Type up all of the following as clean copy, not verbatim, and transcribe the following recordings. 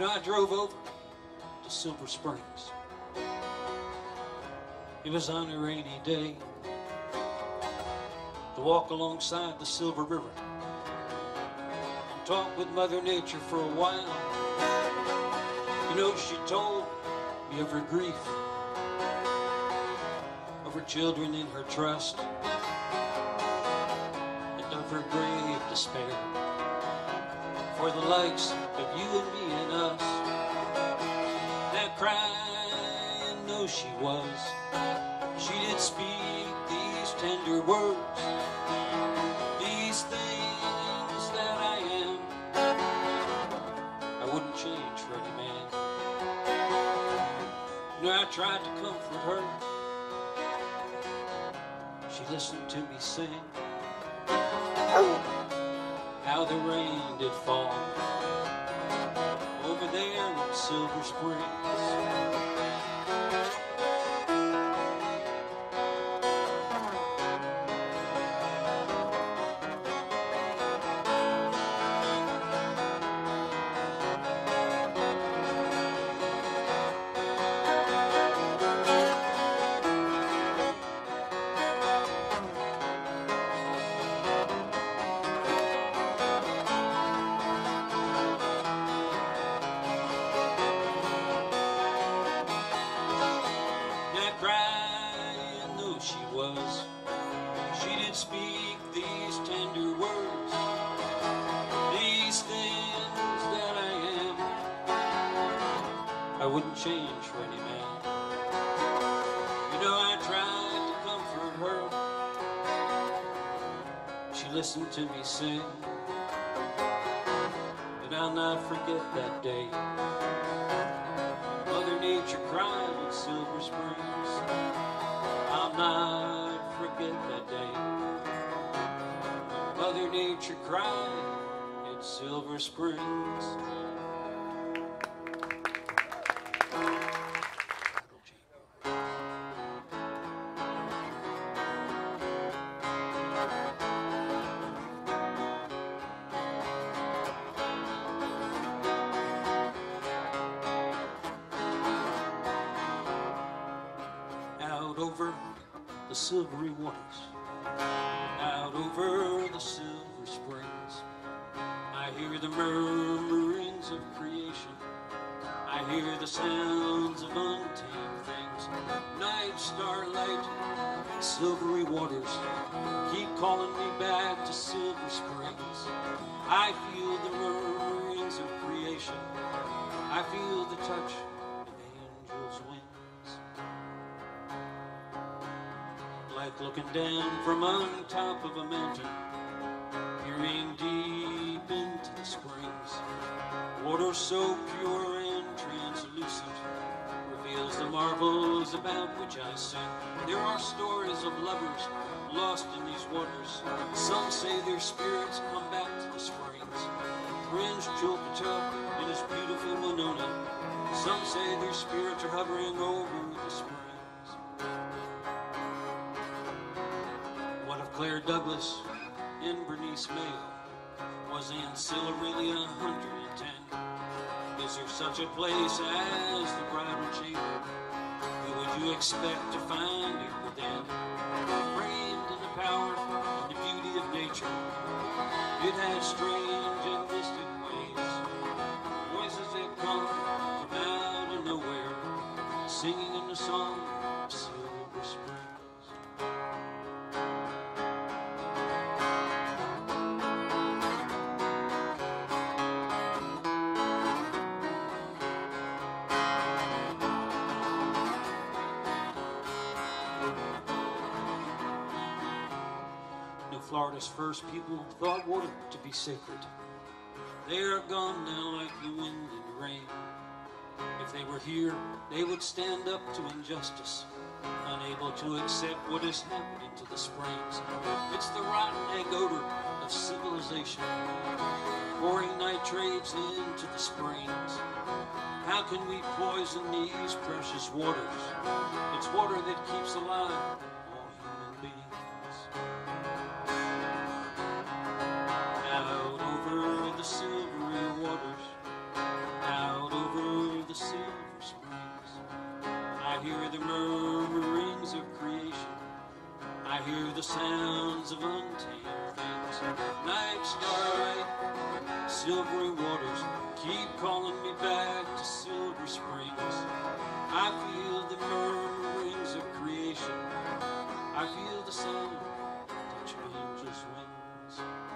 I drove over to Silver Springs. It was on a rainy day to walk alongside the Silver River and talk with Mother Nature for a while. She told me of her grief, of her children in her trust, and of her grave despair for the likes of you and me and us. That crying, though she was, she did speak these tender words, these things that I am, I wouldn't change for any man. I tried to comfort her. She listened to me sing how the rain did fall over there in Silver Springs. I wouldn't change for any man. I tried to comfort her. She listened to me sing, and I'll not forget that day. Mother Nature cried in Silver Springs. I'll not forget that day. Mother Nature cried in Silver Springs. Over the silvery waters, out over the Silver Springs, I hear the murmurings of creation. I hear the sounds of untamed things. Night, starlight, silvery waters keep calling me back to Silver Springs. I feel the murmurings of creation. I feel the touch of angels' wings. Like looking down from on top of a mountain, peering deep into the springs. Water so pure and translucent reveals the marvels about which I sing. There are stories of lovers lost in these waters. Some say their spirits come back to the springs. Prince Chilpatup and his beautiful Winona. Some say their spirits are hovering over the springs. What of Claire Douglas and Bernice Mayo? Was Ancilla 110? Is there such a place as the bridal chamber? Who would you expect to find it within? Framed in the power and the beauty of nature, it has strange and mystic ways. Voices that come from out of nowhere, singing in the song of Silver Springs. Florida's first people thought water to be sacred. They are gone now like the wind and the rain. If they were here, they would stand up to injustice, unable to accept what is happening to the springs. It's the rotten egg odor of civilization, pouring nitrates into the springs. How can we poison these precious waters? It's water that keeps alive all human beings. Out over the silvery waters, out hear the murmurings of creation. I hear the sounds of untamed things. Night starlight, silvery waters keep calling me back to Silver Springs. I feel the murmurings of creation. I feel the sound touch of angels' wings.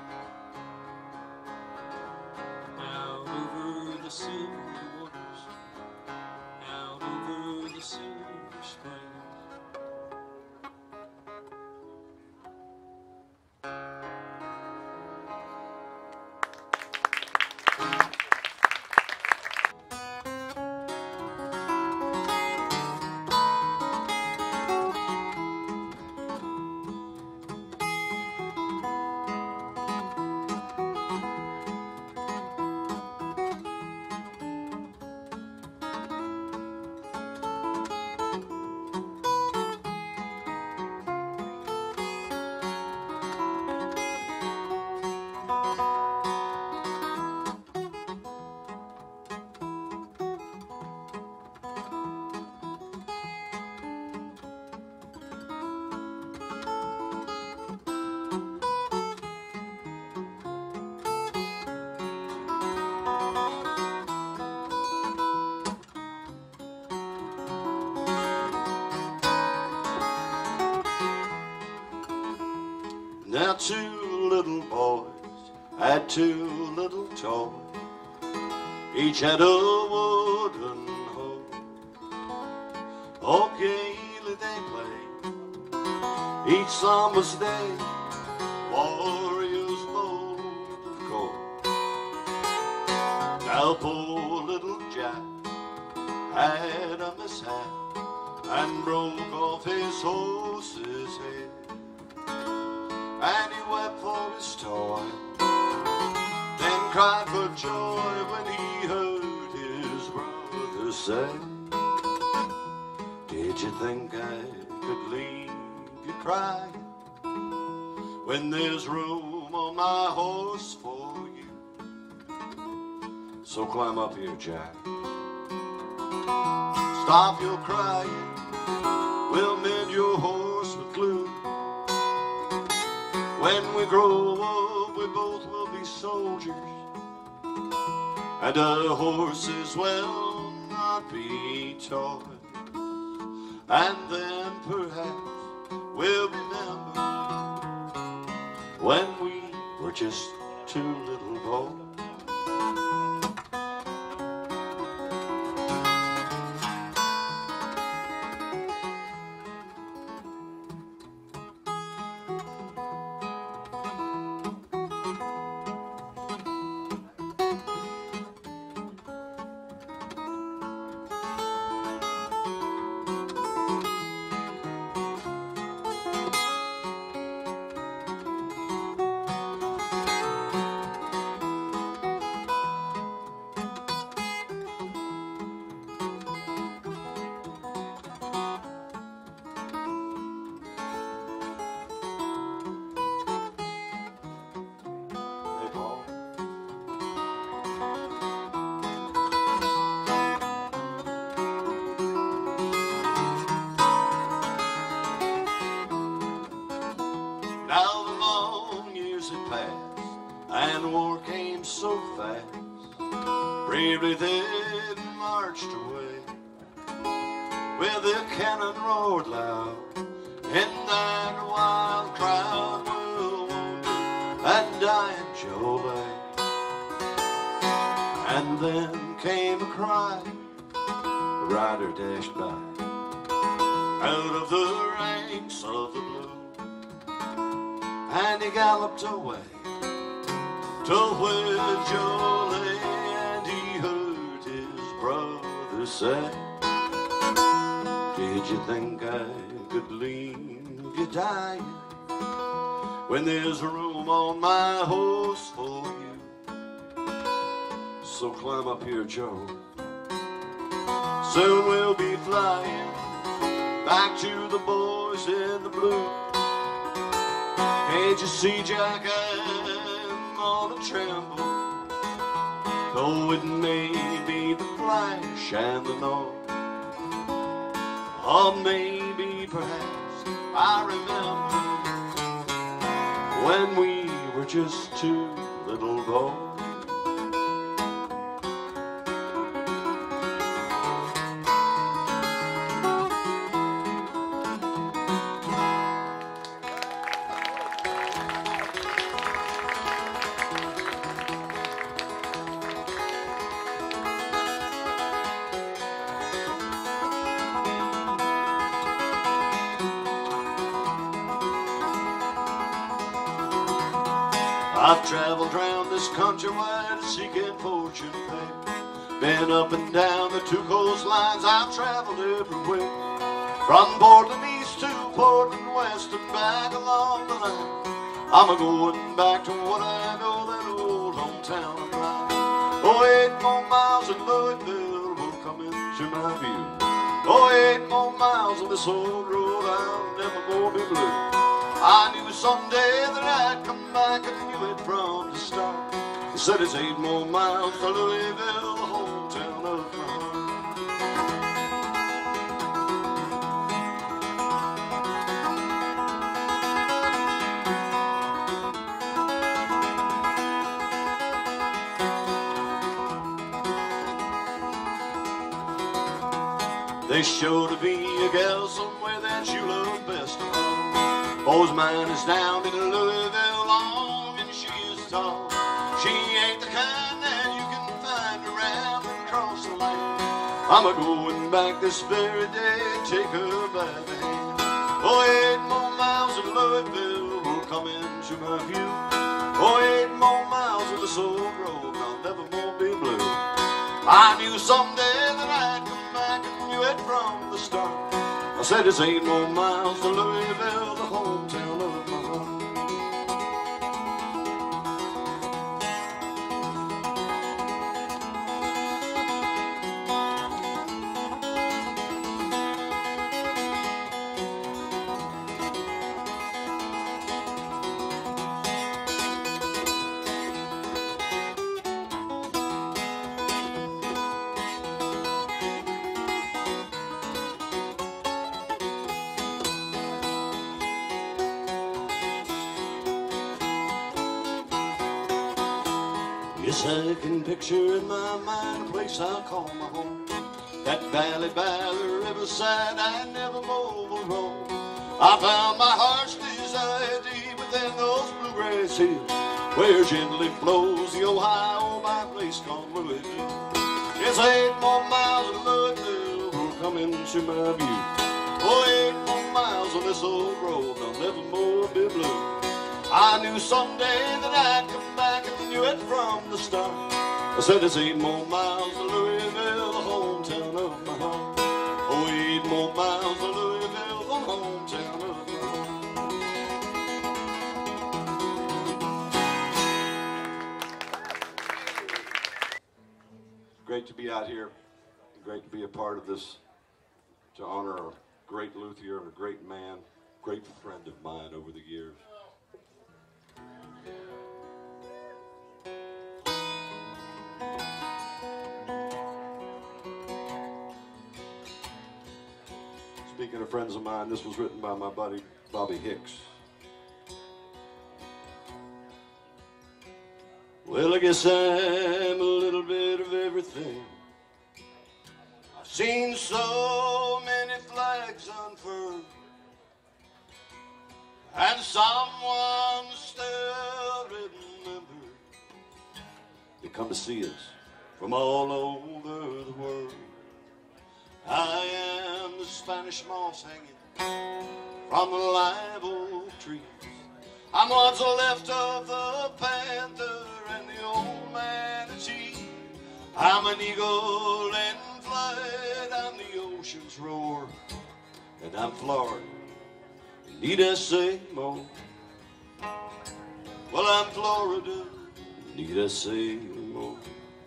Out over the silvery waters, out over the Silver Springs. Now two little boys had two little toys. Each had a wooden hoe. Oh, gaily they played each summer's day, warriors bold of gold. Now poor little Jack had a mishap and broke off his horse's head. And he wept for his toy, then cried for joy when he heard his brother say, did you think I could leave you crying when there's room on my horse for you? So climb up here, Jack. Stop your crying, we'll mend your horse with glue. When we grow up, we both will be soldiers, and our horses will not be toys. And then perhaps we'll remember when we were just two little boys. Now the long years had passed, and war came so fast. Bravely they marched away, with the cannon roared loud, in that wild crowd were wounded and dying Joe lay. And then came a cry, a rider dashed by, out of the ranks of the blue. And he galloped away to where Joe lay, and he heard his brother say, did you think I could leave you dying when there's room on my horse for you? So climb up here, Joe. Soon we'll be flying back to the boys in the blue. Can't you see, Jack, I'm on a tremble, though it may be the flash and the noise. or maybe perhaps I remember when we were just two little boys. I've traveled round this country wide seeking fortune there. Been up and down the two coastlines, I've traveled everywhere. From Portland east to Portland west and back along the line. I'm a-going back to what I know, that old hometown of mine. Oh, 8 more miles and Louisville will come into my view. Oh, 8 more miles on this old road, I'll never more be blue. I knew someday that I'd come back and knew it from the start. They said it's 8 more miles to Louisville, the hometown of my heart. There's sure to be a gal somewhere that you love best of all. Boy's mine is down in Louisville, long and she is tall. She ain't the kind that you can find around across the land. I'm a-going back this very day, take her by the hand. Oh, 8 more miles in Louisville will come into my view. Oh, 8 more miles of this old road, I'll never more be blue. I knew someday that I'd come back and knew it from the start. I said it's 8 more miles to Louisville, the hometown of my heart. Yes, I can picture in my mind a place I'll call my home. That valley by the riverside I never more will roam. I found my heart's desire deep within those bluegrass hills, where gently flows the Ohio by a place called Louisville. Yes, 8 more miles of Louisville will come into my view. Oh, 8 more miles on this old road, I'll never more be blue. I knew someday that I'd come back and knew it from the start. I said it's 8 more miles to Louisville, the hometown of my heart. Oh, 8 more miles to Louisville, the hometown of my heart. Great to be out here. Great to be a part of this, to honor a great luthier and a great man, great friend of mine over the years. Speaking of friends of mine, this was written by my buddy Bobby Hicks. Well, I guess I'm a little bit of everything. I've seen so many flags unfurled, and someone still remembers. They come to see us from all over the world. I am the Spanish moss hanging from the live oak trees. I'm what's left of the panther and the old manatee. I'm an eagle in flight, I'm the ocean's roar, and I'm Florida. Need I say more? Well, I'm Florida. Need I say more?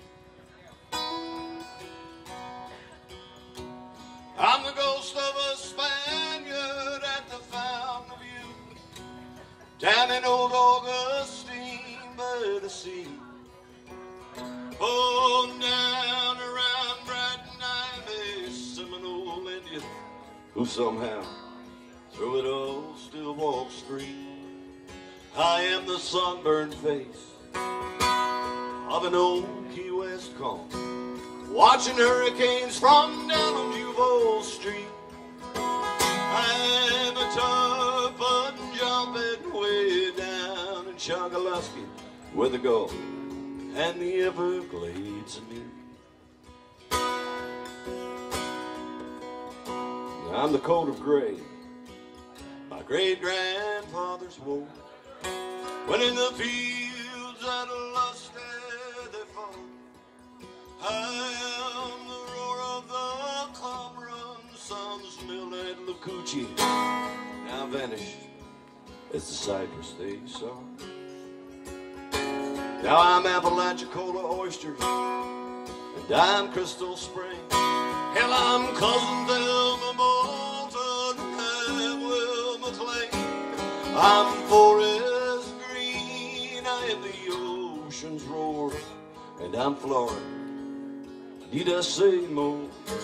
I'm the ghost of a Spaniard at the Fountain of Youth, down in old Augustine by the sea. Oh, down around Brighton, I'm a Seminole Indian, who somehow through it all still walks free. I am the sunburned face of an old Key West calm, watching hurricanes from down on Duval Street. I'm a tough button jumping way down in Chagalusky, where the Gulf and the Everglades meet. I'm the coat of gray my great-grandfathers wore, when in the fields at lusted they fought. I am the roar of the Cumberland Sun's mill at Saccocci, now vanished as the cypress they saw. Now I'm Apalachicola oysters, and I'm Crystal Spring. Hell, I'm Cousin Thelma Moulton, and Will McLean. I'm Forest Green, I am the ocean's roar, and I'm Florida. Need I say more?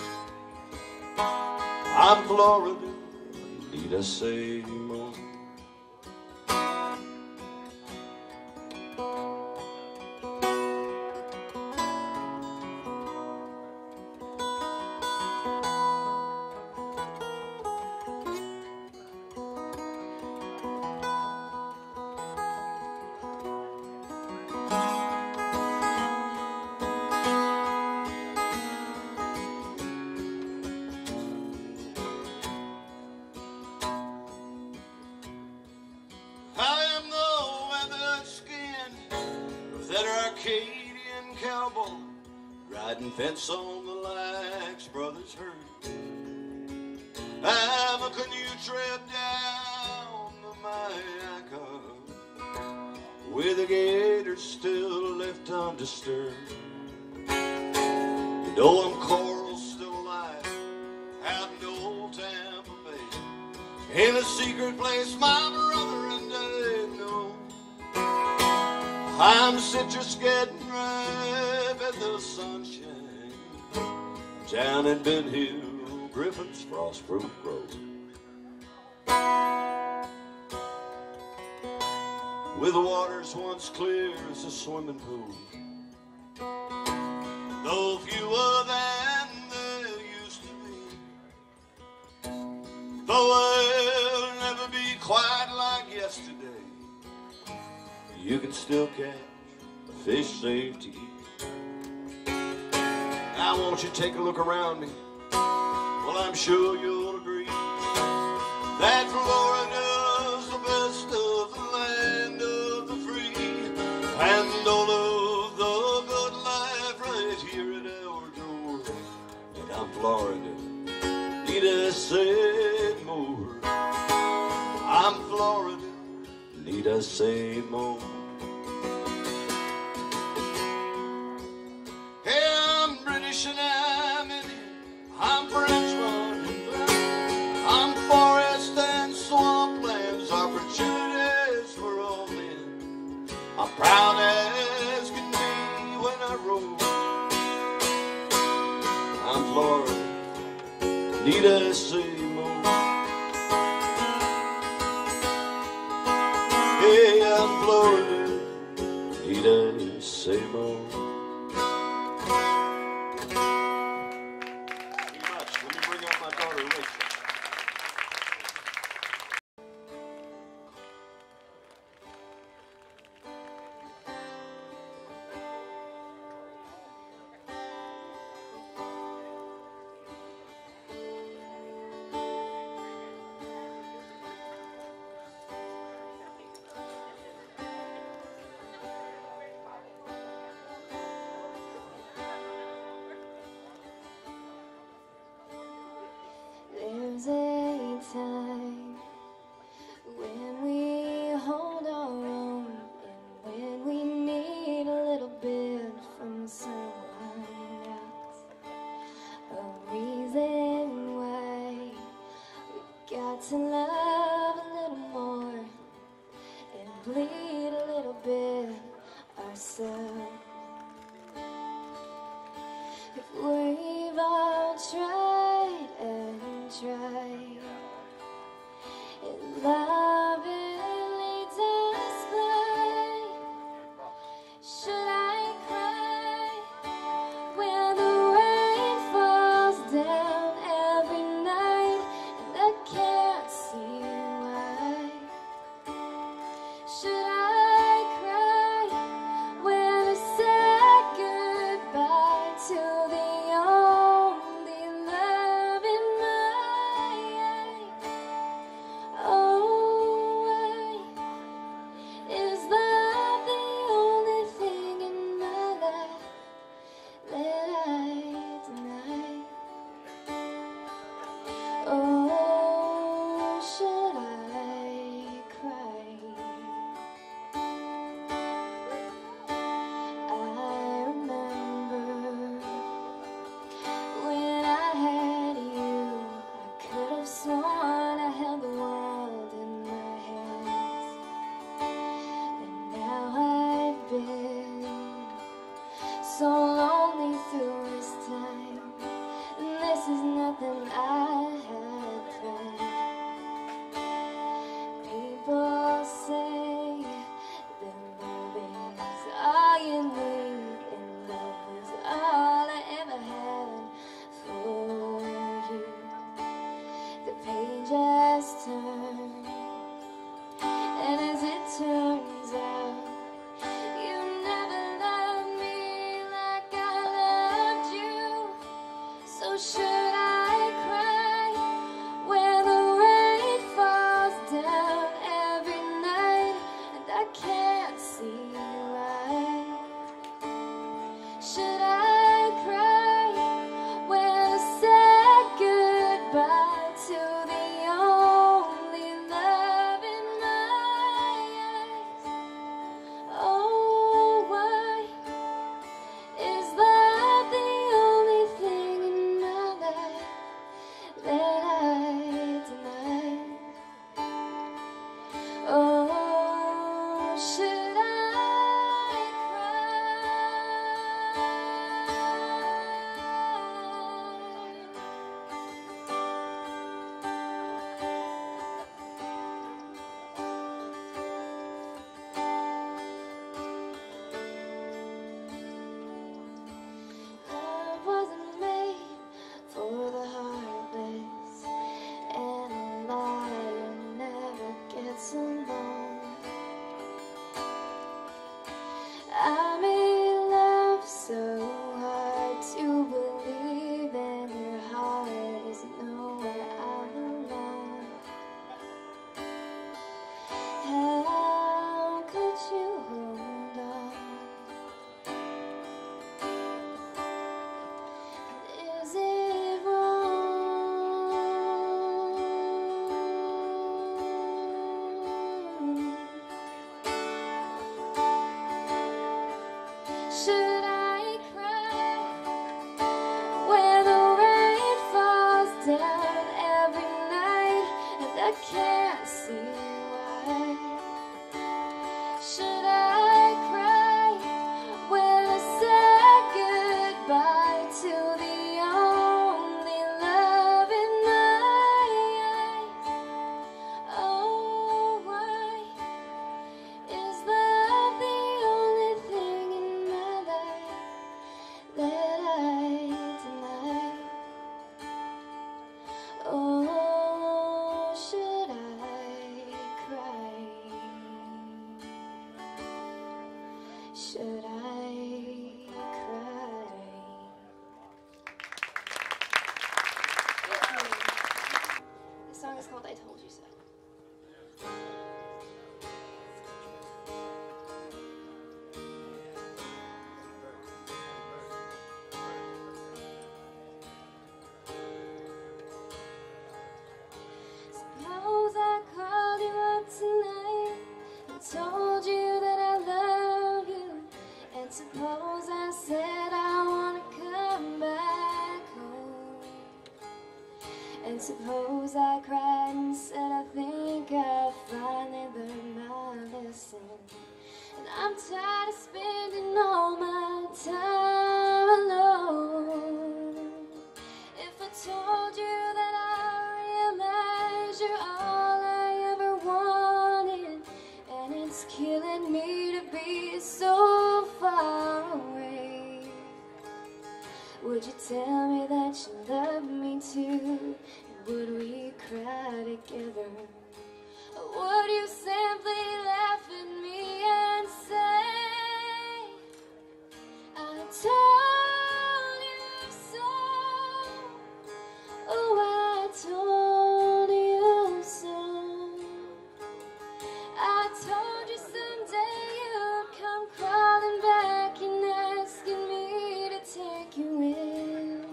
I'm Florida. Need I say more? Riding fence on the Lax Brothers herd. I'm a canoe trip down the Mayaca, with the gators still left undisturbed. You know I'm coral still alive out in old Tampa Bay, in a secret place my brother and I know. I'm citrus getting ripe at the sunshine down in Ben Hill, Griffin's Frostproof Grove. With the waters once clear as a swimming pool, though fewer than there used to be, though they'll never be quite like yesterday, you can still catch a fish safe to eat. Now won't you take a look around me? Well, I'm sure you'll agree that Florida's the best of the land of the free, and all of the good life right here at our door. And I'm Florida, need I say more? I'm Florida, need I say more? And I'm Indian, I'm Frenchman and black, I'm forest and swamplands, opportunities for all men. I'm proud as can be when I roll. I'm Florida, need I say more? Hey, I'm Florida, need I say more? There's a time when we hold our own, and when we need a little bit from someone else. A reason why we got to love a little more and bleed a little bit ourselves. If we've all tried and tried should I cry when the rain falls down every night and I can't see why? Should I cry when I say goodbye to the only love in my eyes? Oh, why is love the only thing in my life that I deny? Oh, should I cry? Should I cry? This song is called I Told You So. Suppose I called you up tonight and told you that I love you. And suppose I said I wanna come back home. And suppose I cried and said I think I finally learned my lesson. And I'm tired of spending all my time alone. If I told you that I realize you're all I ever wanted, and it's killing me to be so far away, would you tell me that you love me too? And would we cry together? Or would you simply laugh at me and say, I told you so? Oh, I told you so. I told you someday you'd come crawling back and asking me to take you in.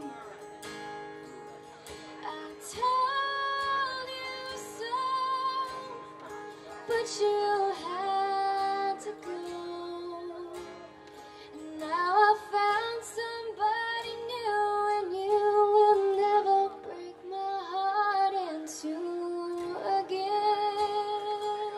I told you so, but you had to go. And now I found somebody new, and you will never break my heart in two again.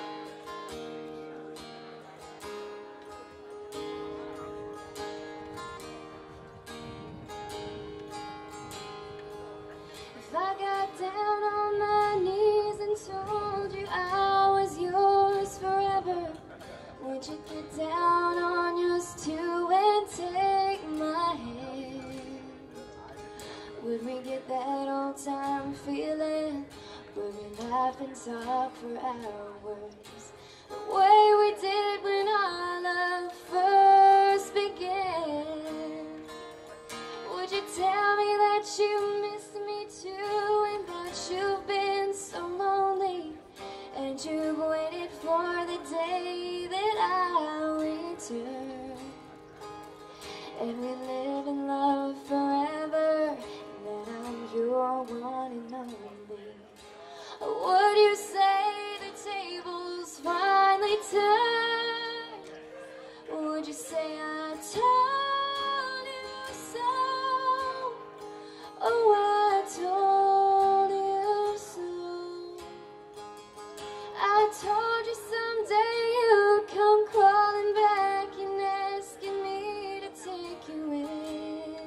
If I got down on my knees and told you I was yours forever, would you get down on yours too and take my hand? Would we get that old time feeling? Would we laugh and talk for hours the way we did when our love first began? Would you tell me that you miss me too, and that you've been so lonely, and you've waited for the day that I'll return, and we live in love forever, and that I'm your one and only? Or would you say the tables finally turned? Would you say I told you so? Oh, I told you so. I told you someday you'd come crawling back and asking me to take you in.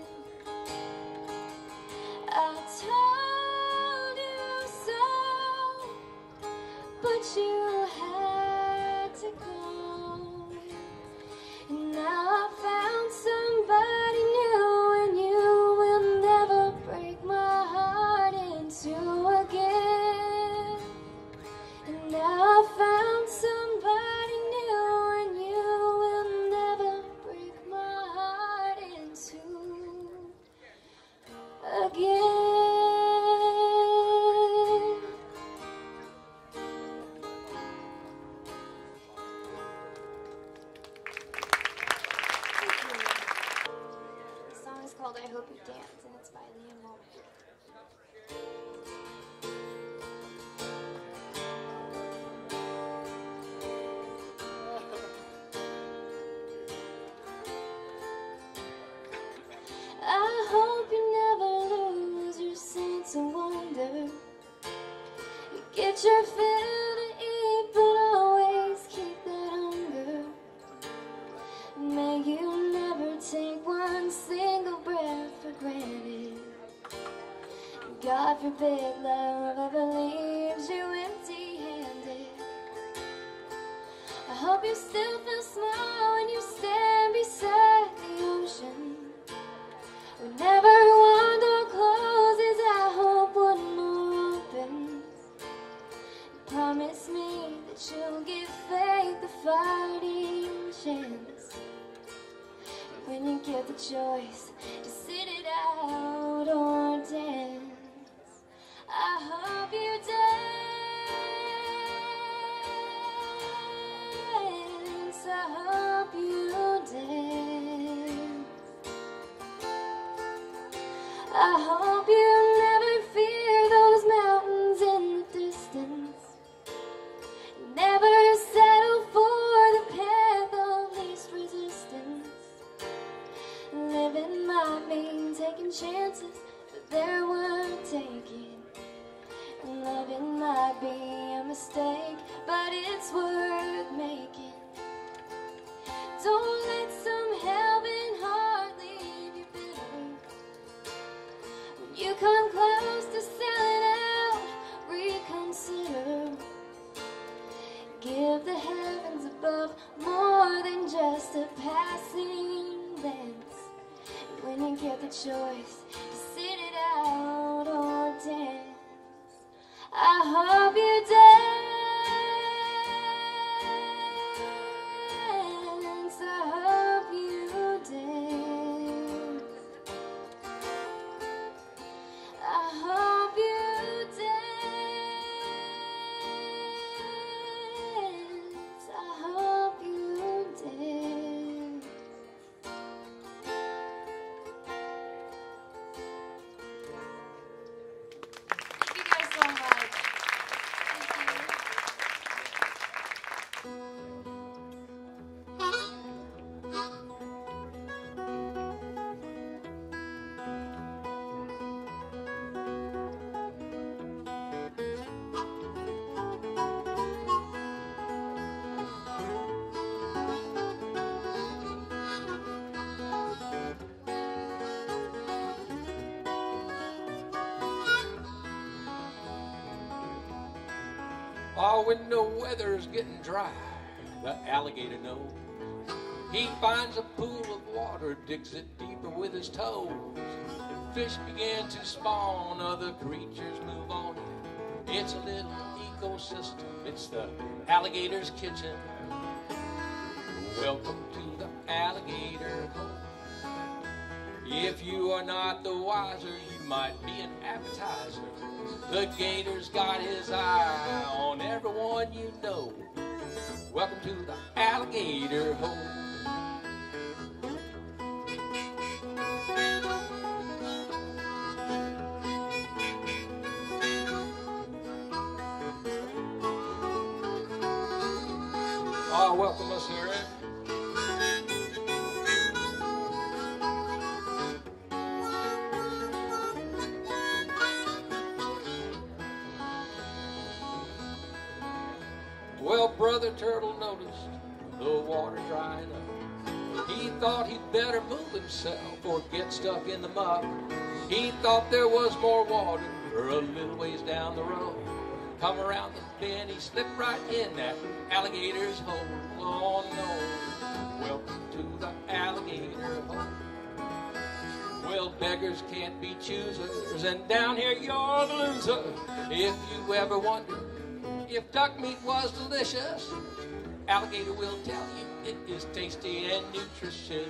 I told you so, but you had to go. And now I found somebody new, and you will never break my heart in two again. And now I found somebody new, and you will never break my heart in two again. The song is called I Hope You Dance, and it's by Liam Mulvey. God forbid love ever leaves you empty-handed. I hope you still feel small when you stand beside the ocean. Whenever one door closes, I hope one more opens. Promise me that you'll give faith a fighting chance. When you get the choice to sit it out or dance, I hope you dance. I hope you dance. I hope you never fear those mountains in the distance. Never settle for the path of least resistance. Living might mean taking chances, but they're worth taking. And loving might be a mistake, but it's worth making. Don't let some helping heart leave you bitter. When you come close to selling out, reconsider. Give the heavens above more than just a passing glance. When you get the choice to sit it out or dance, I hope you dance. I hope you dance. I hope you dance. I hope you dance. Thank you guys so much. Oh, when the weather's getting dry, the alligator knows. He finds a pool of water, digs it deeper with his toes. Fish begin to spawn, other creatures move on. It's a little ecosystem, it's the alligator's kitchen. Welcome to the alligator home. If you are not the wiser, you might be an appetizer. The gator's got his eye on everyone you know. Welcome to the alligator home. Oh, welcome us here. Well, Brother Turtle noticed the water drying up. He thought he'd better move himself or get stuck in the muck. He thought there was more water a little ways down the road. Come around the bend, he slipped right in that alligator's hole. Oh no, welcome to the alligator hole. Well, beggars can't be choosers, and down here you're the loser. If you ever wonder if duck meat was delicious, alligator will tell you it is tasty and nutritious.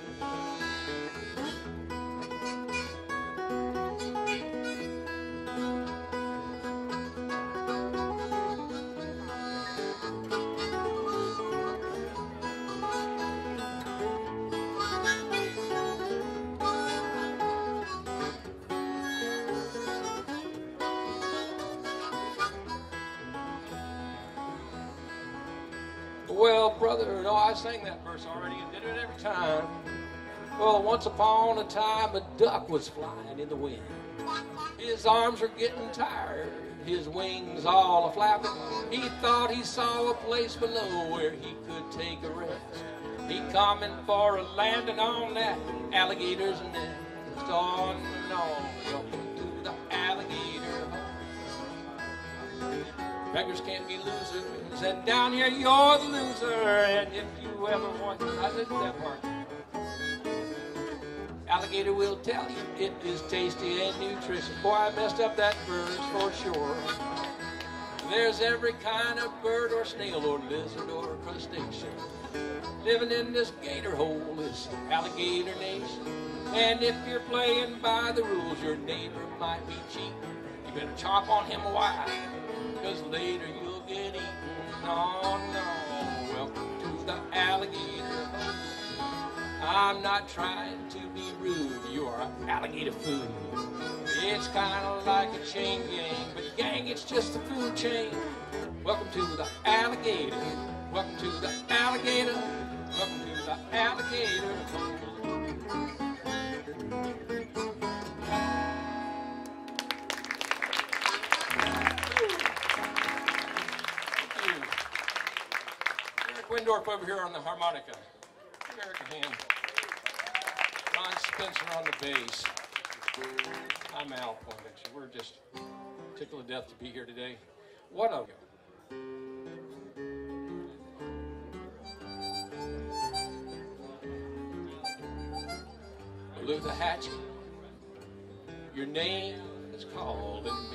Well, brother, no, I sang that verse already and did it every time. Well, once upon a time, a duck was flying in the wind. His arms were getting tired, his wings all a-flapping. He thought he saw a place below where he could take a rest. He coming for a landing on that alligator's nest. On and on, welcome to the alligator Beggars can't be losers, and down here you're the loser. And if you ever want to, I listen to that part. Alligator will tell you it is tasty and nutritious. Boy, I messed up that verse for sure. There's every kind of bird or snail or lizard or crustacean living in this gator hole, this alligator nation. And if you're playing by the rules, your neighbor might be cheating. You better chop on him wide, because later you'll get eaten. No, no, welcome to the alligator hole. I'm not trying to be rude, you're alligator food. It's kind of like a chain gang, but gang, it's just a food chain. Welcome to the alligator. Welcome to the alligator. Welcome to the alligator. Thank you. Eric Windorf over here on the harmonica. Give Eric a hand. Ron Spencer on the bass. I'm Al Poindexter. We're just tickled to death to be here today. What a Luther Hatchie, your name is called in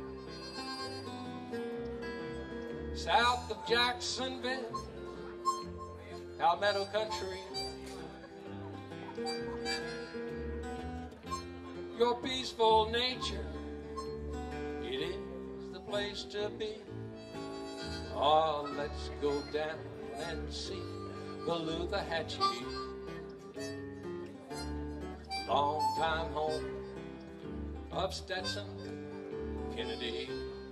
me. South of Jacksonville, Palmetto Country, your peaceful nature, it is the place to be. Oh, let's go down and see the Luther Hatchie. Long time home of Stetson Kennedy.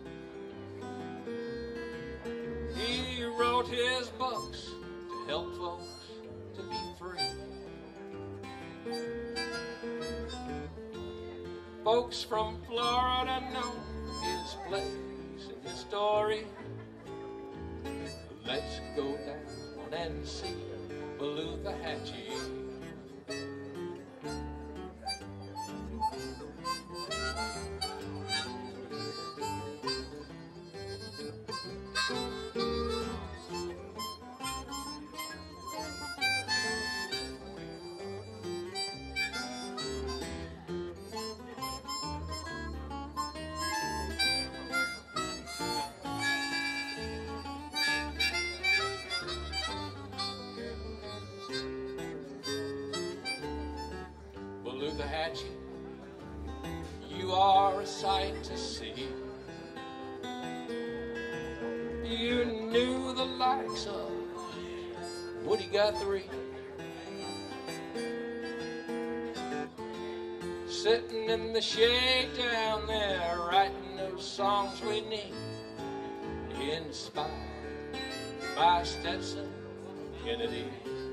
He wrote his books to help folks to be free. Folks from Florida know his place and his story. Let's go down and see Luther Hatchie. Luther Hatchie, you are a sight to see. You knew the likes of Woody Guthrie, sitting in the shade down there, writing those songs we need, inspired by Stetson Kennedy.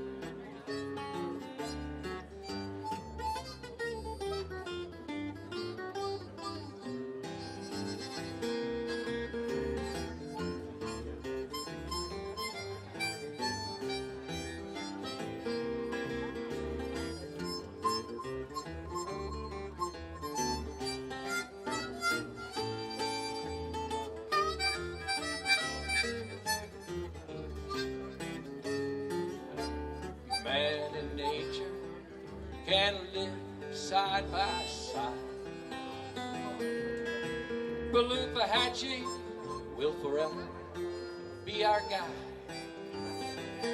Man and nature can live side by side, but Luther Hatchie will forever be our guide.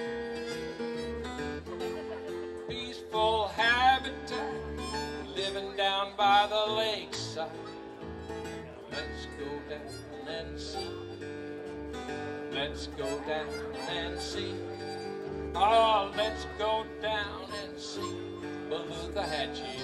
Peaceful habitat, living down by the lakeside. Let's go down and see. Let's go down and see. Oh, let's go down and see Luther Hatchie.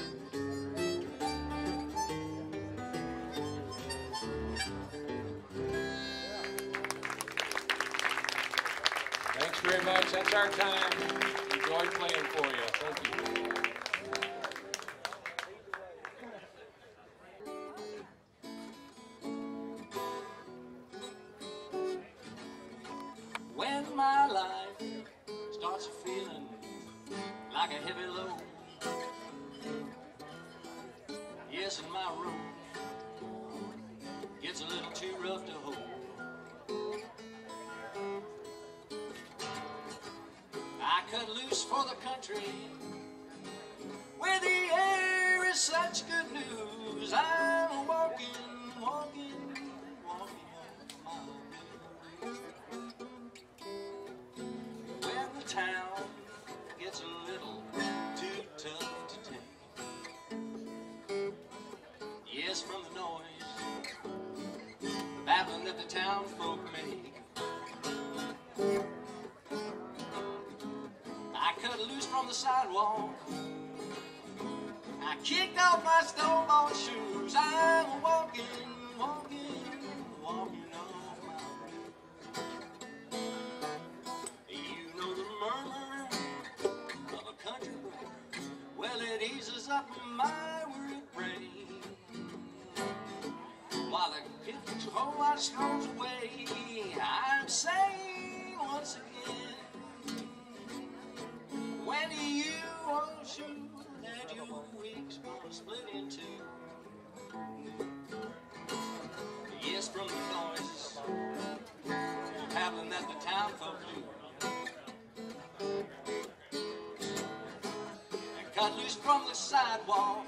Thanks very much. That's our time. Enjoyed playing for you. Thank you. When my life starts feeling like a heavy load, yes, and my road gets a little too rough to hold, cut loose for the country where the air is such good news. I'm walking, walking, walking on my blues. When the town gets a little too tough to take, yes, from the noise, the babbling that the town folk make, I cut loose from the sidewalk. I kicked off my stone-bought shoes. I'm walking, walking, walking on my blues. You know the murmur of a country road, well, it eases up my worried brain, while the kitchen's whole lot strolls away. I'm saying once again, when you are sure that your week's gonna split in two, yes, from the noises happening that the town folk do, and cut loose from the sidewalk,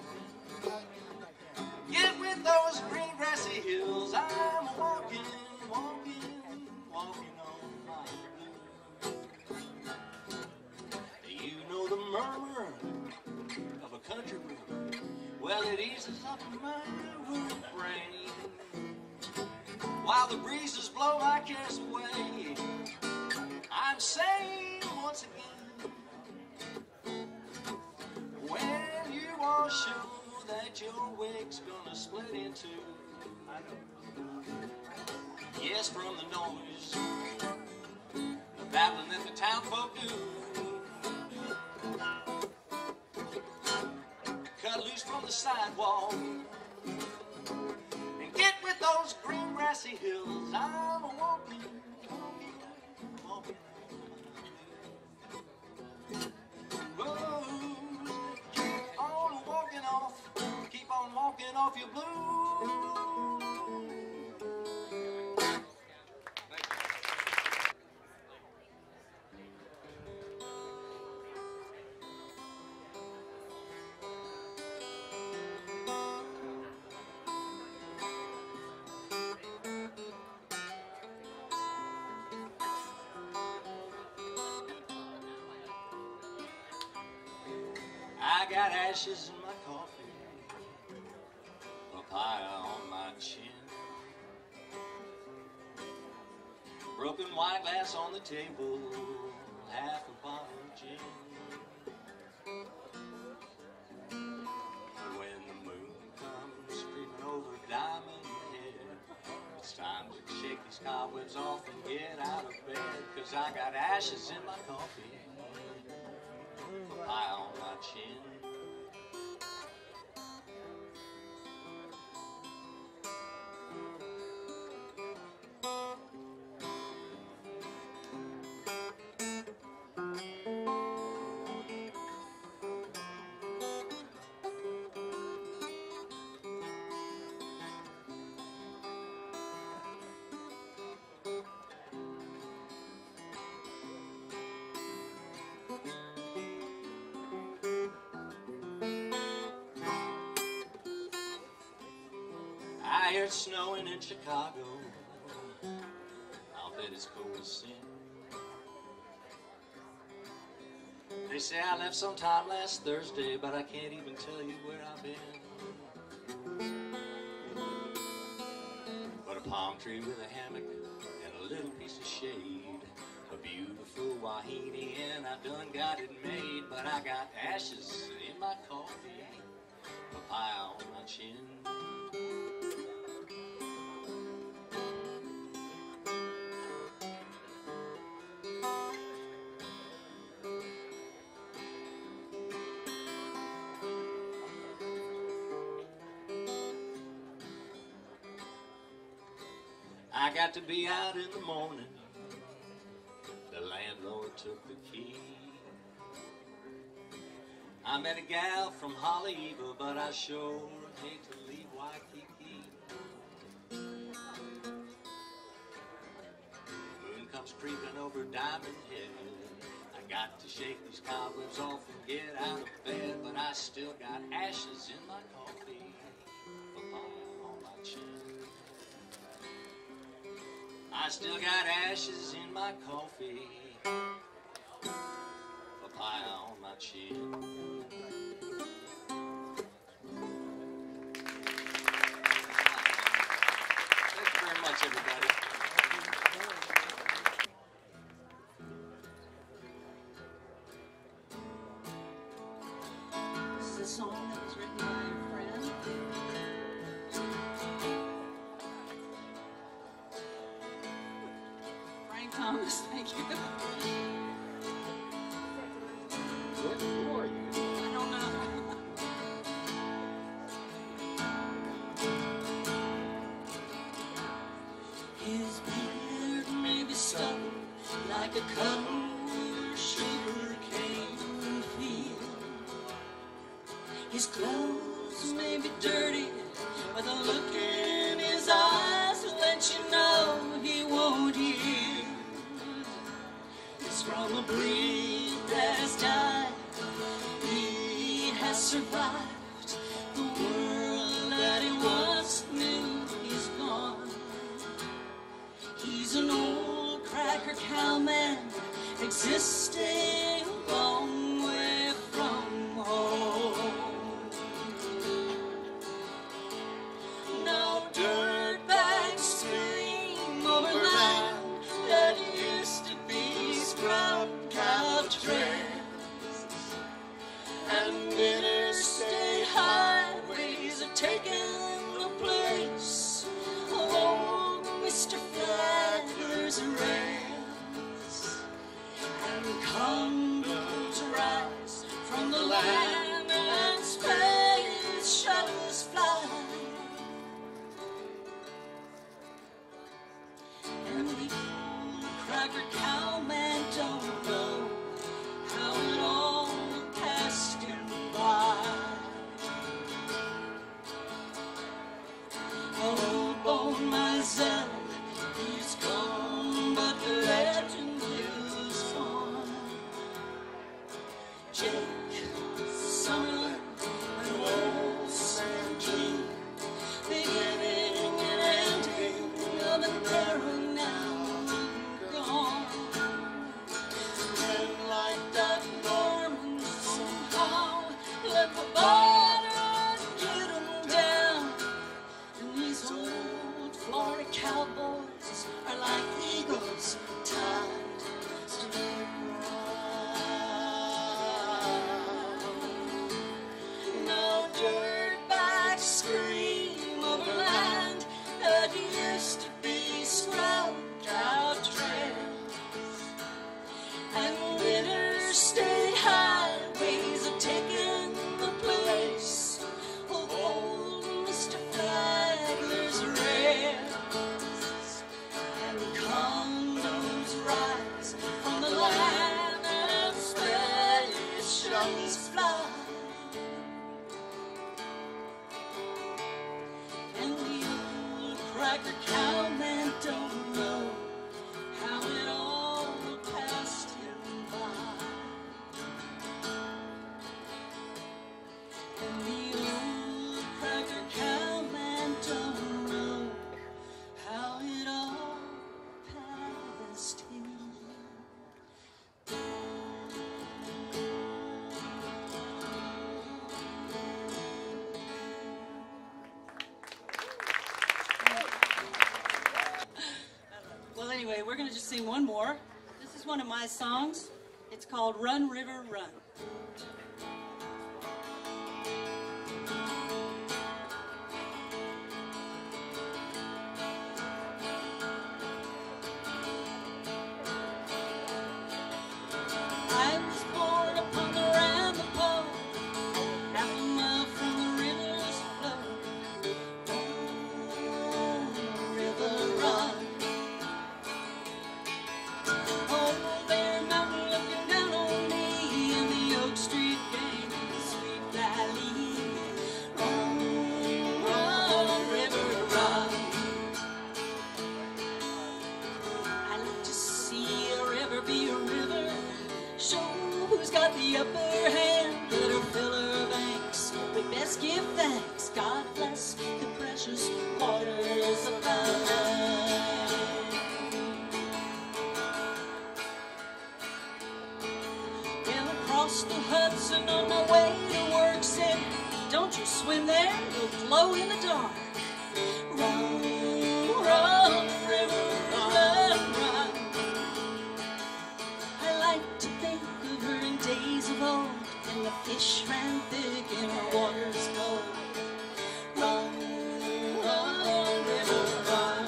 get with those green grassy hills. I'm walking, walking, walking on my blues. You know the murmur of a country road, well, it eases up my worried brain, while the breezes blow my cares away. I'm saying once again, when you are sure that your wig's gonna split in two, yes, from the noise, the babbling that the town folk do, cut loose from the sidewalk and get with those green grassy hills. I'm walking, walking, walking. Whoa, keep on walking off, keep on walking off your blues. I got ashes in my coffee, papaya on my chin, broken wine glass on the table, half a bottle of gin. When the moon comes creeping over Diamond Head, it's time to shake these cobwebs off and get out of bed, 'cause I got ashes in my coffee, papaya on my chin. I hear it's snowing in Chicago, I'll bet it's cold as sin. They say I left sometime last Thursday, but I can't even tell you where I've been. But a palm tree with a hammock and a little piece of shade, a beautiful wahine, and I done got it made. But I got ashes in my coffee, papaya on my chin. I got to be out in the morning, the landlord took the key. I met a gal from Haleiwa, but I sure hate to leave Waikiki. The moon comes creeping over Diamond Head, I Got to shake these cobwebs off and get out of bed, but I still got ashes in my coffee, papaya on my chin. I still got ashes in my coffee, papaya on my chin. Thank you very much, everybody. This is a song that was written by a friend. Frank Thomas, thank you. Who are you? I don't know. His beard may be stuck like a cold sugar cane field. His clothes may be dirty, but the look in his eyes will let you know he won't yield. It's from a breed that has died. He has survived the world that he once knew. He's gone. He's an old cracker cowman existing a long way from home. No dirtbags scream over land that used to be scrubbed out trails, and interstate highways are taking the place of old Mr. Flagler's rails, and condos rise from the land and space shuttles fly. And the old cracker cowman don't know how it all passed him by. Old Bone Mazel, he's gone, but the legend lives on. Jake, Summerlin, and old Sam King, beginning and ending of an era now gone. Men like Doc Norman somehow let the border get them down. And these old Florida cowboys are like eagles tied to the ground. No dirtbags scream over land that used to be scrubbed out trails, and interstate highways are taking the place of old Mr. Flagler's rails, and condos rise from the land and space shuttles fly. And the old cracker cowman don't know how it all passed him by. And the old cracker cowman don't know how it all passed him. Well, anyway, we're going to just sing one more. This is one of my songs. It's called Run, River, Run. I was born upon the Ramapo, half a mile from the river's flow. Run, river, run. Oh, there, mountain looking down on me, and the the upper hand, better fill her banks. We best give thanks. God bless the precious waters of our land. Well, across the Hudson on my way to work, said, don't you swim there, you'll flow in the dark. Run, run, river, run, run. I like to think of her in days of old, when the fish ran thick and her waters cold. Run, run, river, run.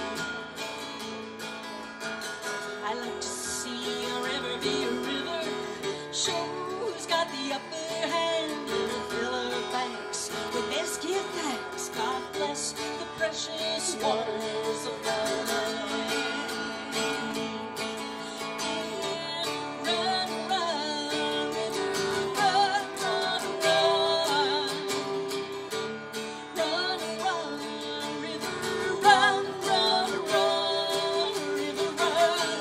I like to see a river be a river, show who's got the upper hand and fill her banks. We best give thanks. God bless the precious waters of the land. Run, run, river, run, run, run. Run, run, river, run, run, run, river, run.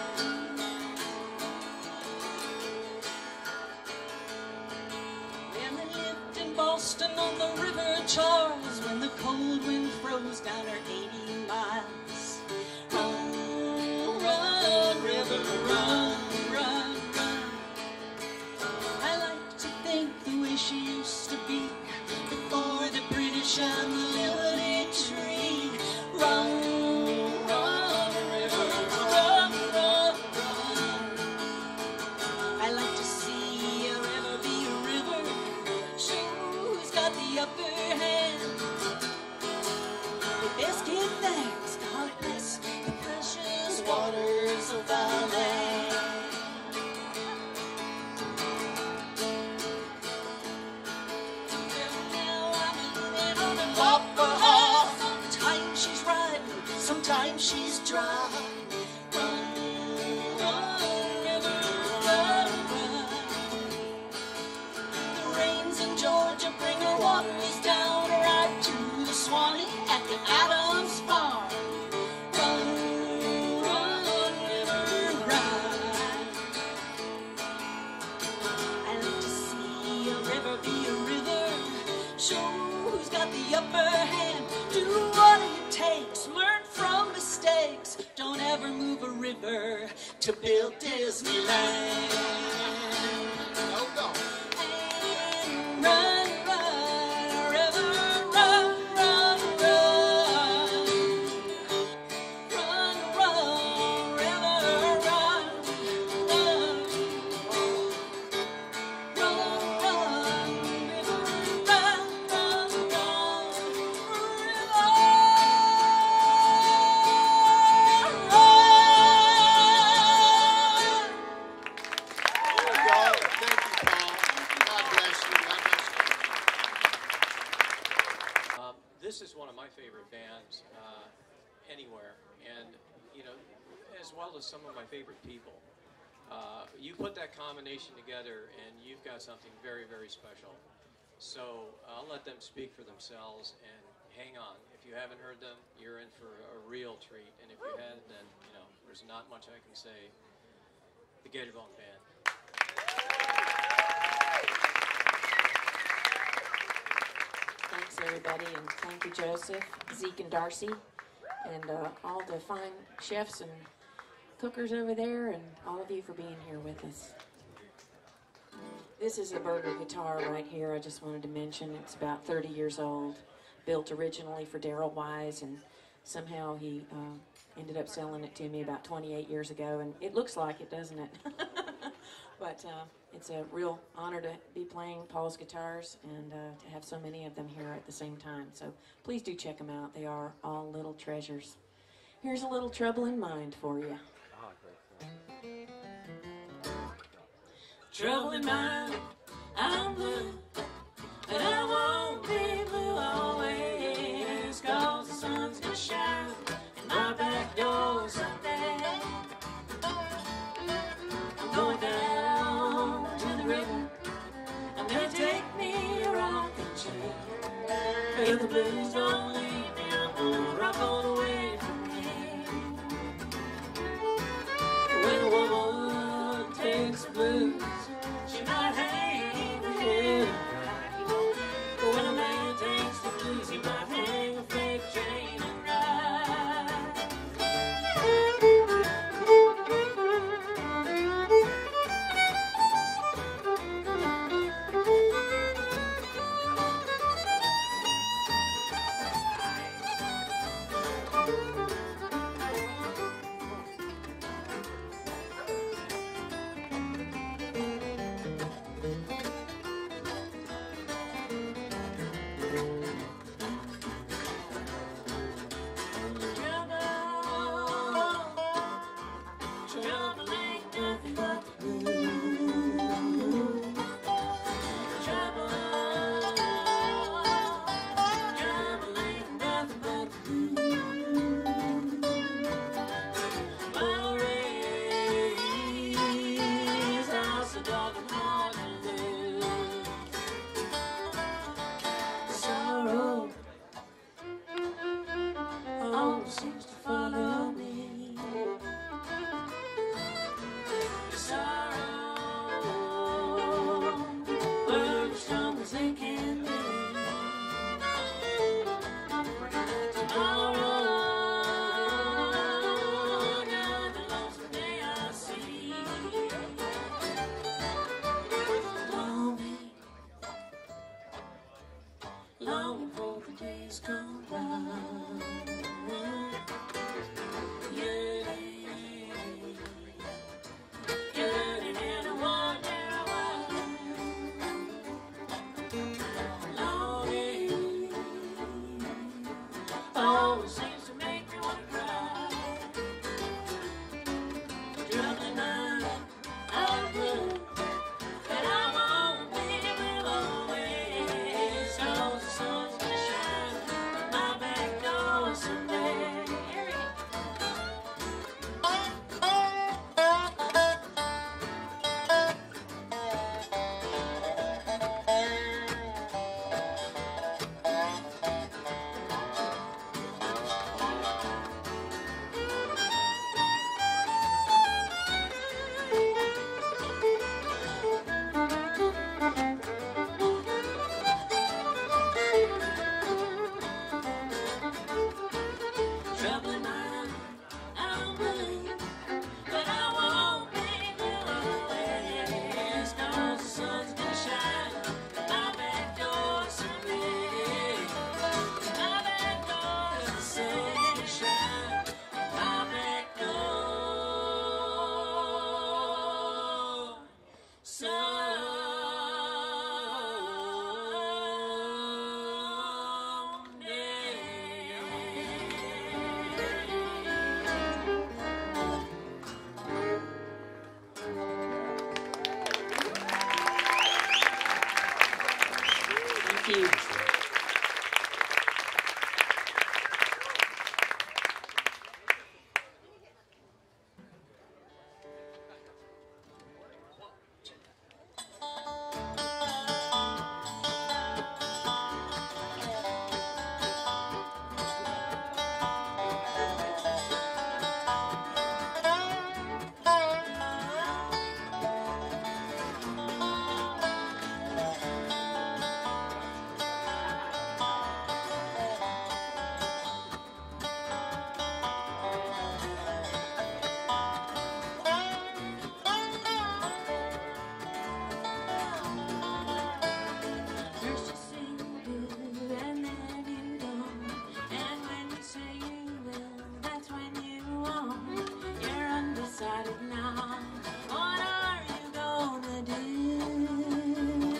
And they lived in Boston on the River Charles when the cold wind froze down her 80 miles. Run, run, river, run, run, run. I like to think the way she used to be before the British and the Liberty Tree. Run, run, river, run, run, run. I like to see a river be a river, show who's got the upper hand. We best give thanks. God bless the precious waters of our land. Now I'm in on an opera house. Sometimes she's riding, sometimes she's dry. Run, run, river, run, run. The rains in Georgia bring her waters down right to the Swanee at the Adams Farm. Run, run, river, run. I like to see a river be a river, show who's got the upper hand. Do what it takes, learn from mistakes. Don't ever move a river to build Disneyland. And run, run, river, run, run, run. Run, run, river, run, run. Run, run, river, run, run, run. This is one of my favorite bands anywhere, and you know, as well as some of my favorite people. You put that combination together, and you've got something very, very special. So I'll let them speak for themselves, and hang on. If you haven't heard them, you're in for a real treat, and if you had, then you know, there's not much I can say. The Gatorbone Band. Thanks, everybody, and thank you, Joseph, Zeke, and Darcie, and all the fine chefs and cookers over there, and all of you for being here with us. This is a Berger guitar right here. I just wanted to mention it's about 30 years old, built originally for Darrell Wise, and somehow he ended up selling it to me about 28 years ago, and it looks like it, doesn't it? But it's a real honor to be playing Paul's guitars and to have so many of them here at the same time. So please do check them out. They are all little treasures. Here's a little Trouble in Mind for you. Trouble in mind, I'm blue, but I won't be blue always, 'cause the sun's gonna shine and my back door's up there. I'm going down to the river, I'm gonna take me a rocking chair. If the blues don't leave me, I'm gonna rock all the way from here. When a woman takes blues, she longing for the days gone by. Yeah, yearning and I wonder why. Longing always seems to make me want to cry. Troubling mind, I'm blue. But I won't be, will always, 'cause the sun's gonna shine at my back door someday. Here we go. Troubling mind, I'm blue, but I won't be, will always, 'cause the sun's gonna shine at my back door someday. My back door, the sun's gonna shine at my back door Thank you. First you say you do, and then you don't. And when you say you will, that's when you won't. You're undecided now. What are you gonna do?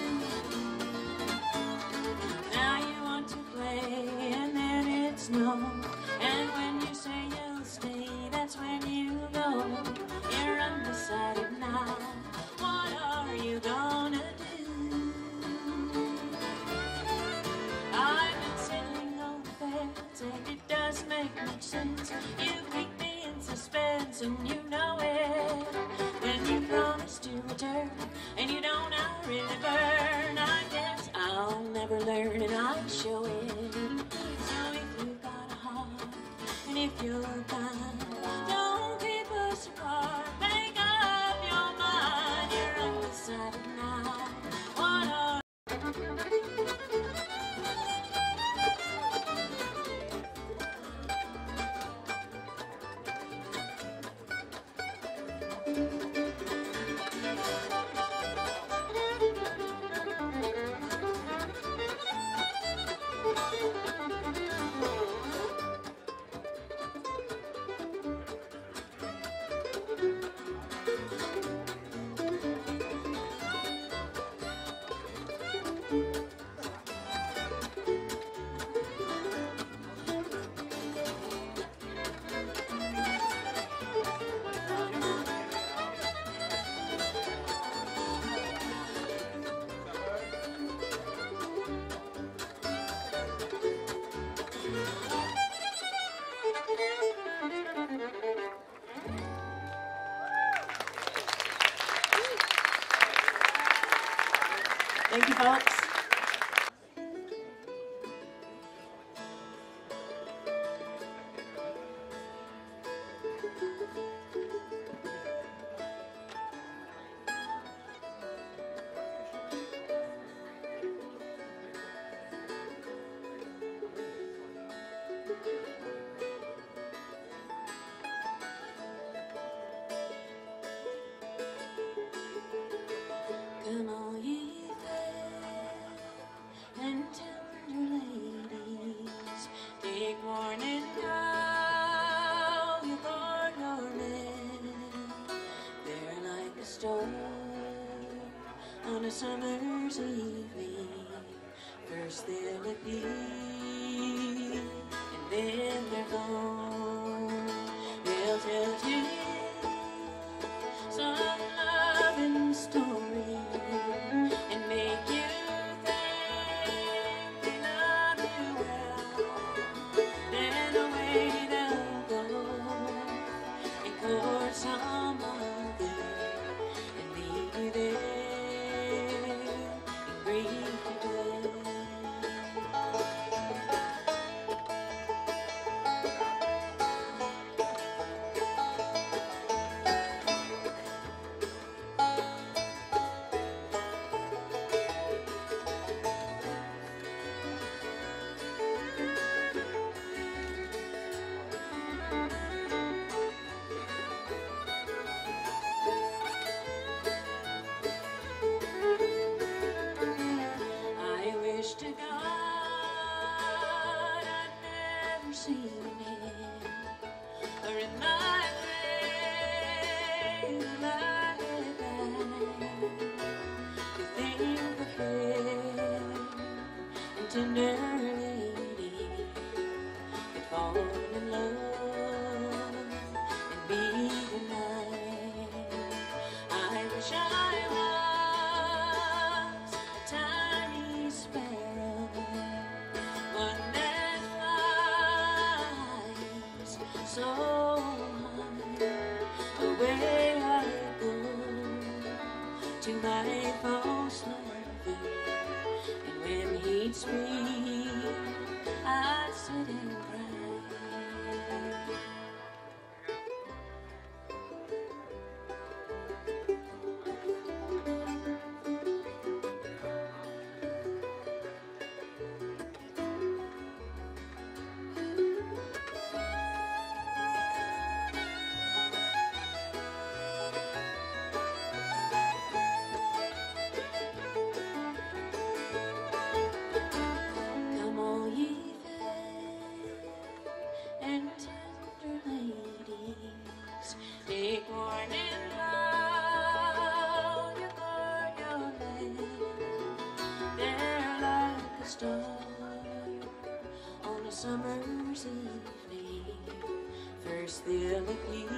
Now you want to play, and then it's no. And when you say you'll stay, that's when you go. You're undecided now. What are you gonna do? I've been sitting on the fence, and it doesn't make much sense. You keep me in suspense, and you know it. When you promise to return, and you don't, I really burn. I guess I'll never learn, and I'll show it. So if you've got a heart, and if you're kind, don't keep us apart. Make up your mind. You're undecided now. What are Thank you, folks. Come all ye faithful, corn and cow, you guard your men. They're like a stove on a summer's evening. First they'll appear, and then they're gone. They'll tell you some loving story and make you think they love you well. Then away they'll go and court some other and leave you there in grief to dwell. I wish to God I'd never seen him, or in my grave I had died to think of him and tender lady had fallen in love and be denied. I wish I was a tiny sparrow, one that flies so high. Away I'd go to my false lover, and when he'd speak, I'd sit and cry. Come all ye fair and tender ladies, take warning now, you guard your land. They're like a star on a summer's evening. First they'll appear,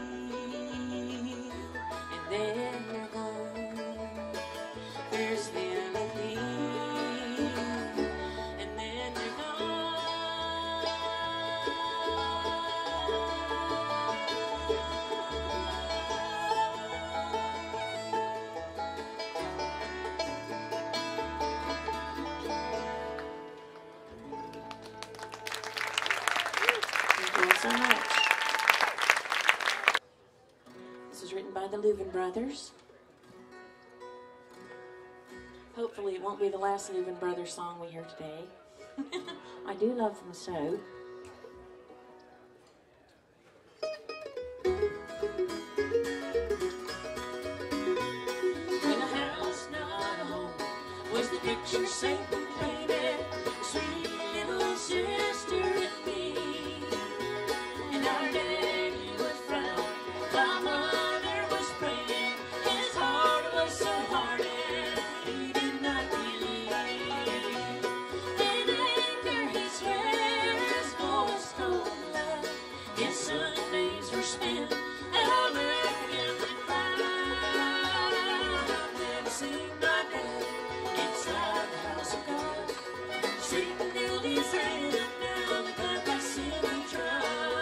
and then they're gone. First they'll appear, and then they're Thank you so much. This is written by the Louvin brothers. Hopefully it won't be the last Louvin brothers song we hear today. I do love them so. In a house, not a home, was the picture Satan painted. Sweet little sister and me. And our daddy was proud, our mother was praying. His heart was so hardened, he did not believe. In anger his hair was always cold black. His Sundays were spent out in the crowd. I've never seen my dad inside the house of God. Satan held his hand down the cup I sin and trial.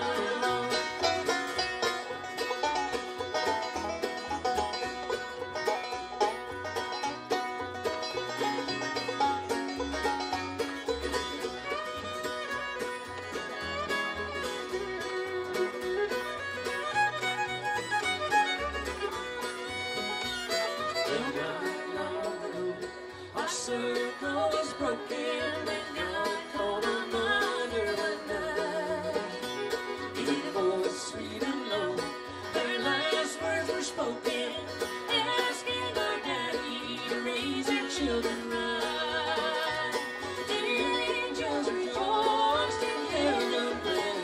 Our circle was broken when God called our mother one night. In a voice sweet and low, their last words were spoken, asking our daddy to raise their children right. The angels rejoiced in heaven blessed.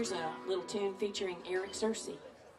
here's a little tune featuring Eric Searcy.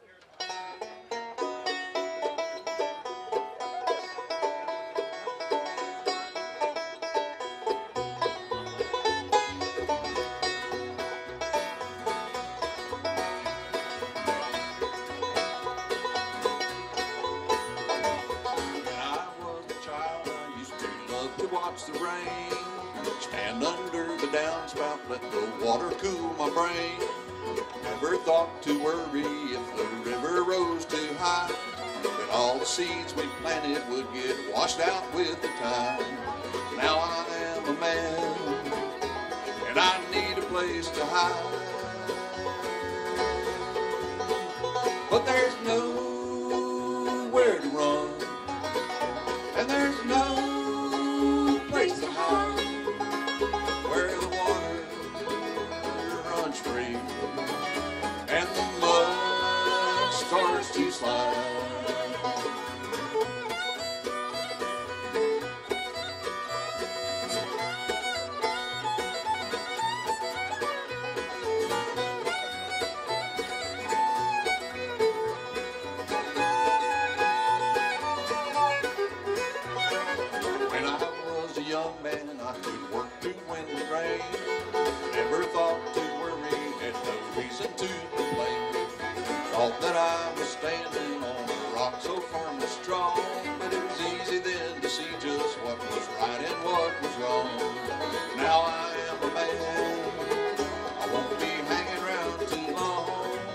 The rain, stand under the downspout, let the water cool my brain. Never thought to worry if the river rose too high, that all the seeds we planted would get washed out with the tide. Now I am a man, and I need a place to hide, but there's nowhere to run, and there's no place to hide, where the water runs free and the mud starts to slide. Young man, I could work through wind and rain. Never thought to worry, had no reason to complain. Thought that I was standing on a rock so firm and strong, but it was easy then to see just what was right and what was wrong. Now I am a man, I won't be hanging around too long.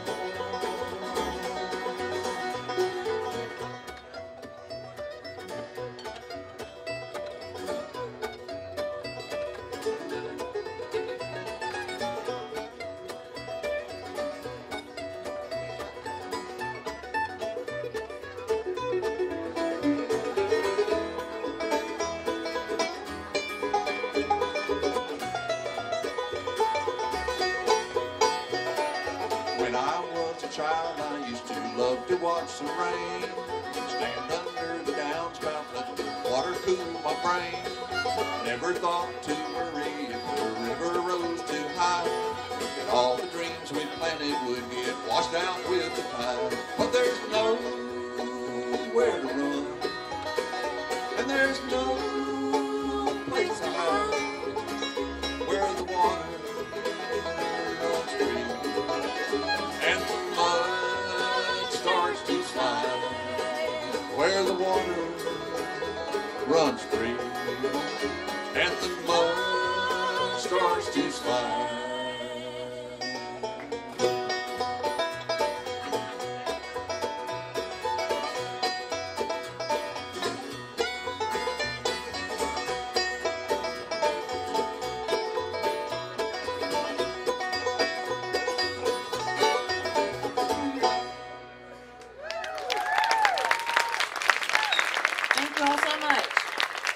When I was a child, I used to love to watch the rain, stand under the downspout, let the water cool my brain. Never thought to worry if the river rose too high, that all the dreams we planted would get washed out with the tide. But there's nowhere to run, and there's no place to hide, where the water runs free and the mud starts to slide, where the water runs free and the mud starts to slide. Thank you all so much.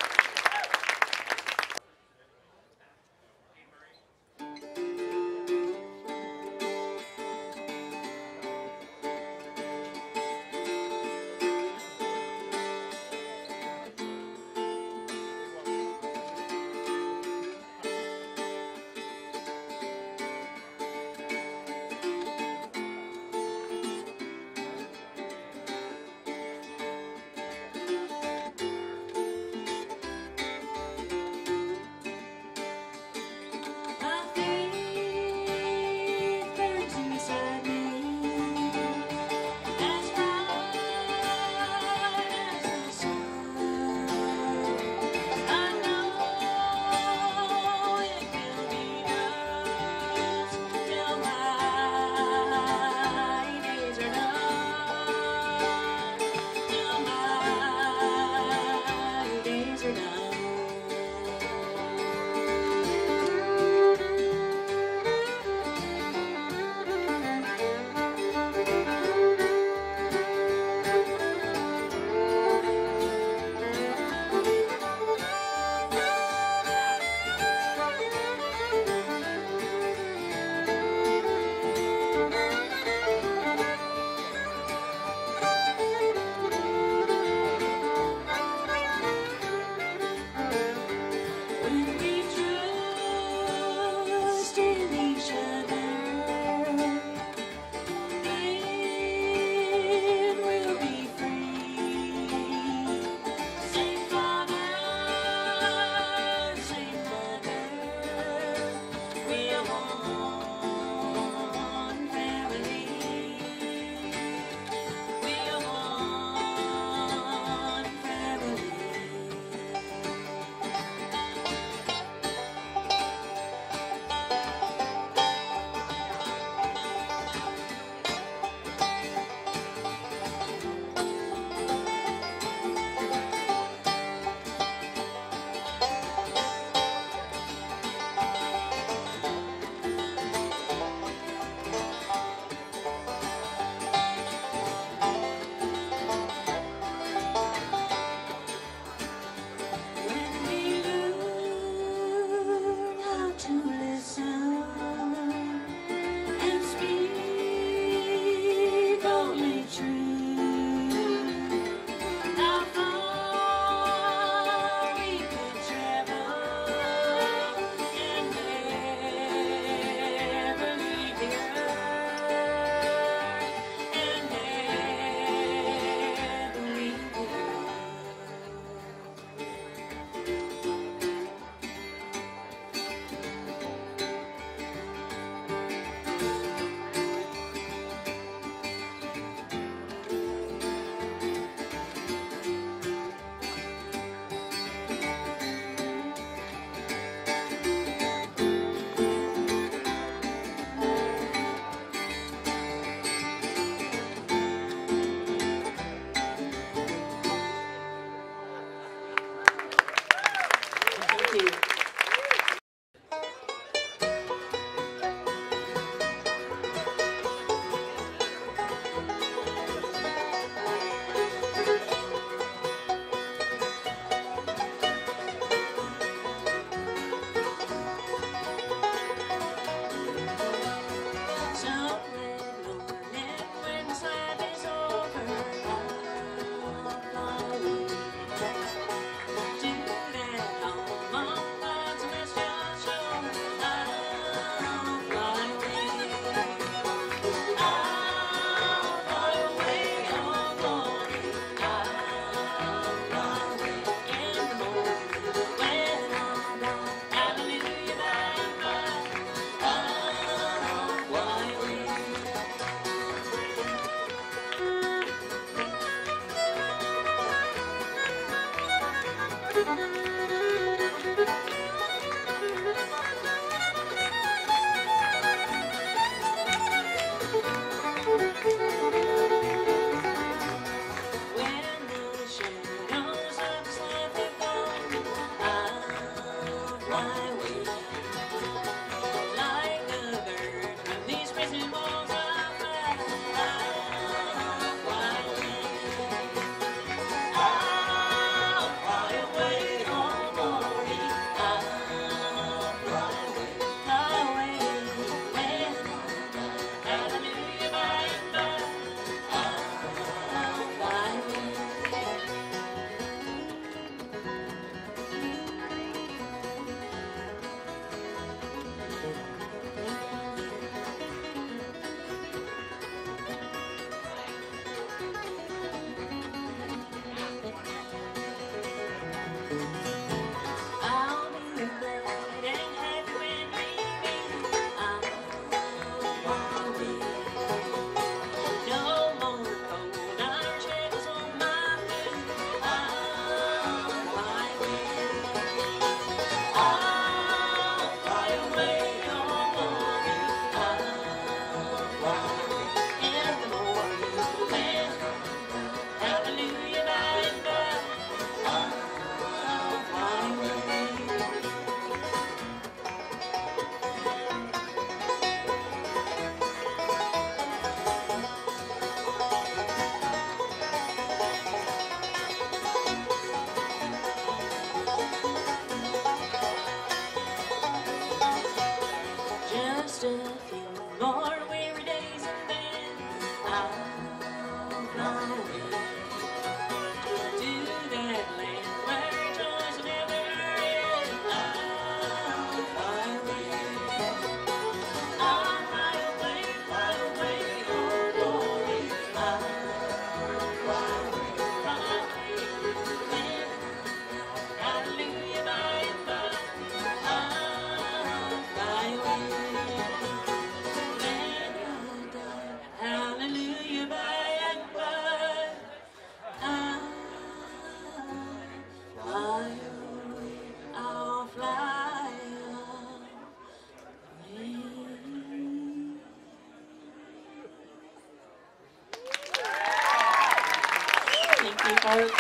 Thank you, folks.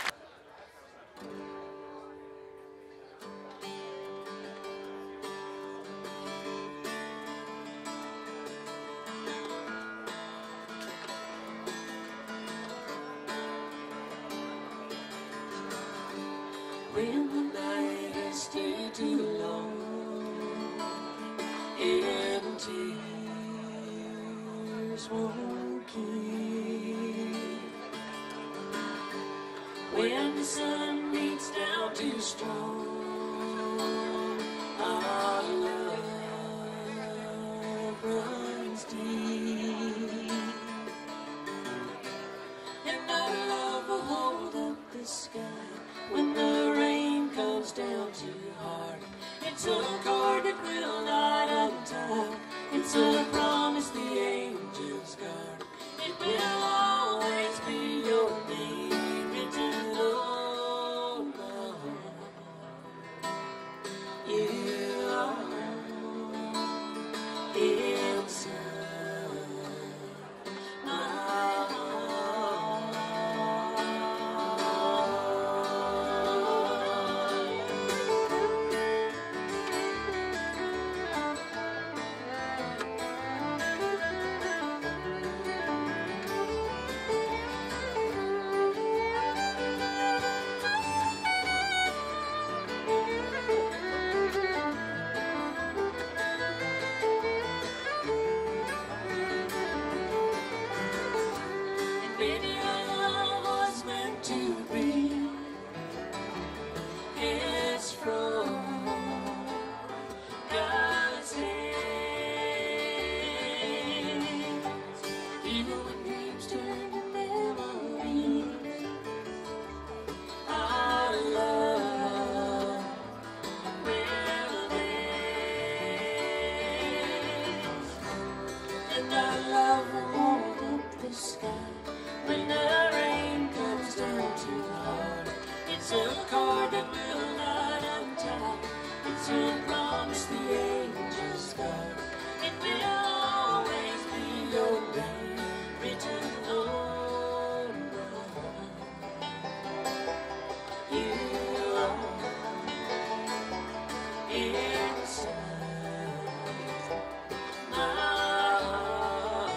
When the night has stayed too long and tears won't keep, when the sun beats down too strong, our love runs deep, and our love will hold up the sky. When the rain comes down too hard, it's a cord that will not untie. It's a promise the angels guard. It will always be your name written on my heart. You are inside my heart. Baby, our love was meant to be. It's from God's hands. Even when dreams turn to memories, our love will last. And our love will hold up the sky. When the rain comes down too hard, it's a cord that will not untie. It's a promise the angels guard. It will always be your name written on my heart. You are inside my heart.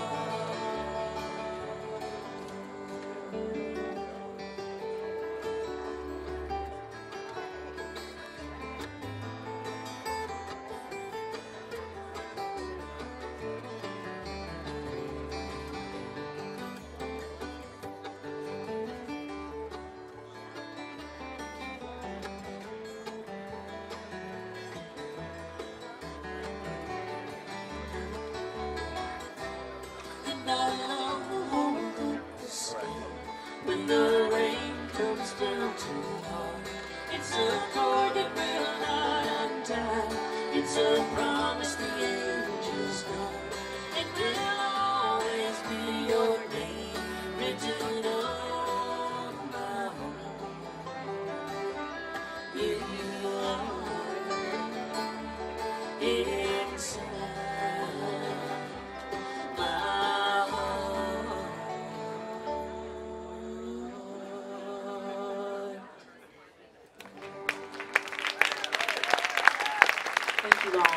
And our love will hold up the sky. When the rain comes down too hard, it's a cord that will not untie. It's a promise the angels guard. It will always be your name written on my heart. You are inside my heart. Thank you all.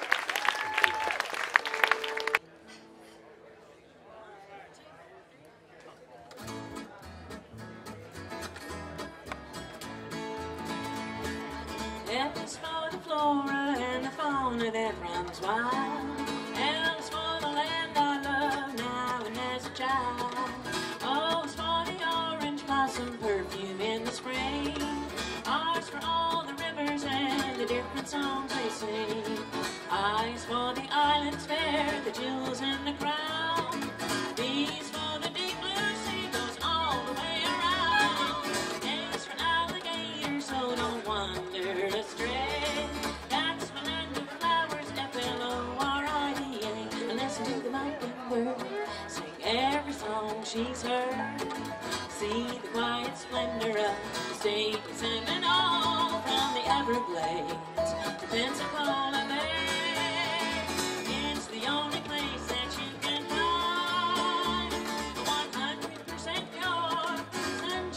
Heaven's for the flora and the fauna that runs wild. Heaven's for the land I love now and as a child. Oh, it's for the orange blossom perfume in the spring. R's for all the rivers and the different songs they sing. I's for the islands fair, the jewels in the crown. D's for the deep blue sea goes all the way around. A's for alligators, so don't wander astray. That's the land of flowers, F-L-O-R-I-D-A. And listen to the mockingbird sing every song she's heard. See the quiet splendor of the state singing all from the Everglades to Pensacola Bay. It's the only place that you can find 100% pure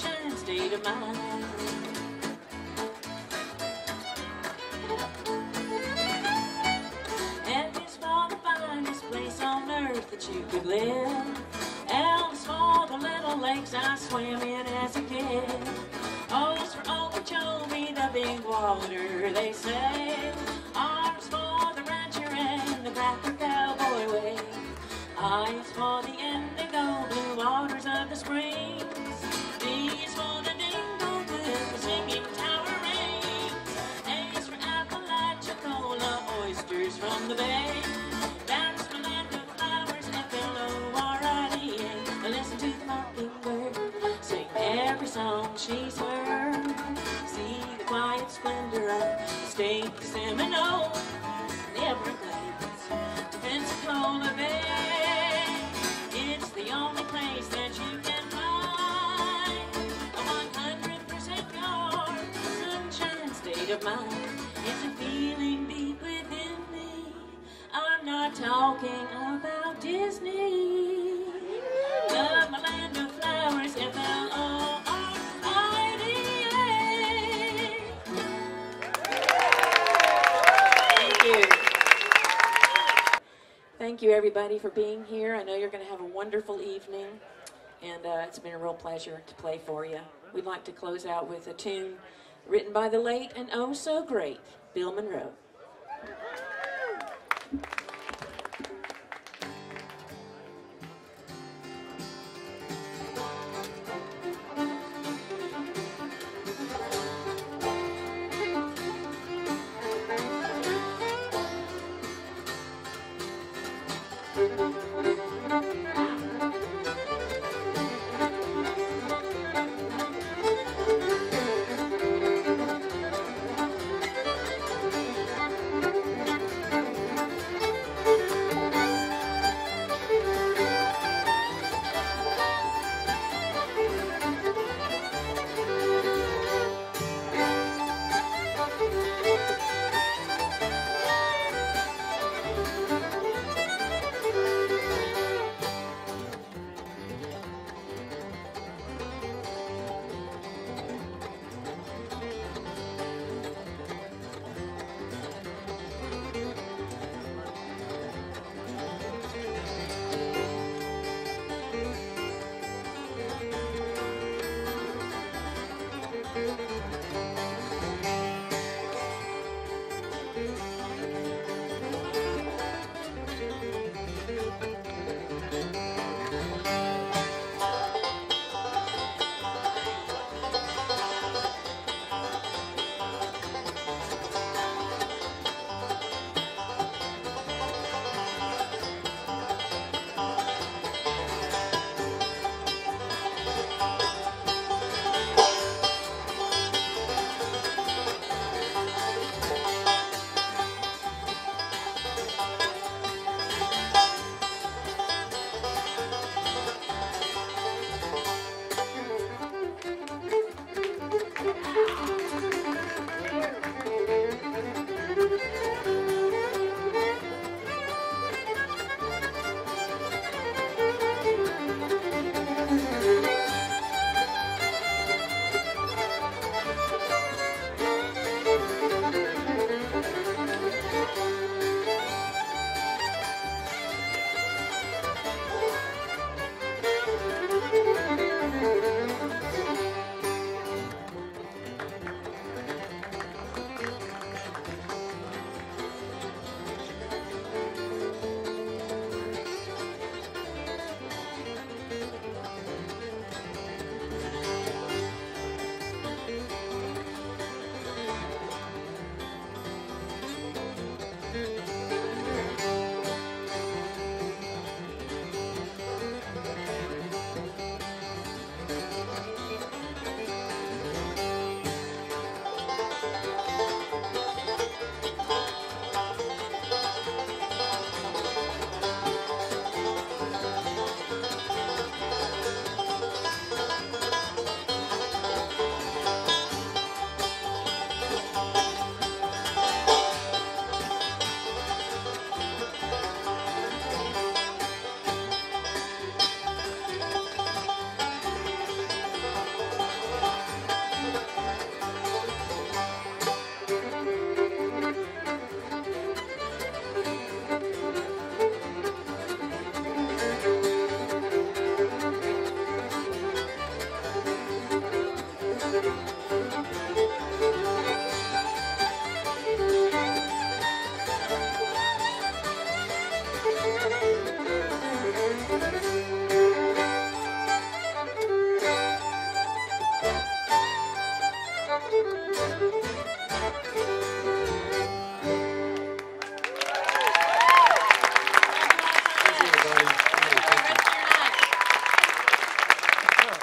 of mind. Heaven's for the finest place on earth that you could live. Elms for the little lakes I swam in as a kid. O's for Okeechobee, the big water, they say. R's for the rancher and the cracker cowboy way. I's for the indigo blue waters of the springs. D's for the dingo with the singing tower rings. A's for Apalachicola, oysters from the bay. That's my land of flowers, F-L-O-R-I-D-A. Listen to the mockingbird sing every song she's heard. See the quiet splendor of the state Seminole. The Everglades to Pensacola Bay. It's the only place that you can find a 100% pure sunshine state of mind. It's a feeling deep within me. I'm not talking about Disney. Love my land of flowers, F-L-O-R-I-D-A. Thank you. Thank you, everybody, for being here. I know you're going to have a wonderful evening, and it's been a real pleasure to play for you. We'd like to close out with a tune written by the late and oh so great Bill Monroe.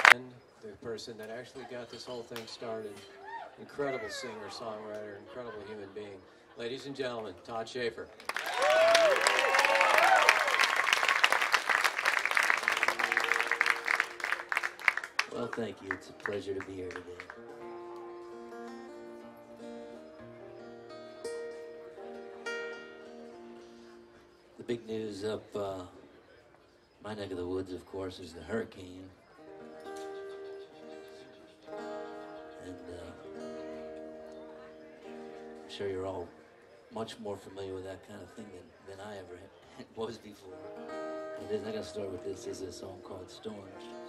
And the person that actually got this whole thing started. Incredible singer, songwriter, incredible human being. Ladies and gentlemen, Todd Schaefer. Well, thank you. It's a pleasure to be here today. The big news up my neck of the woods, of course, is the hurricane. And I'm sure you're all much more familiar with that kind of thing than I ever was before. And I gotta start with this. This is a song called Storms.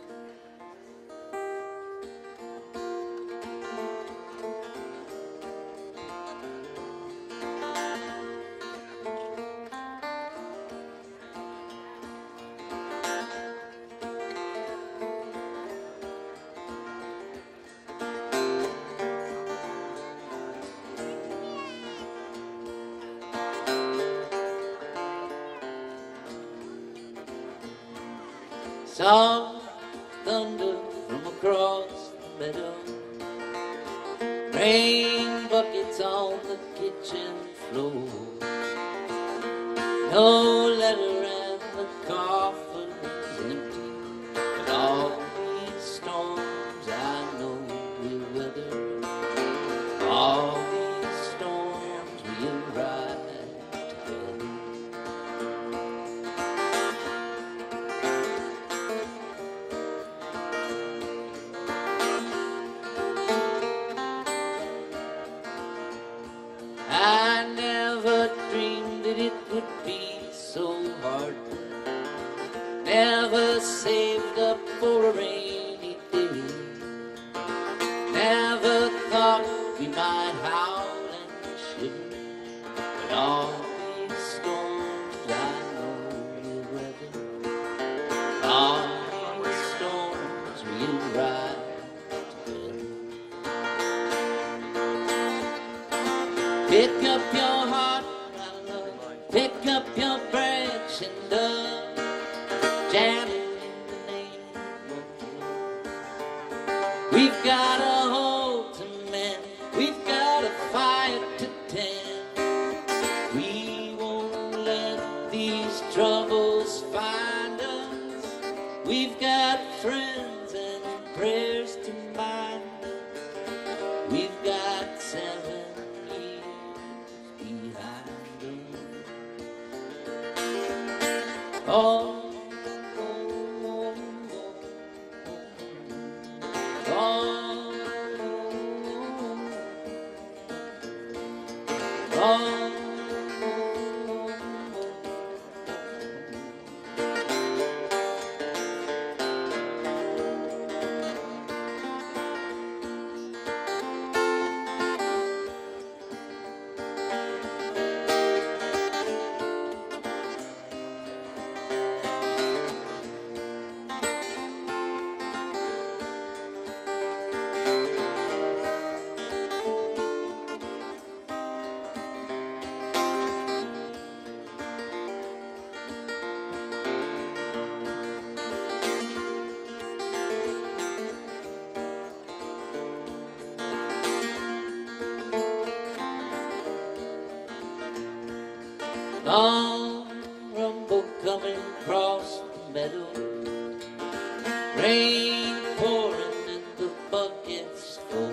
Soft thunder from across the meadow, rain buckets on the kitchen floor, no letter and the coffer's empty, but all these storms I know we'll weather, all these storms we'll ride together. I never dreamed that it would be so hard. Never saved up for a rainy day. Never thought we might howl and shiver. But all these storms I know we'll weather. All these storms we'll ride together. Pick up your heart, my love. Pick up your branch and love. Jam it in the name of the Lord. We've got a hole to mend. We've got a fire to tend. We won't let these troubles find us. We've got friends and prayers to mind us. We've got 7 years behind us. Oh, long rumble coming across the meadow, rain pouring and the buckets full,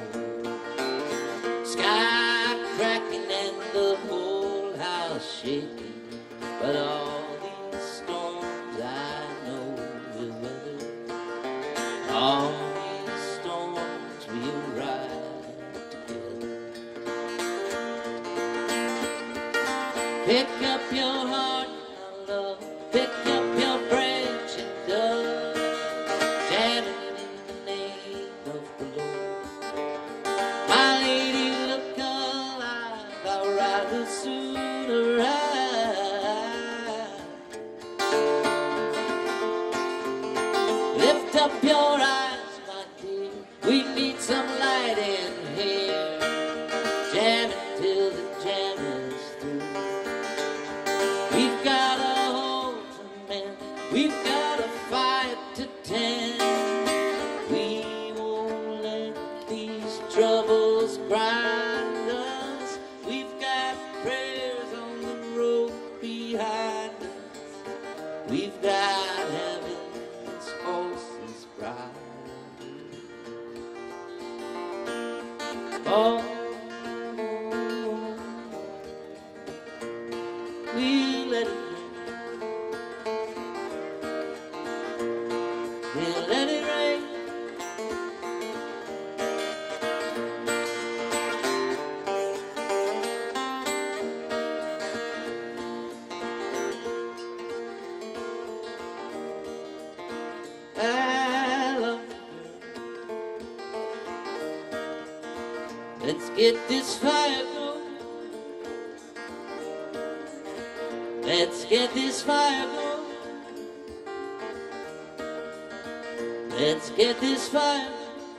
sky cracking and the whole house shaking, but all these storms I know will weather, all these storms we'll ride together. Pick up your heart, my love. Pick up your branch and dove. Jam it in the name of the Lord. My lady, look alive. I'll rather sooner ride. Lift up your eyes, my dear. We need some light in here. Jam it till the jam is through. We've got a hole to mend. We've got a fire to tend. We Oh, we'll let it rain. We'll let it rain. Let's get this fire going. Let's get this fire going. Let's get this fire.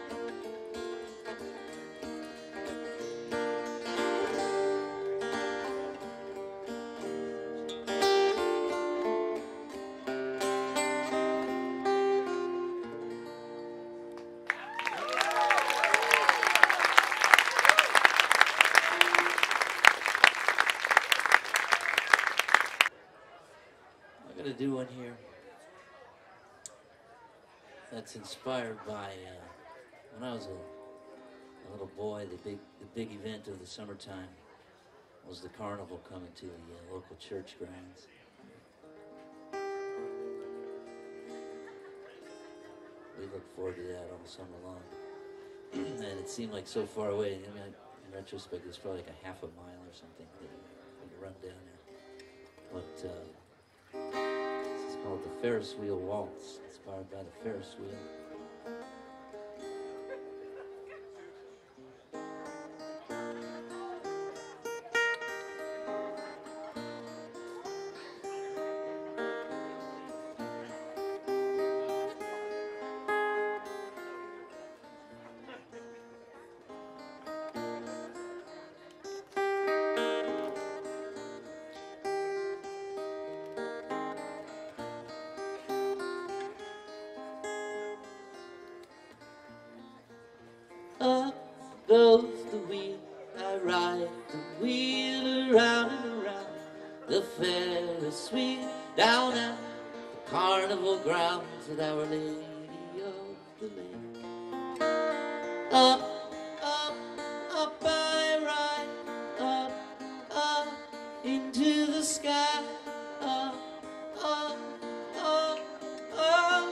Do one here that's inspired by when I was a little boy. The big event of the summertime was the carnival coming to the local church grounds. We looked forward to that all summer long, and it seemed like so far away. I mean, in retrospect, it's probably like a half a mile or something when you run down there. But it's called the Ferris Wheel Waltz, inspired by the Ferris wheel. Up goes the wheel, I ride the wheel around and around the Ferris wheel, down at the carnival grounds at Our Lady of the Lake. Up, up, up I ride, up, up into the sky, up, up, up, up.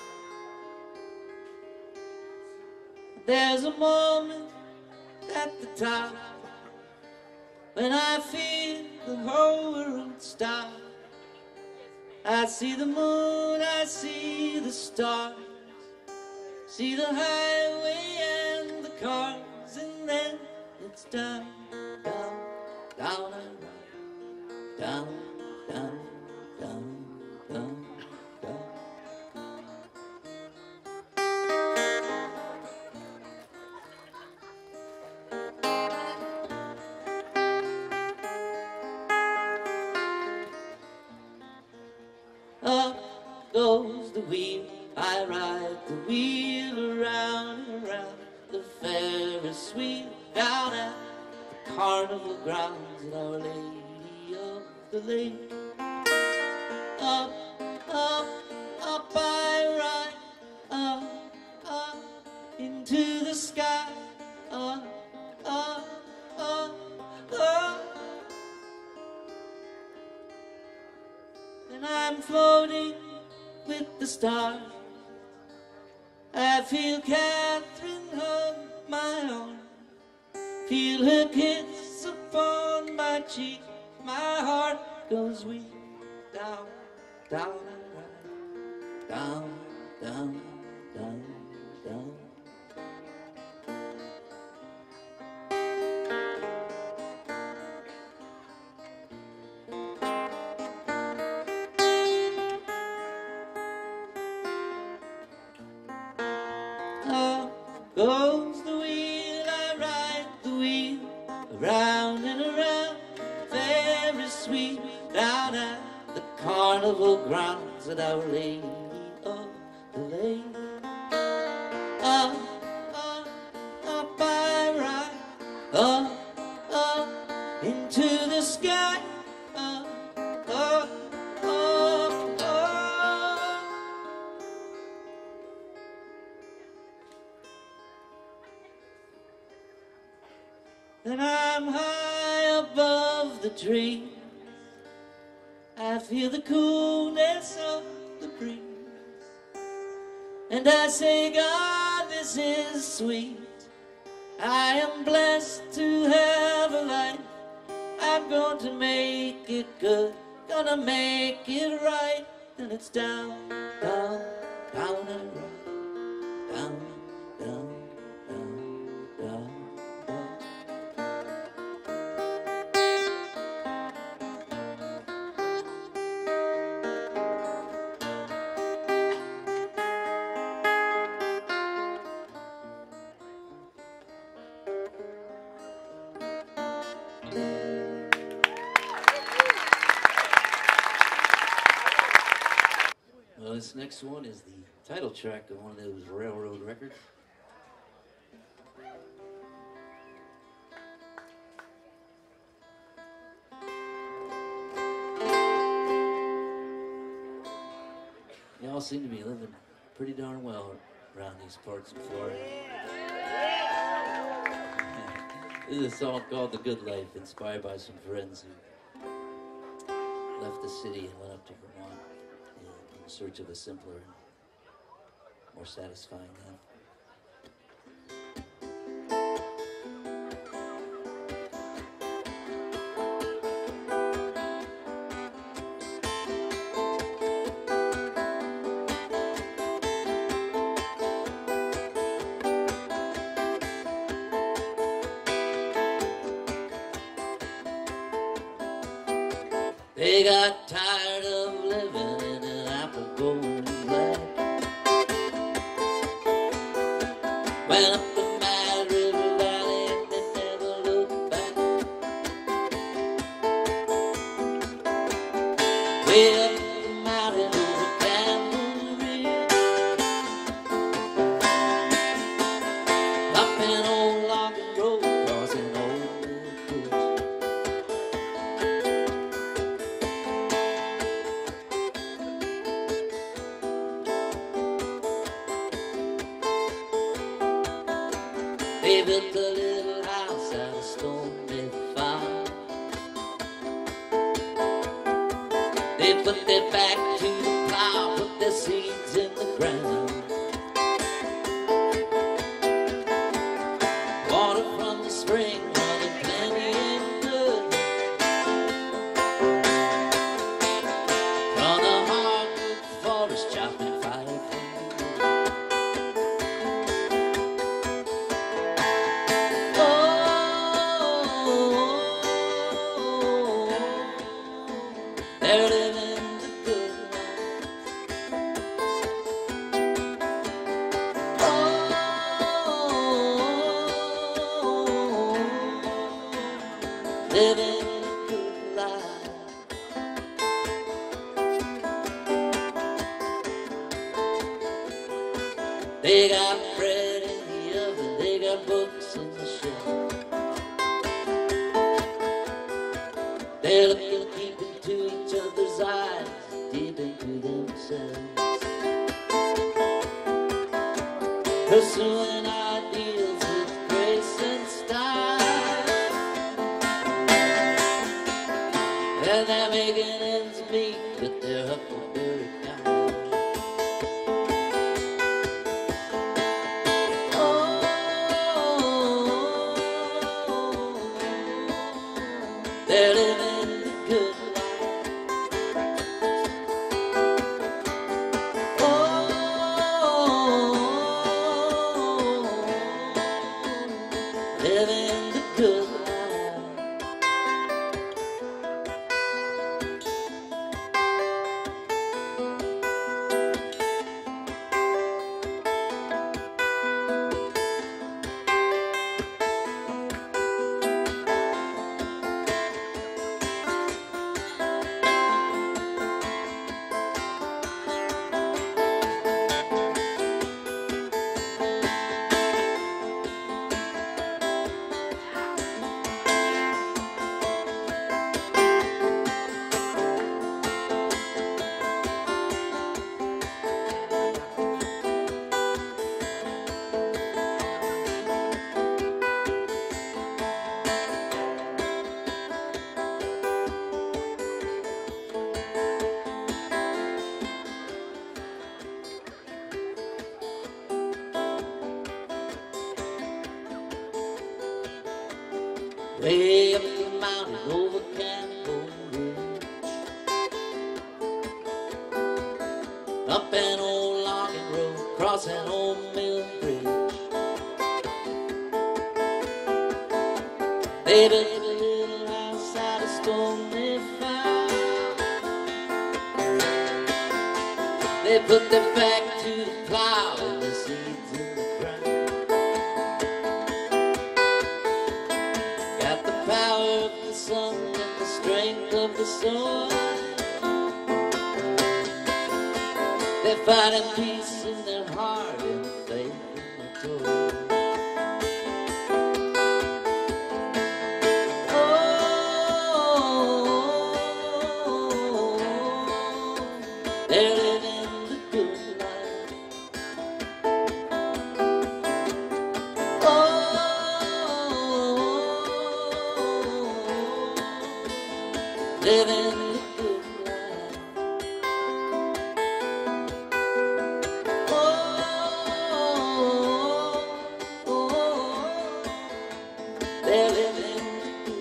There's a moment at the top when I feel the whole world stop. I see the moon, I see the stars, see the highway and the cars, and then it's down, down, down I ride, down, down, down, down, down. Up goes the wheel, I ride the wheel around and around the Ferris wheel, down at the carnival grounds at Our Lady of the Lake. Up, up, up I ride, up, up into the sky, up, up, up, up. And I'm floating with the stars. I feel Catherine hug my arm, feel her kiss upon my cheek. My heart goes weak, down, down I ride, down, down, down, down. Goes the wheel, I ride the wheel, around and around, Ferris wheel, down at the carnival grounds at Our Lady of the Lake. Up, up, up I ride, up, up, into the sky, up, up, up, up. Then I'm high above the tree. I feel the coolness of the breeze. And I say, God, this is sweet. I am blessed to have a life. I'm going to make it good, gonna make it right. Then it's down, down, down and right. Down, down, down, down, down. Well, this next one is the title track of one of those railroad records. Y'all seem to be living pretty darn well around these parts of Florida. This is a song called The Good Life, inspired by some friends who left the city and went up to Vermont in search of a simpler and more satisfying life. They got tired of living in an apple golden black. Went up the Mad River Valley and they never looked back. Way up the mountain over Tambourine, up in old logging road, crossing old mill bridge. They built a little house out of stone they found. They put their back to the plow, put their seeds in the ground. Water from the spring, running plenty and good. From the hardwood forest, chopping fire from the wood. They're living the good life. Living the good life. They got bread in the oven, they got books in the shelf. They're looking, keep into each other's eyes, deep into themselves. Pursuing ideals with grace and style. And they're making ends meet with their huckleberry kind. They're living the good life. Living the good life. way up the mountain over Cannonball Ridge. Up an old logging road, across an old mill bridge. They built a little house out of stone they found. They put their back to the plow and the seeds in the ground. Got the power of the sun and the strength of the soil. They find a peace in their heart and faith in the toil. They're living the good life. Oh, living the good life. They're living the good life.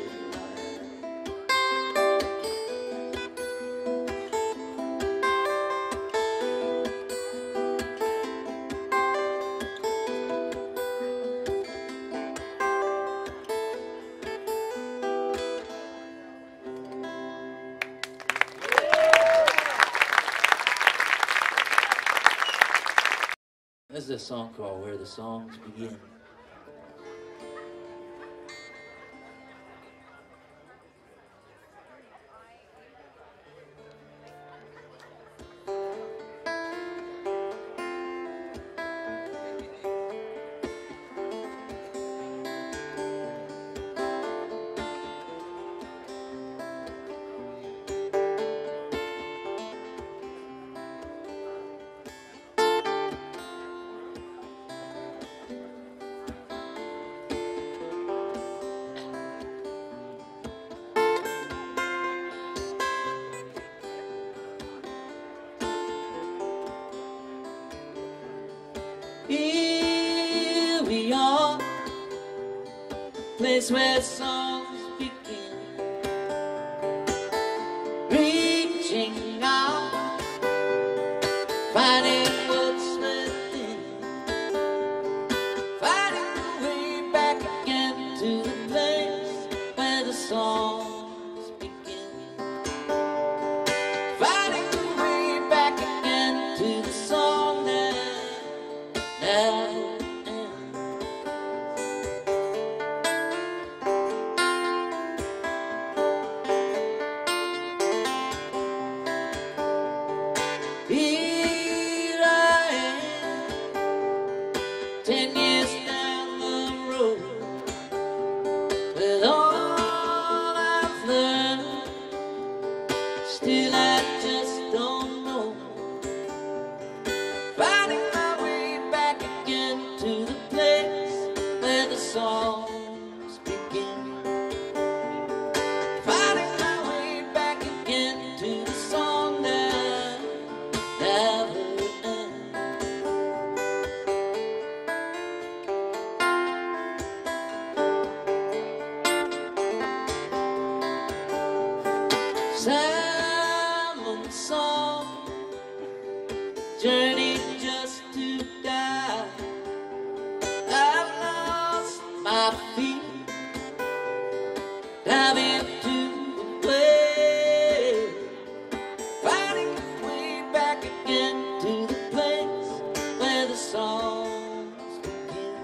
This is a song called Where the Songs Begin. Here we are, place where songs begin, reaching out, finding what's within, finding the way back again to the place where the songs begin, finding the way back again to the song that never ends. Here I am, 10 years down the road, with all I've learned, still I just don't know. Finding my way back again to the place where the songs begin. Finding my way back again to the song that never ends. Salmon song, journey just to die. I've lost my feet, dive into the wave, finding the way back again to the place where the songs begin,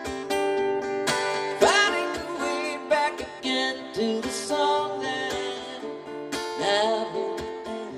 finding the way back again to the song that never ends.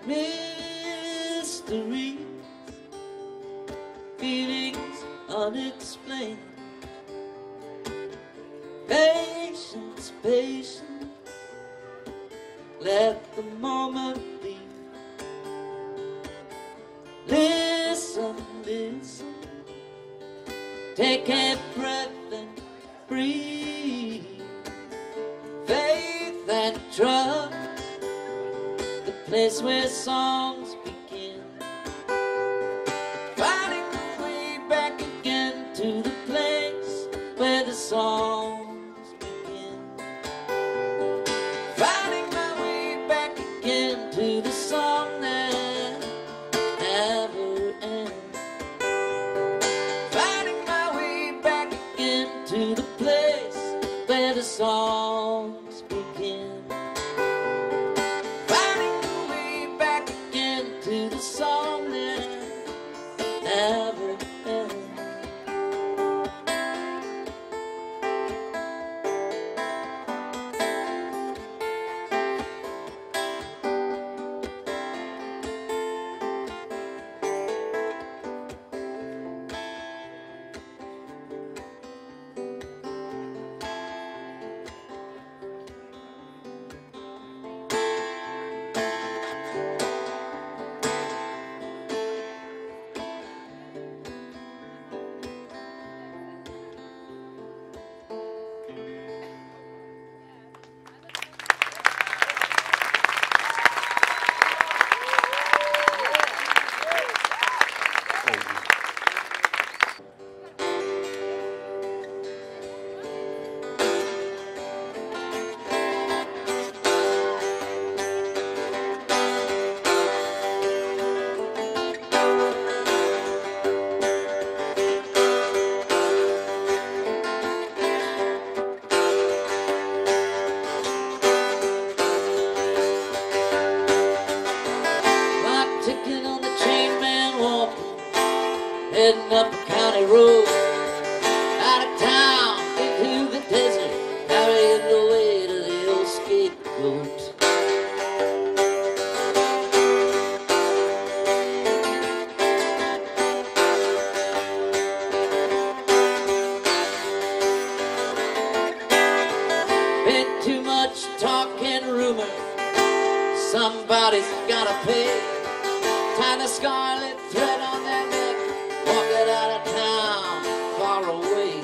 mystery, feelings unexplained. Patience, patience, let the moment be. Listen, listen, take a breath and breathe. Faith and trust, the place where songs begin. Finding the way back again to the place where the songs begin. Finding my way back again to the song that never ends. Finding my way back again to the place where the songs begin. Finding the way back again to the song that never ends. Heading up a county road, out of town, into the desert, carrying the weight of the old scapegoat. Been too much talk and rumor, somebody's gotta pay. Tie the scarlet thread on their neck, walking out of town, far away.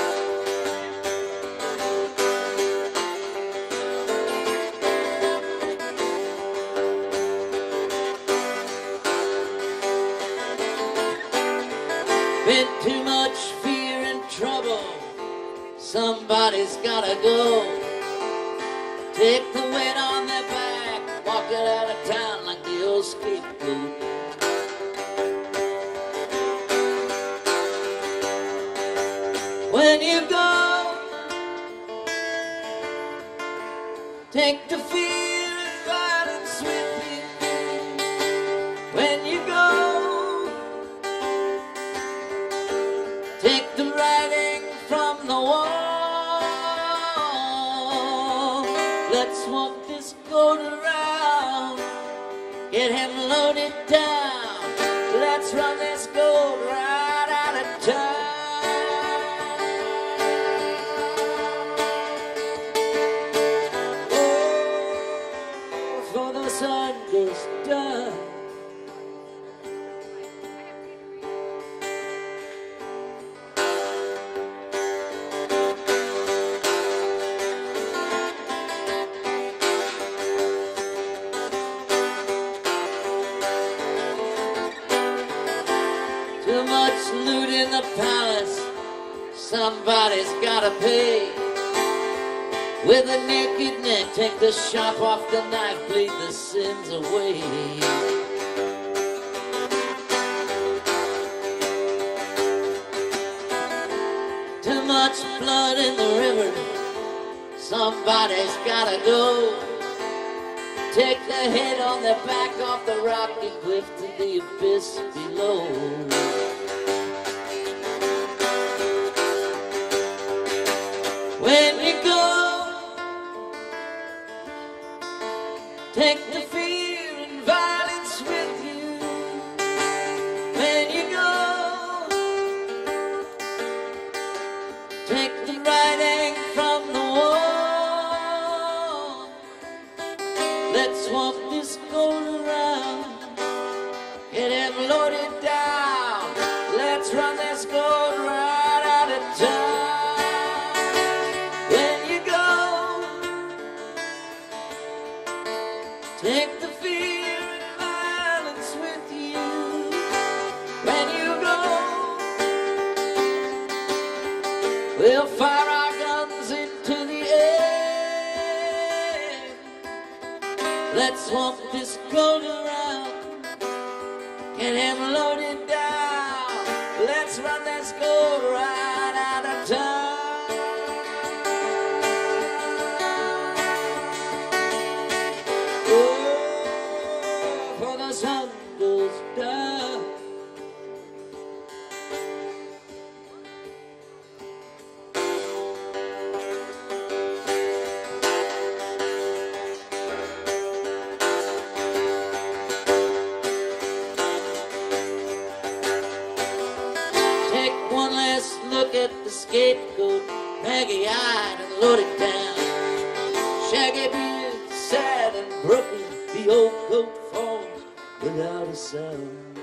Been too much fear and trouble, somebody's gotta go. Take the weight on their back, walking out of town like the old scapegoat. When you go, take the fear and violence with you. When you go, take the writing from the wall. Let's walk this goat around, get him loaded down. Let's run this goat right out of town. Sun goes down. Too much loot in the palace, somebody's gotta pay. With a naked neck, take the sharp off the knife, bleed the sins away. Too much blood in the river, somebody's gotta go. Take the head on their back off the rocky cliff to the abyss below. When you go, take the fear and violence him loaded down. Let's run this gold right out of town. When you go, take the fear and violence with you. When you go, we'll fire our guns into the air. Let's walk this gold around, get him loaded down. Let's run this gold right out of town. Oh, for the sun goes down. Look at the scapegoat, maggy-eyed and loaded down. Shaggy beard, sad and broken, the old goat falls without a sound.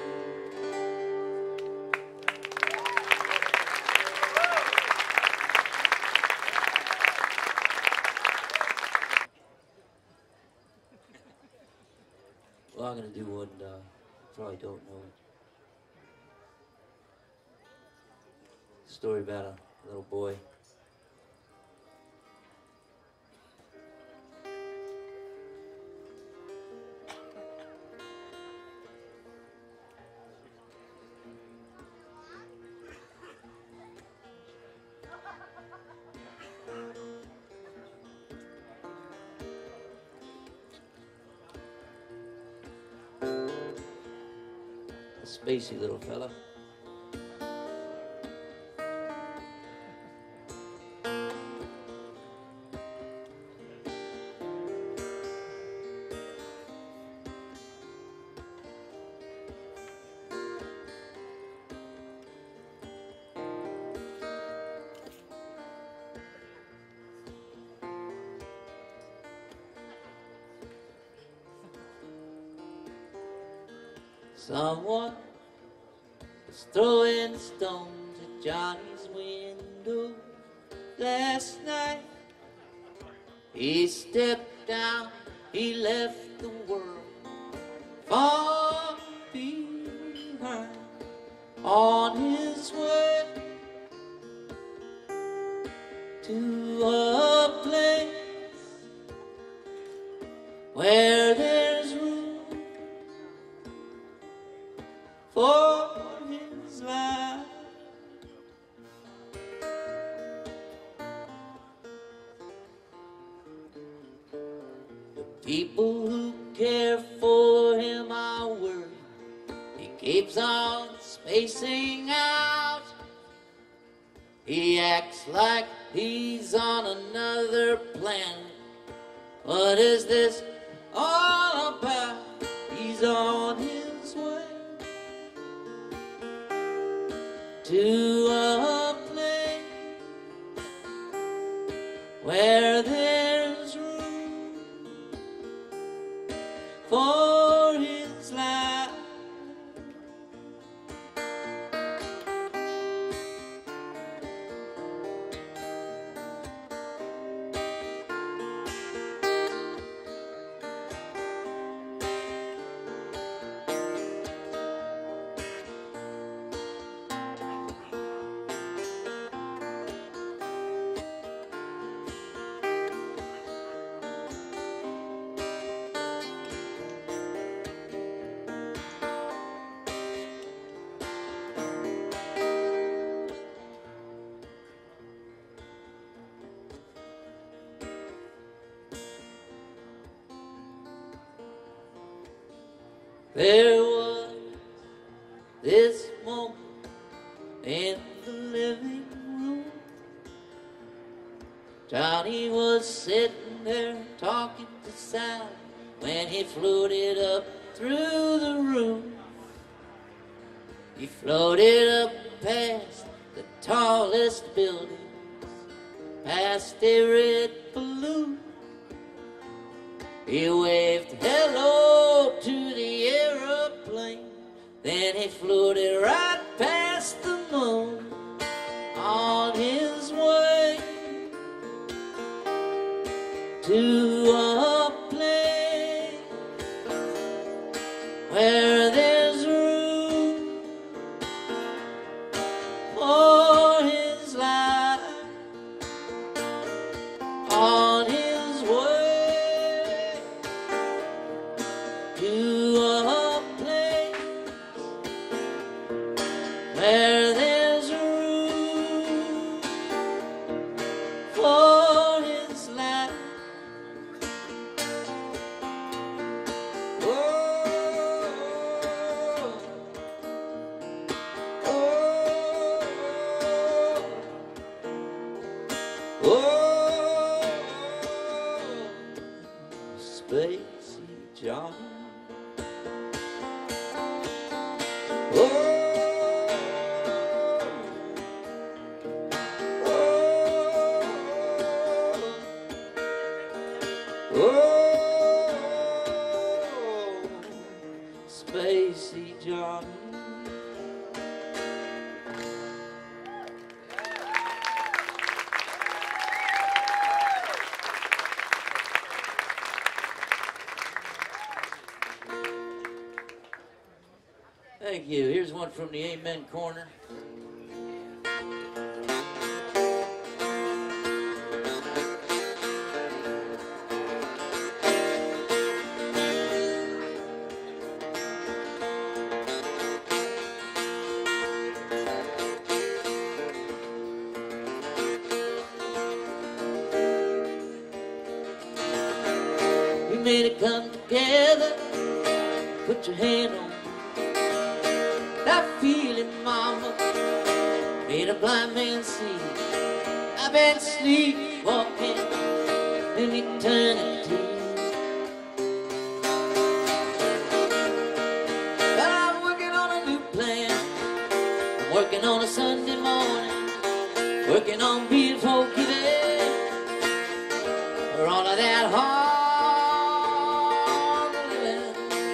Well, I'm going to do one, probably don't know it. Story about a little boy. A spacey little fella. Someone was throwing stones at Johnny's window last night. He stepped down, he left the world far behind. On his way to a place where there's room for his life. The people who care for him are worried. He keeps on spacing out. He acts like he's on another planet. What is this all about? He's on his way to a place where there's room for his life. There was this moment in the living room. Johnny was sitting there talking to Sally when he floated up through the room. He floated up past the tallest buildings, past a red balloon. He waved hello to the aeroplane, Then he floated right past the moon on his way to a place where there's room for his life. On his way to a place where there's room for his life. Oh, oh, oh, oh, Spacey John. Oh. Oh, Spacey John. Thank you. Here's one from the Amen Corner. We made it come together. Put your hand on that feeling, mama. Made a blind man see. I've been sleepwalking in eternity. But I'm working on a new plan. I'm working on a Sunday morning. Working on being forgiven for all of that hard living.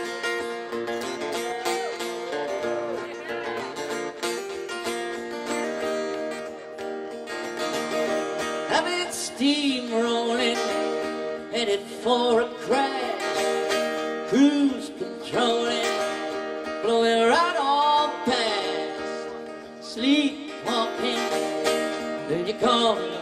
I've been steamrolling, headed for a crash. Cruise controlling, blowing right on past. Sleepwalking, then you call me.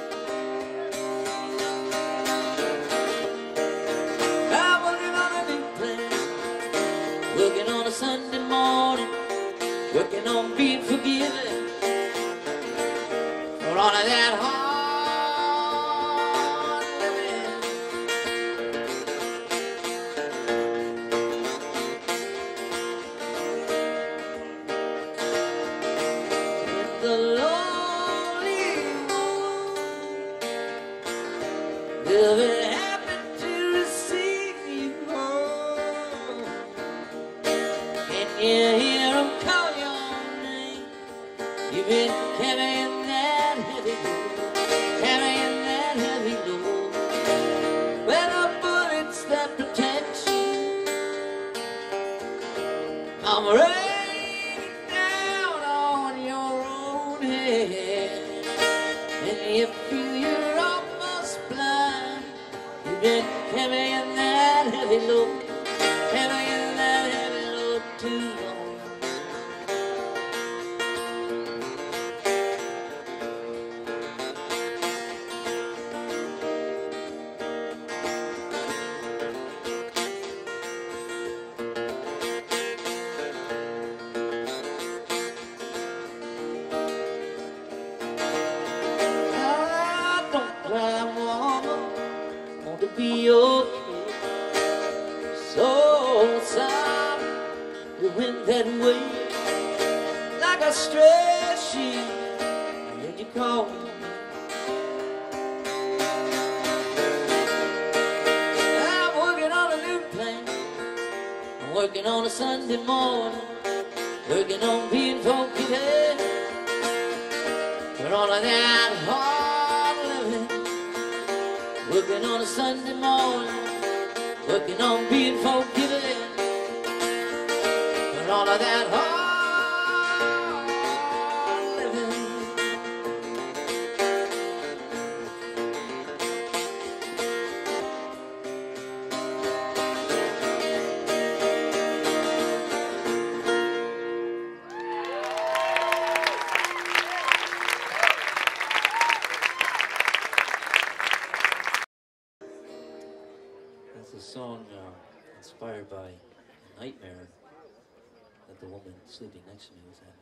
I'm working on a new plan. Working on a Sunday morning. Working on being forgiven for all of that hard living. In the lonely road, we'll be happy to receive you home. Can you hear 'em call your name? You've been carrying that heavy load, carrying that heavy load. When the bullets that protect you come raining down on your own head, and you feel you're almost blind, you've been carrying that heavy load, carrying that heavy load too long. Ah, don't cry, mama, want to be okay. So sorry you went that way, like a stray sheep. Did you call me? I'm working on a new plan. I'm working on a Sunday morning. Working on being forgiven for all of that hard living. Working on a Sunday morning. Working on being forgiven for and all of that hard living. That's a song inspired by a nightmare that the woman sleeping next to me was having.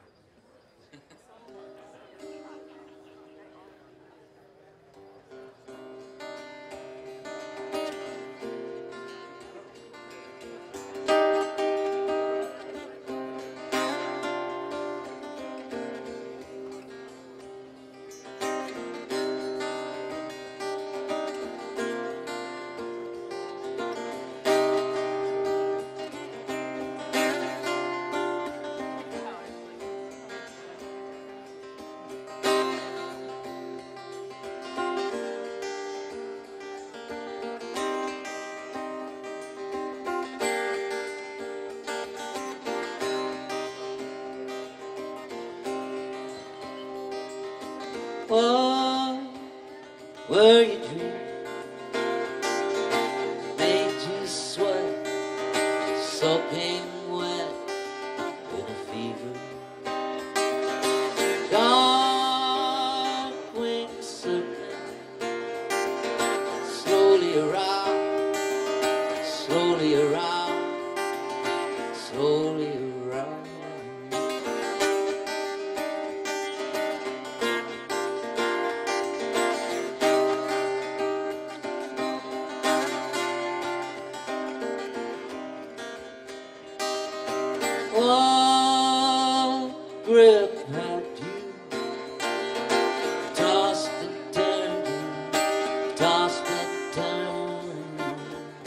What were you dreaming? Made you sweat, soaking wet with a fever. Dark wings circling slowly around, slowly around, slowly around. What grip had you? Tossed and turned you, tossed and turned you.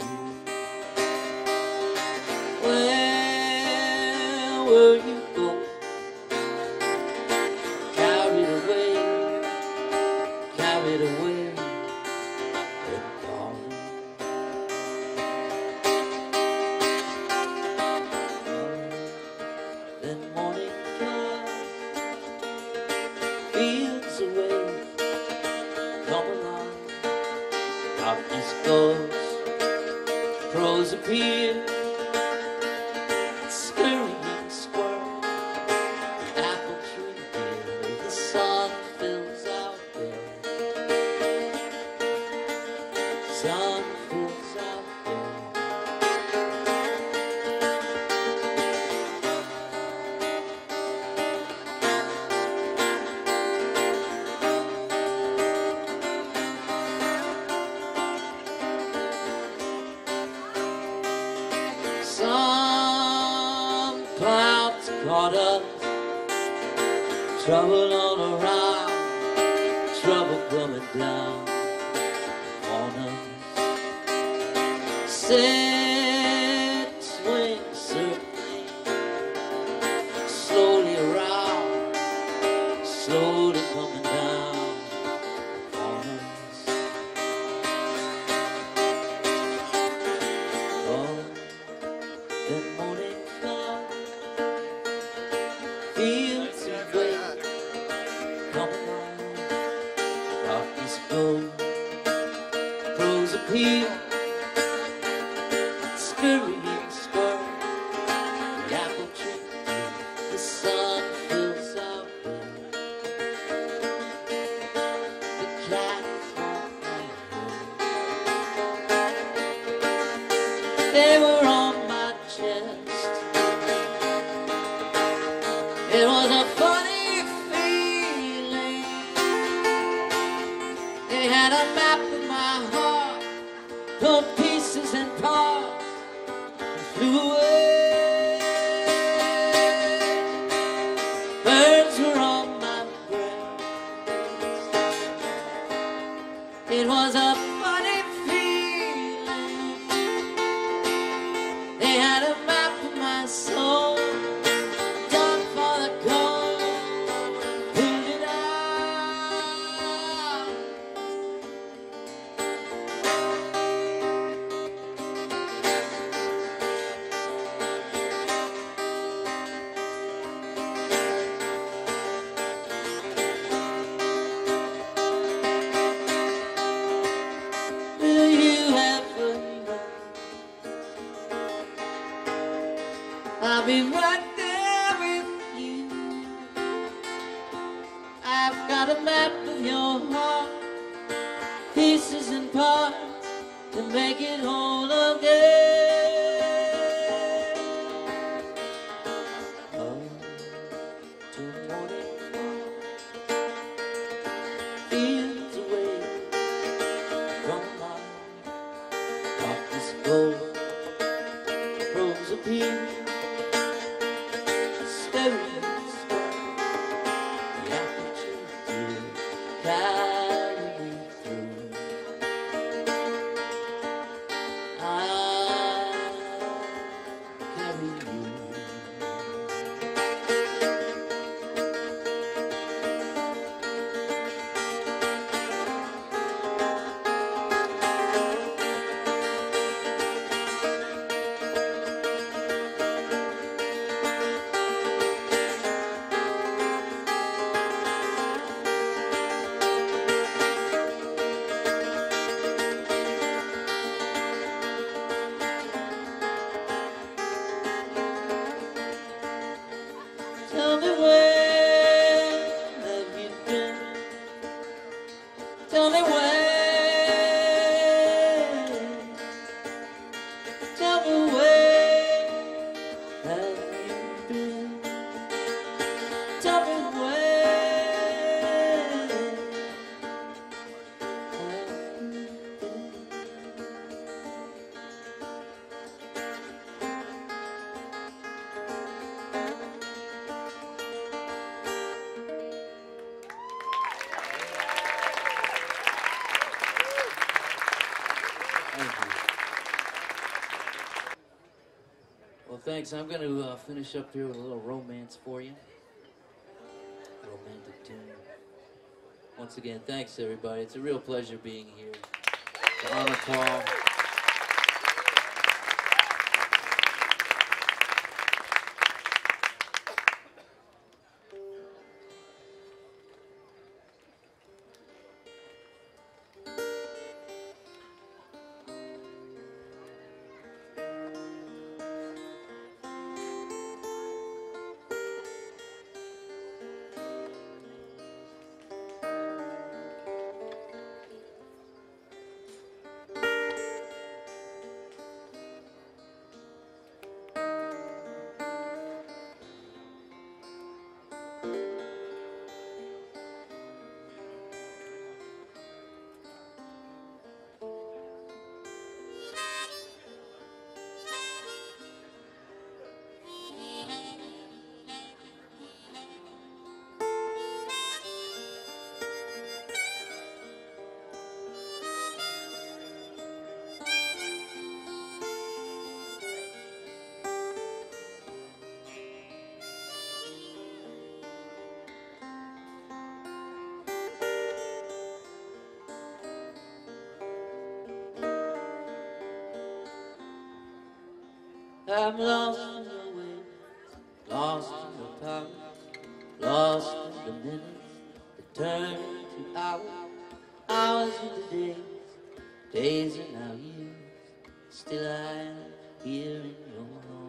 Where were you going? Carried away and gone. Then morning comes, fields away, come along. Darkness goes, crows appear, scurrying squirrel, the apple tree dear. The sun fills out there, sun fills out there. Some clouds caught us, trouble all around, trouble coming down on us. Six wings circling slowly around, slowly coming down on us. Oh, then morning comes, fields away, come along. Darkness goes, crows appear, scurrying squirrel, the apple tree dear. The sun fills out there, the cats walk right there. They were on my chest. It was a funny feeling. They had a map of my heart, torn pieces and parts, and flew away. Birds were on my breast. It was a funny feeling. They had a map of my soul, done for the cold, pulled it out. right there with you. I've got a map of your heart, pieces and parts to make it whole again. Oh, till morning fields away from my darkness gold. Rose appear, staring the aperture to carry me through. I carry you. Tell me where have you been? Tell me where. Tell me where have you been? Tell me where have you been? Thank you. Well, thanks. I'm going to finish up here with a little romance for you. Romantic tune. Once again, thanks everybody. It's a real pleasure being here. To honor Paul. I'm lost in the wind, lost in the power, lost in the minutes that turn to hours, hours into days, days are now years. Still I am here in your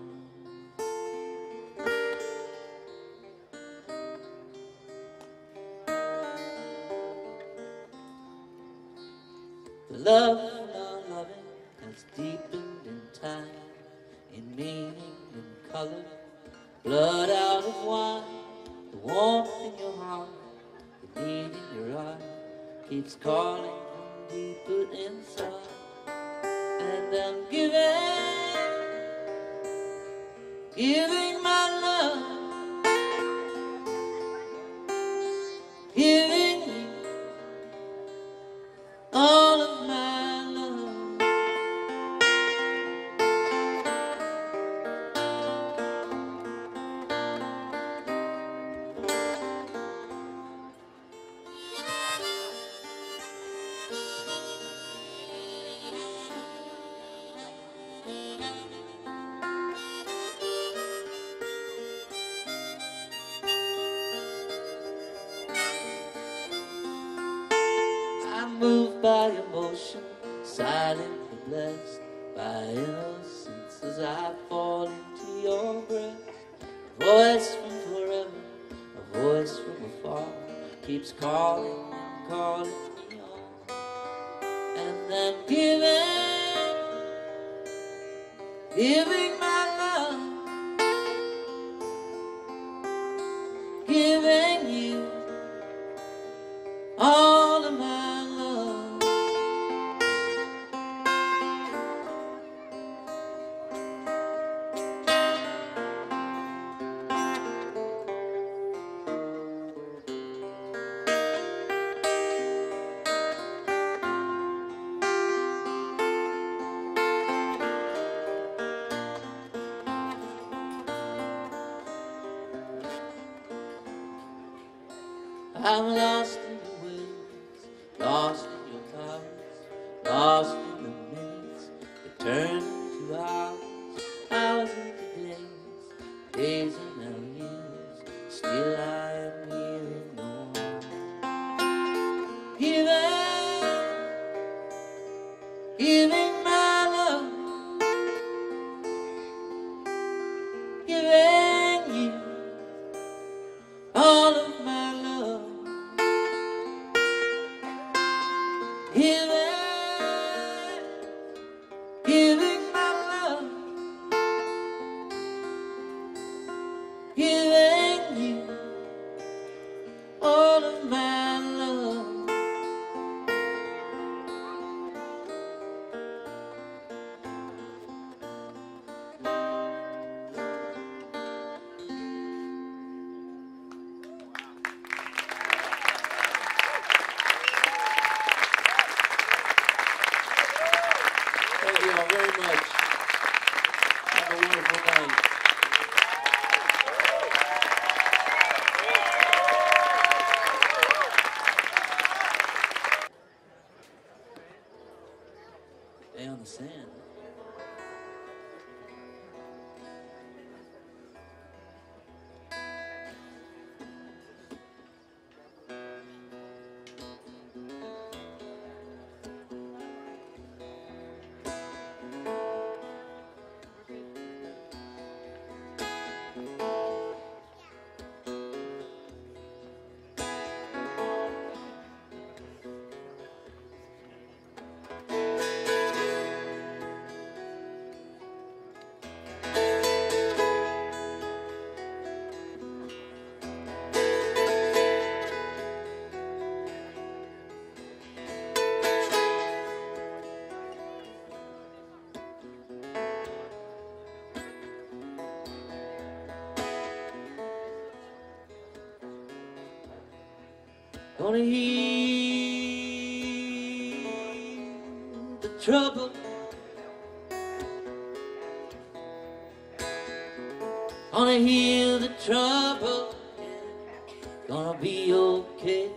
arms. The love of our loving has deepened in time, in meaning and color, blood out of wine, the warmth in your heart, the need in your eye, keeps calling from deeper inside. And I'm giving my love, giving you all of my love. Moved by emotion, silently blessed by innocence as I fall into your breast. voice from forever, a voice from afar, keeps calling and calling me on. And I'm giving my love, giving you all of my love. I'm lost in the woods, lost in your flowers, lost in the minutes that turn to hours into days, days are now years, still I am here in the warm. Giving my love, giving you all of my love. Giving my love, giving you all of my love. Thank you all very much. Have a wonderful night. Day on the sand. Gonna heal the trouble, gonna heal the trouble, gonna be okay.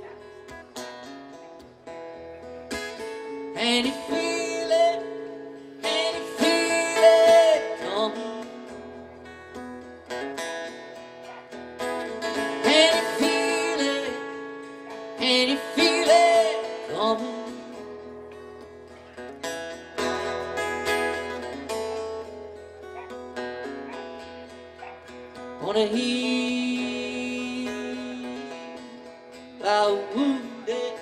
And you feel it, and you feel it coming, and you feel it, and you feel it coming. Gonna heal our wounded,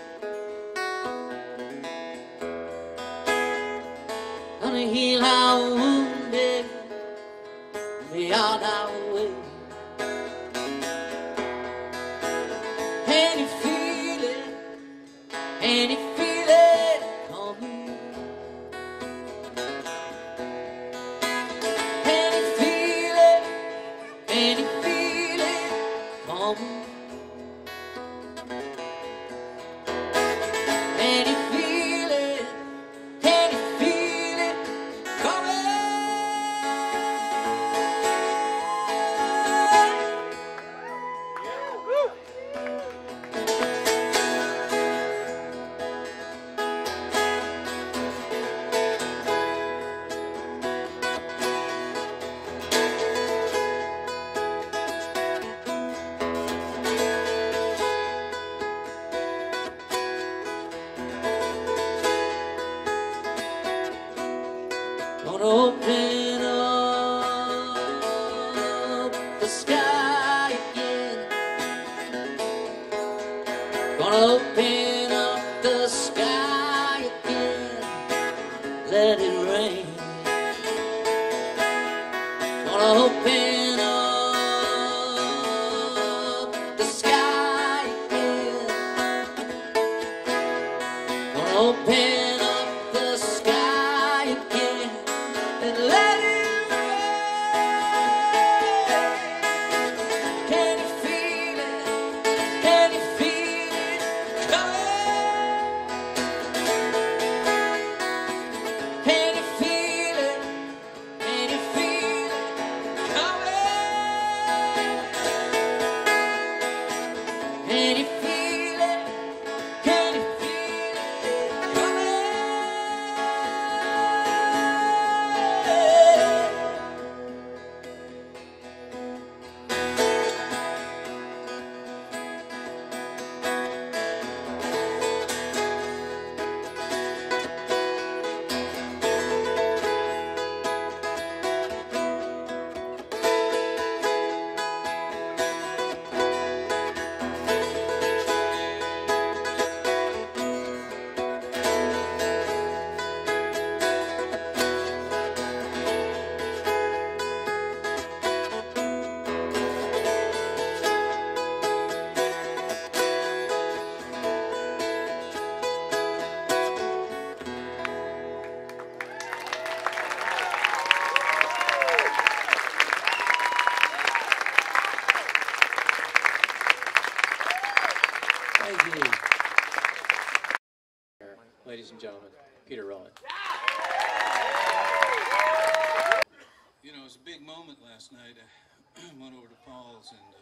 gonna heal our wounded beyond our way. And you feel it, and you feel it coming. And you feel it, and you feel it coming. And you feel it, and you feel it coming. sky again. Gonna open up the sky again. Let it rain. Gonna open up the sky again. Gonna open up the sky again and let it rain. Can you feel it? Can you feel it coming? Can you feel it? Can you feel it coming? Can you feel it? Can you feel it coming? Thank you. Ladies and gentlemen, Peter Rowan. You know, it was a big moment last night. I went over to Paul's and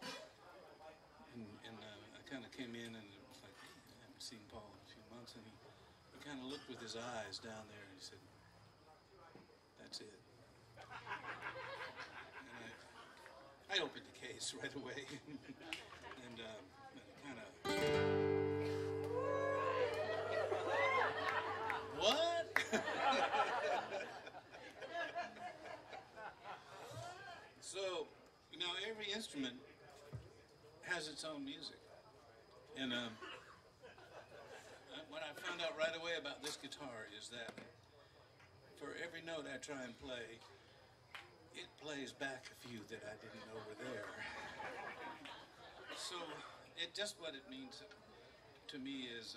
I kind of came in and it was like, I haven't seen Paul in a few months, and he kind of looked with his eyes down there and he said, "That's it." And I opened the case right away and kind of, what? So, you know, every instrument has its own music. And what I found out right away about this guitar is that for every note I try and play, it plays back a few that I didn't know were there. So, just what it means to me is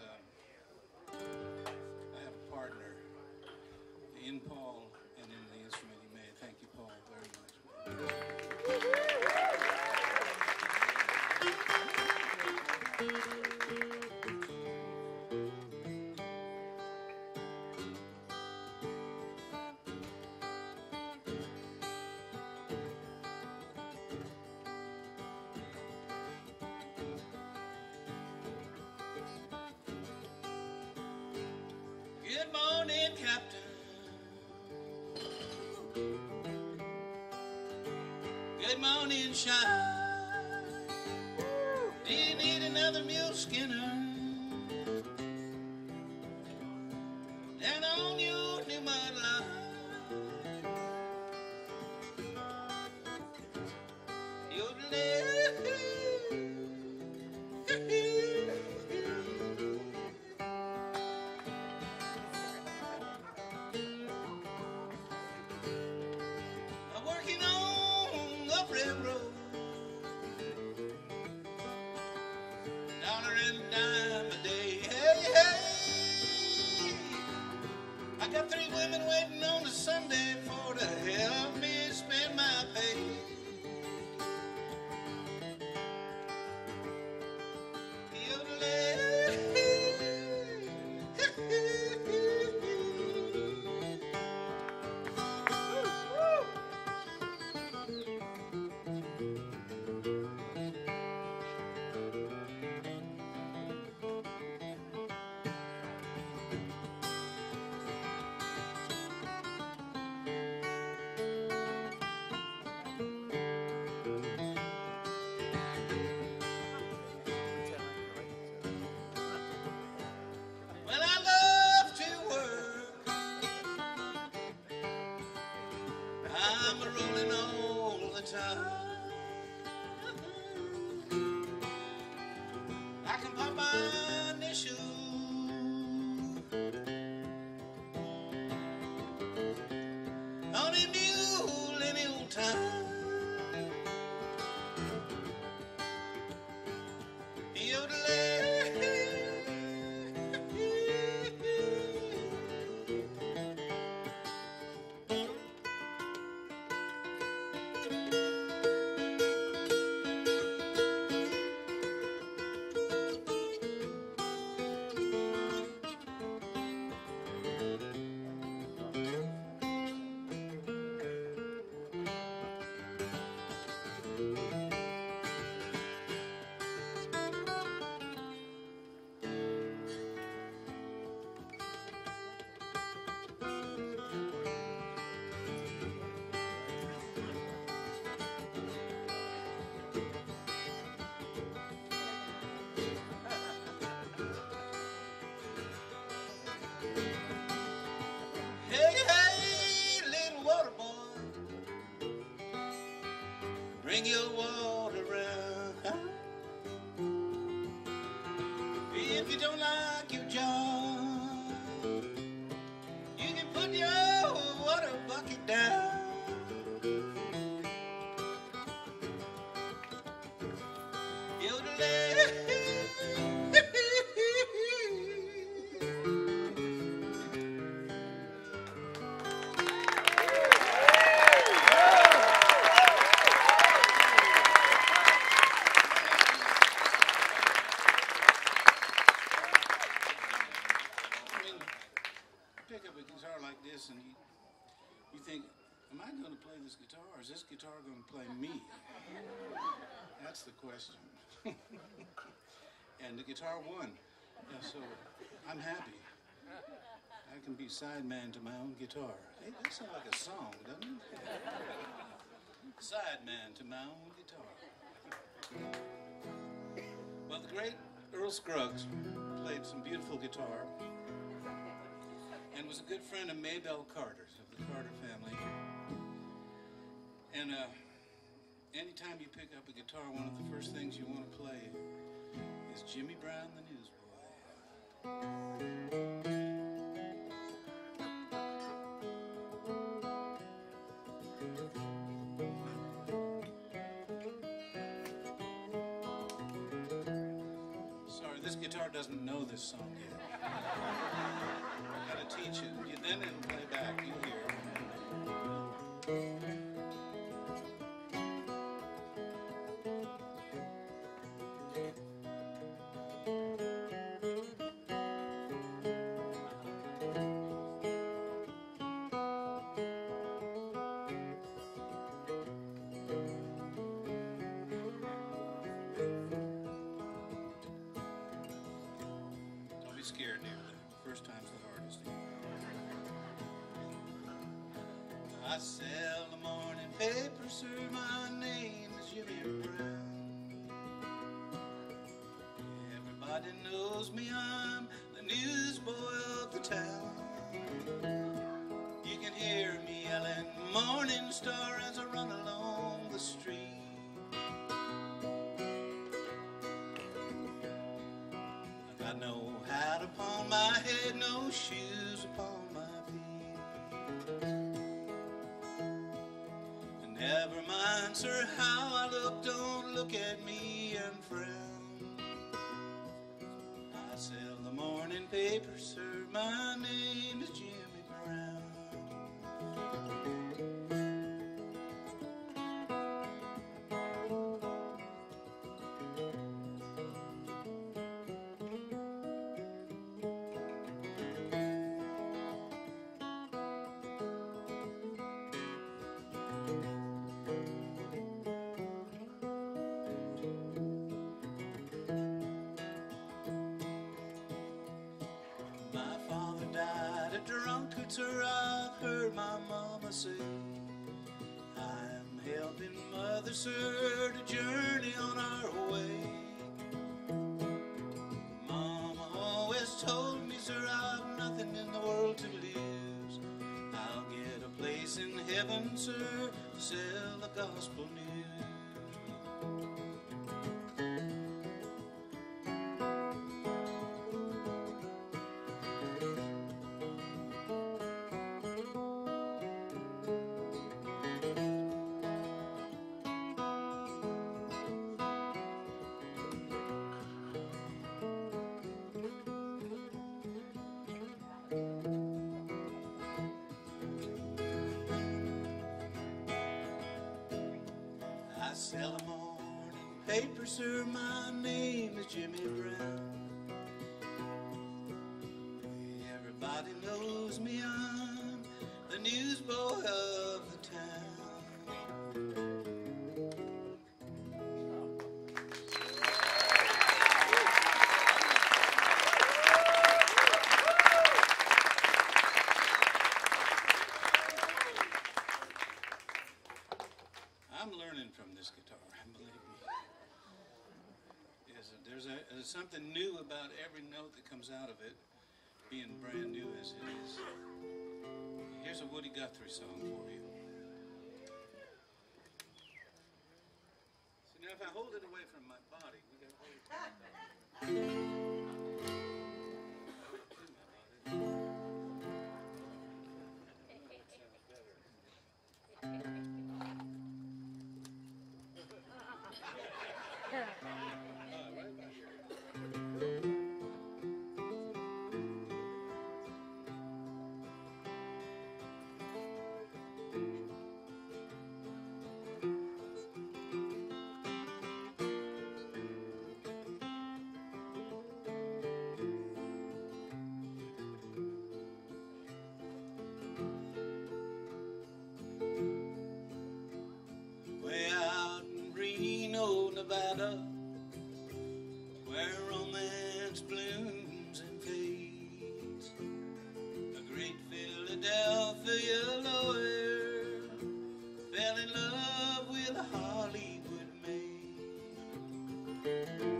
I have a partner in Paul and in the instrument he made. Thank you, Paul, very much. Good morning, Captain. Good morning, Shine. Do you need another mule skinner? Down on your new mud line. I'm working on the railroad. $1 and a dime a day. Hey, hey. I got 3 women waiting on a Sunday for to help me spend my pay. Bring your water around. If you don't like your job, you can put your water bucket down. And you think, am I going to play this guitar, or is this guitar going to play me? That's the question. And the guitar won. Yeah, so I'm happy. I can be sideman to my own guitar. Hey, that sounds like a song, doesn't it? Sideman to my own guitar. Well, the great Earl Scruggs played some beautiful guitar and was a good friend of Maybelle Carter's, of the Carter family. And anytime you pick up a guitar, one of the first things you want to play is Jimmy Brown, the Newsboy. Sorry, this guitar doesn't know this song yet. I gotta teach it. Then it'll play back. You'll hear it. Don't be scared, dear. The first time's the hardest. I sell the morning paper, sir, my name is Jimmy Brown. Everybody knows me, I'm the newsboy of the town. You can hear me yelling Morning Star as I run along the street. I got no hat upon my head, no shoes upon my feet. Never mind, sir, how I look, don't look at me and frown. I sell the morning paper, sir, my name is Jimmy Brown. Drunkard, sir, I've heard my mama say. I'm helping mother, sir, to journey on our way. Mama always told me, sir, I've nothing in the world to lose. I'll get a place in heaven, sir, to sell the gospel news. sell a morning paper, sir, my name is Jimmy Brown. Everybody knows me, I'm the newsboy of the town. I'm learning from this guitar, believe me. Yes, there's something new about every note that comes out of it, being brand new as it is. Here's a Woody Guthrie song for you. So now if I hold it away from my body, we gotta hold it to my body. Nevada, where romance blooms and fades. A great Philadelphia lawyer fell in love with a Hollywood maid.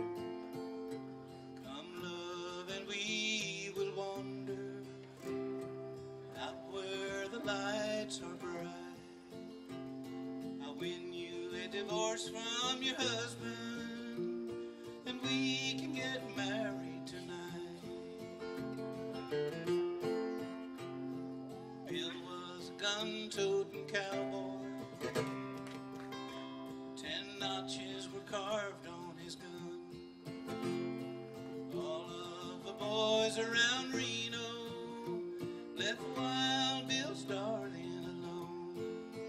Come love and we will wander out where the lights are bright. I'll win you a divorce from your husband, and we can get married tonight. Bill was a gun-toting cowboy. 10 notches were carved on his gun. All of the boys around Reno left Wild Bill's darling alone.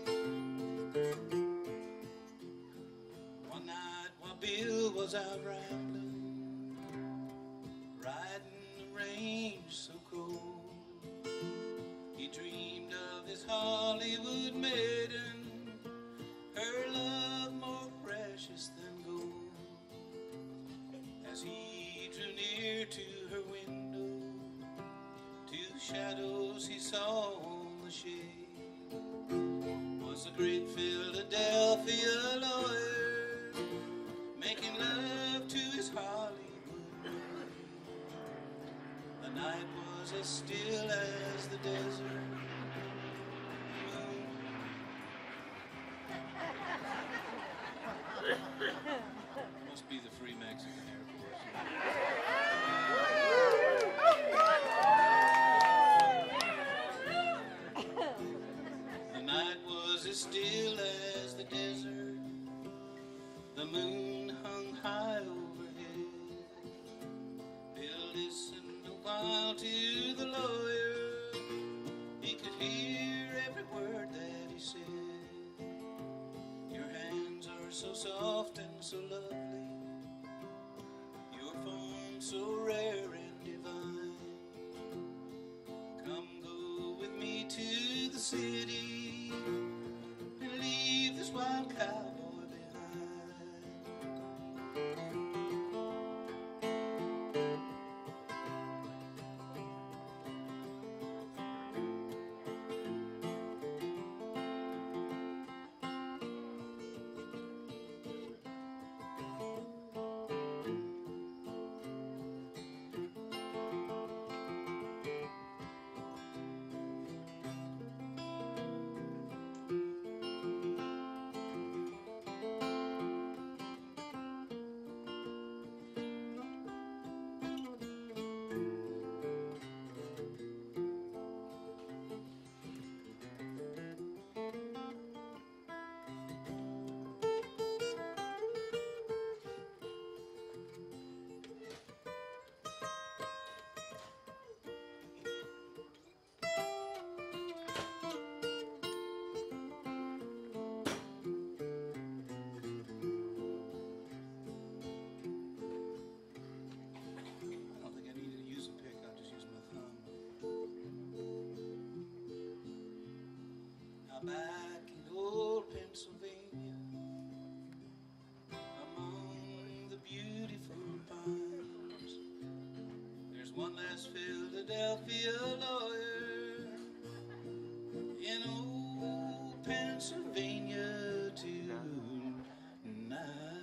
One night while Bill was out rambling, riding the range so cold, he dreamed of his Hollywood maiden, her love more precious than gold. As he drew near to her window, 2 shadows he saw on the shade was the great Philadelphia lawyer making love to his Hollywood maid. The night was as still as the desert. Must be the free Mexican airport. The night was as still as the desert. The moon hung high overhead. Bill listened a while to the lawyer. He could hear every word that he said. Your hands are so soft and so lovely, your form so rare and divine. Come go with me to the city and leave this wild cowboy behind. West Philadelphia lawyer in old Pennsylvania tonight.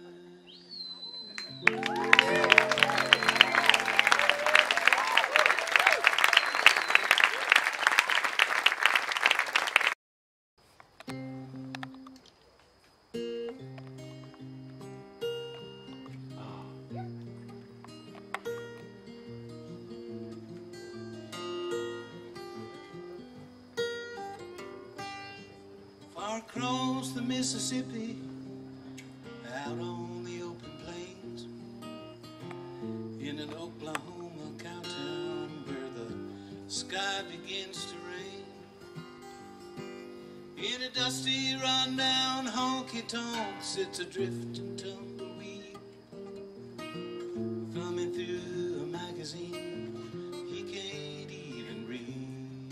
Far across the Mississippi, out on the open plains, in an Oklahoma cowtown where the sky begins to rain, in a dusty, run-down honky-tonk sits a drifting tumbleweed, thumbing through a magazine he can't even read.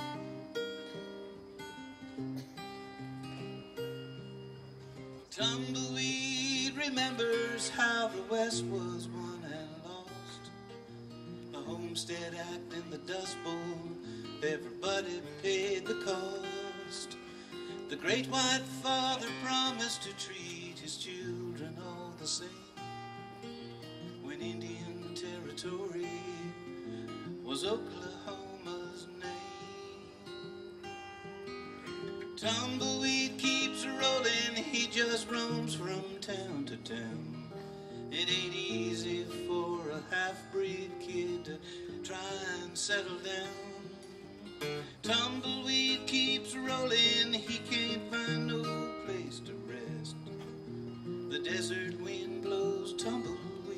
Tumbleweed remembers how the West was won and lost. The Homestead Act and the Dust Bowl, everybody paid the cost. The great white father promised to treat his children all the same when Indian Territory was Oklahoma's name. Tumbleweed keeps rolling, he just roams from town to town. It ain't easy for a half-breed kid to try and settle down. Tumbleweed keeps rolling, he can't find no place to rest. The desert wind blows tumbleweed,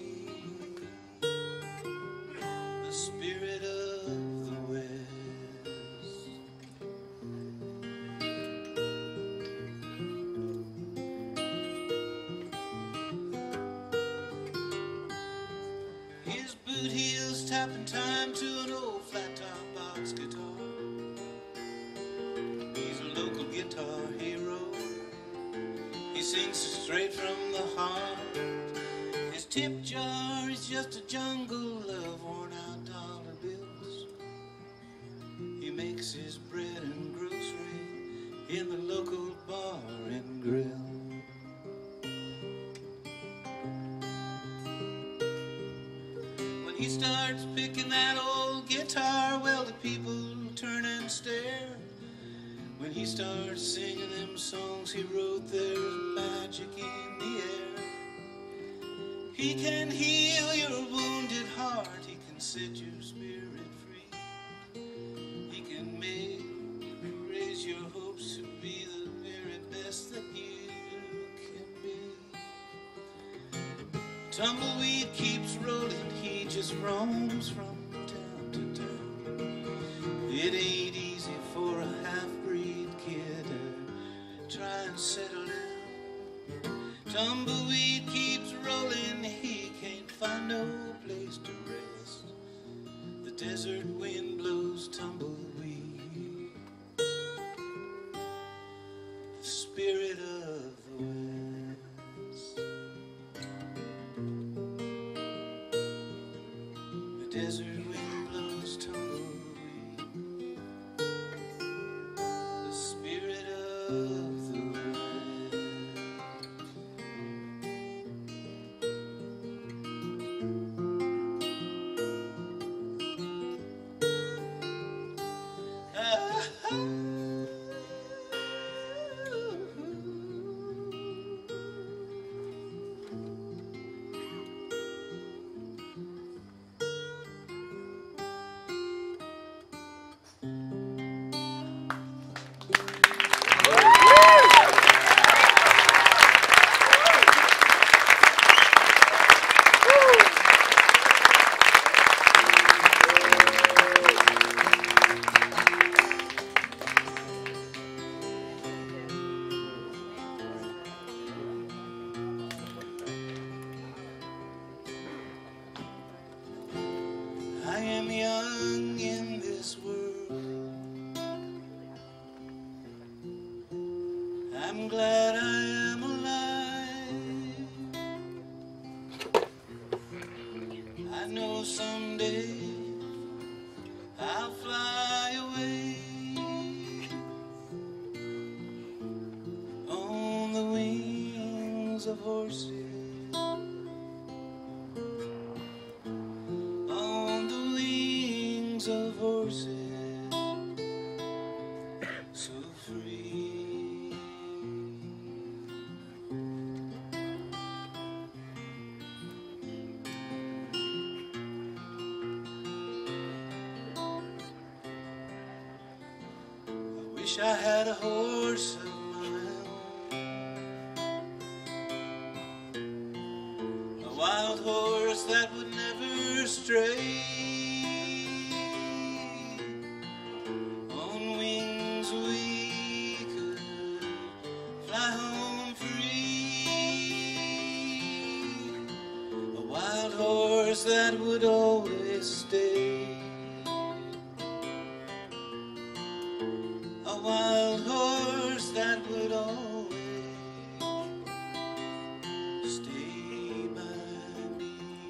the spirit of the West. His boot heels tapping time to an old flat-top box guitar. He's a local guitar hero. He sings straight from the heart. His tip jar is just a jungle of worn-out dollar bills. He makes his bread and grocery in the local bar and grill. When he starts picking that old guitar, well, the people turn and stare. When he starts singing them songs he wrote, there's magic in the air. He can heal your wounded heart, he can set your spirit free. He can make you raise your hopes to be the very best that you can be. Tumbleweed keeps rolling, he just roams from town to town. It ain't easy for a half-breed kid to try and settle down. Tumbleweed keeps rolling, he can't find no place to rest. The desert wind blows tumbleweed, the spirit of the West. The desert wind blows tumbleweed, the spirit of the West. I am young in this world. I'm glad I am alive. I know someday wings of horses. On the wings of horses, so free. I wish I had a horse of my own, a wild horse that would never stray. On wings we could fly home free, a wild horse that would always stay. A wild horse that would always stay by me.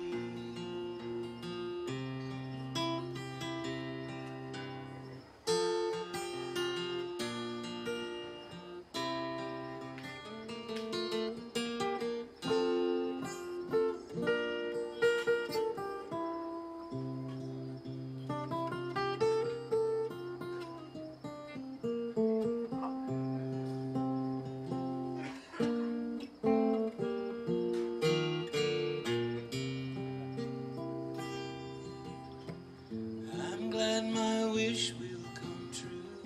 I'm glad my wish will come true.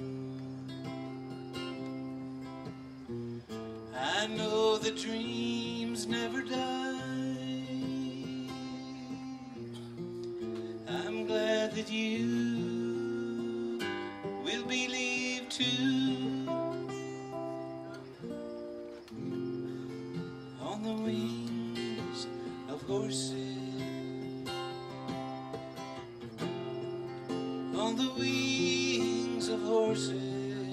I know that dreams never die. I'm glad that you will believe too. On the wings of horses, on the wings of horses,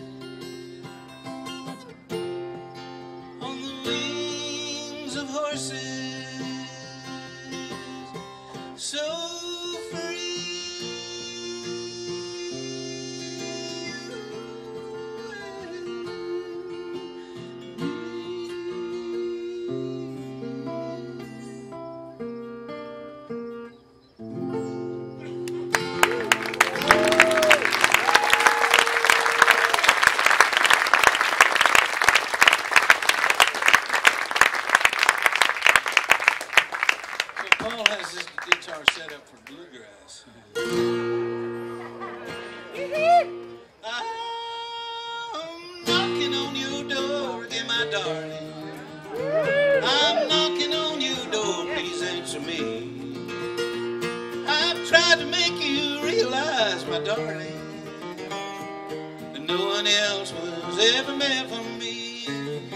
on the wings of horses, so free. Paul has this guitar set up for bluegrass. I'm knocking on your door again, my darling. I'm knocking on your door, please answer me. I've tried to make you realize, my darling, that no one else was ever meant for me.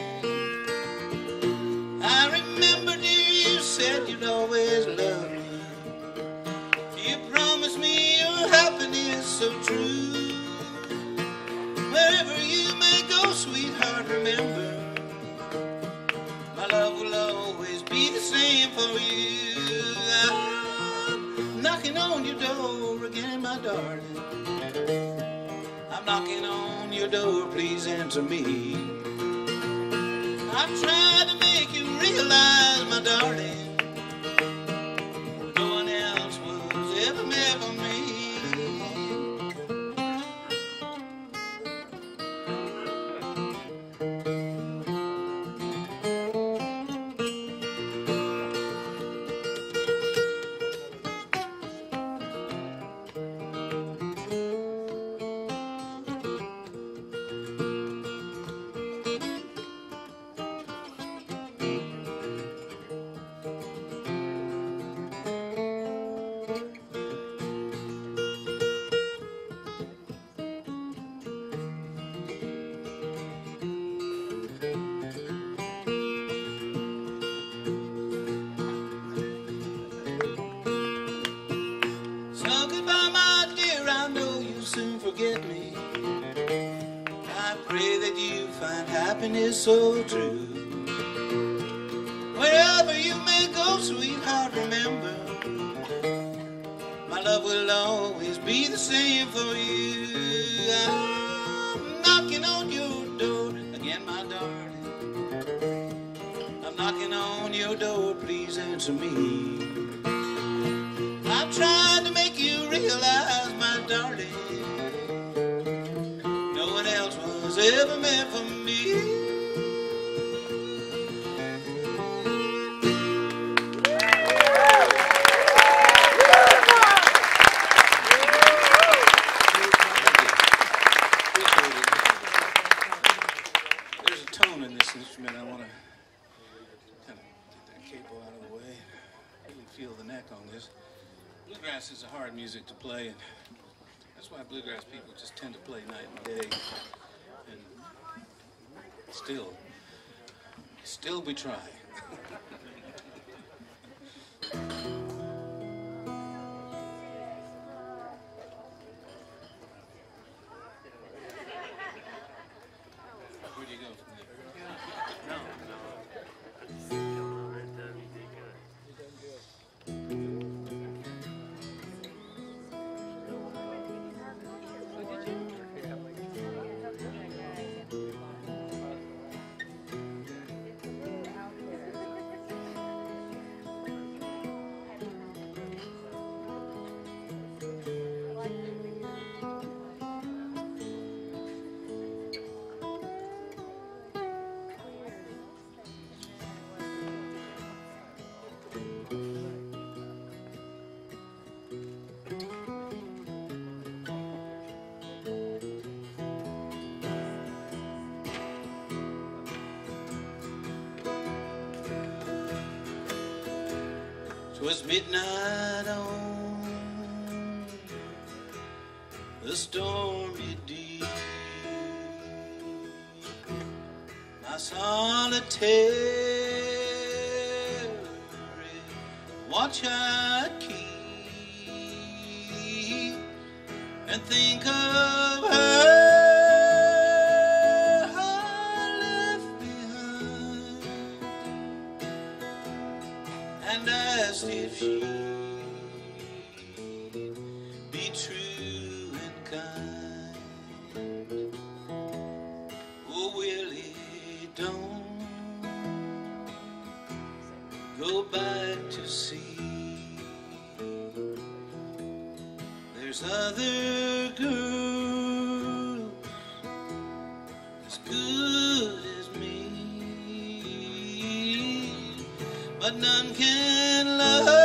I remember, dear, you said you'd always love me. You promised me your happiness so true. Wherever you may go, sweetheart, remember, my love will always be the same for you. I'm knocking on your door again, my darling. I'm knocking on your door, please answer me. I've tried to make you realize, my darling, no one else was ever meant for me. Happiness so true. Wherever you may go, sweetheart, remember, my love will always be the same for you. I'm knocking on your door again, my darling. I'm door, please answer me. I'm trying to make you realize, my darling, no one else was ever meant for me. There's a tone in this instrument. I want to kind of get that capo out of the way. Really feel the neck on this. Bluegrass is a hard music to play, and that's why bluegrass people just tend to play night and day. And still we try. Where do you go from there? No. Twas midnight on the stormy deep. My solitary watch I'd keep and think of her I left behind, and asked if she'd be true and kind. Oh, Willie, don't go back to sea. There's other girls as good as me, but none can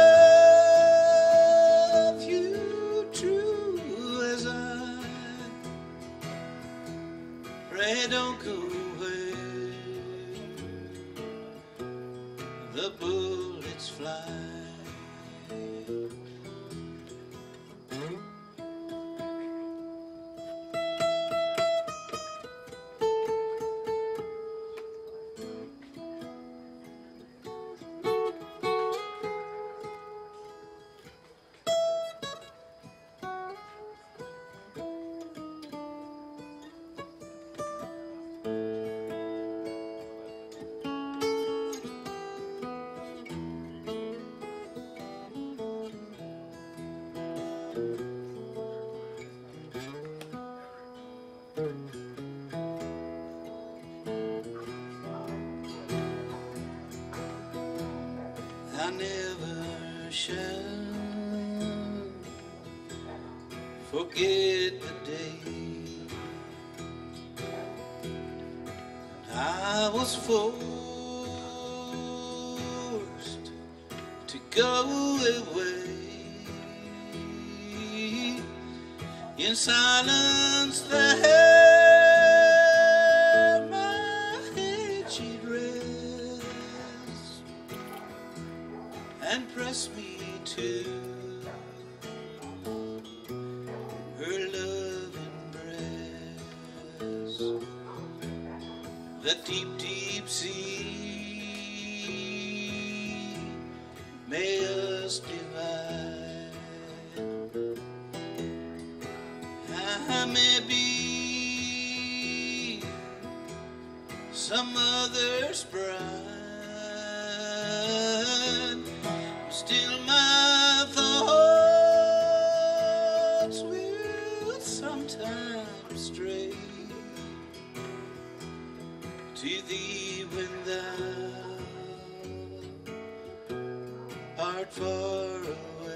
love you true as I. Pray don't go away, the bullets fly. I never shall forget the day I was forced to go away. In silence the hair my head she'd rest and press me to her loving breast. The deep, deep sea may us divide. I may be some other's bride, still my thoughts will sometimes stray to thee when thou heart far away.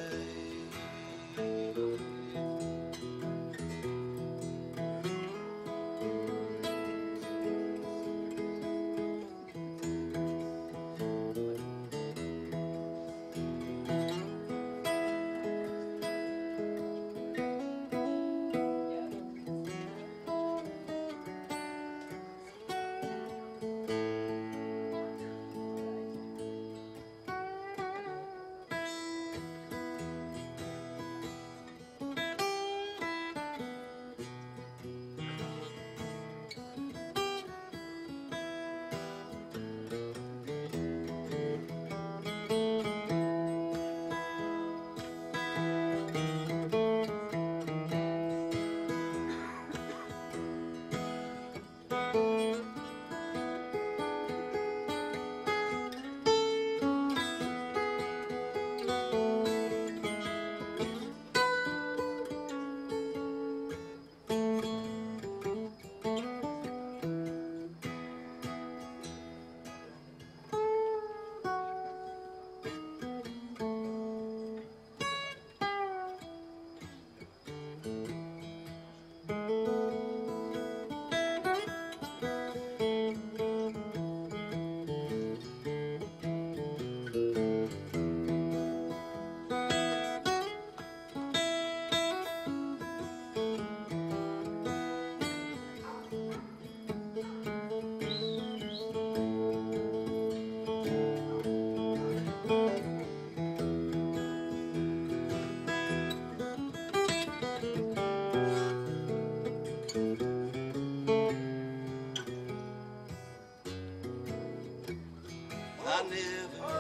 I never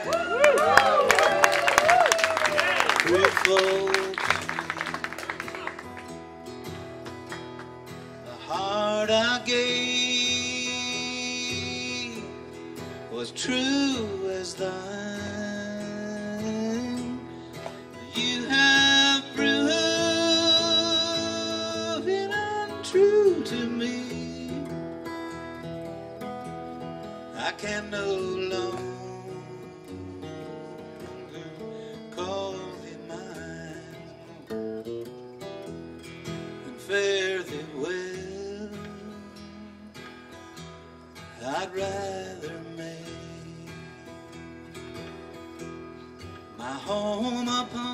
had three folks. The heart I gave was true as thine. You have proven untrue to me. I can no longer call thee mine and fare thee well. I'd rather make my home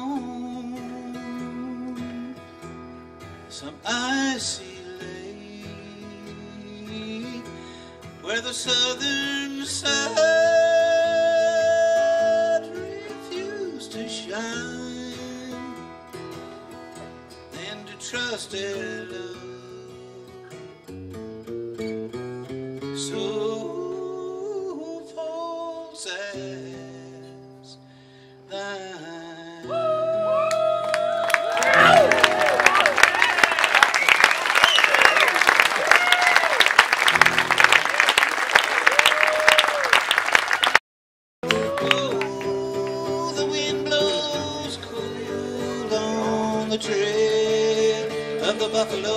upon some icy lake where the southern sun refused to shine, than to trust in love so false as thine. The trail of the buffalo.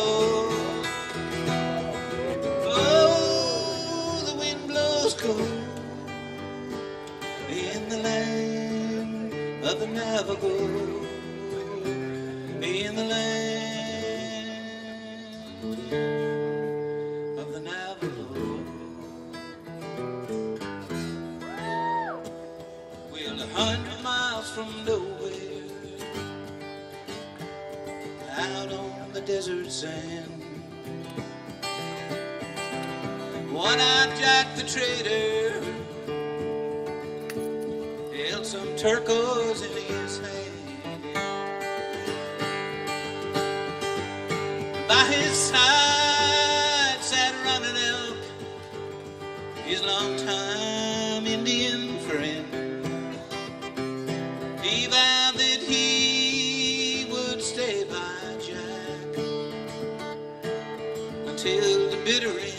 Oh, the wind blows cold in the land of the Navajo. In the land of the Navajo. Well, 100 miles from nowhere, out on the desert sand, one-eyed Jack the trader held some turquoise in his hand. By his side sat Running Elk, his longtime Indian friend. He vowed that he would stay by Jack until the bitter end.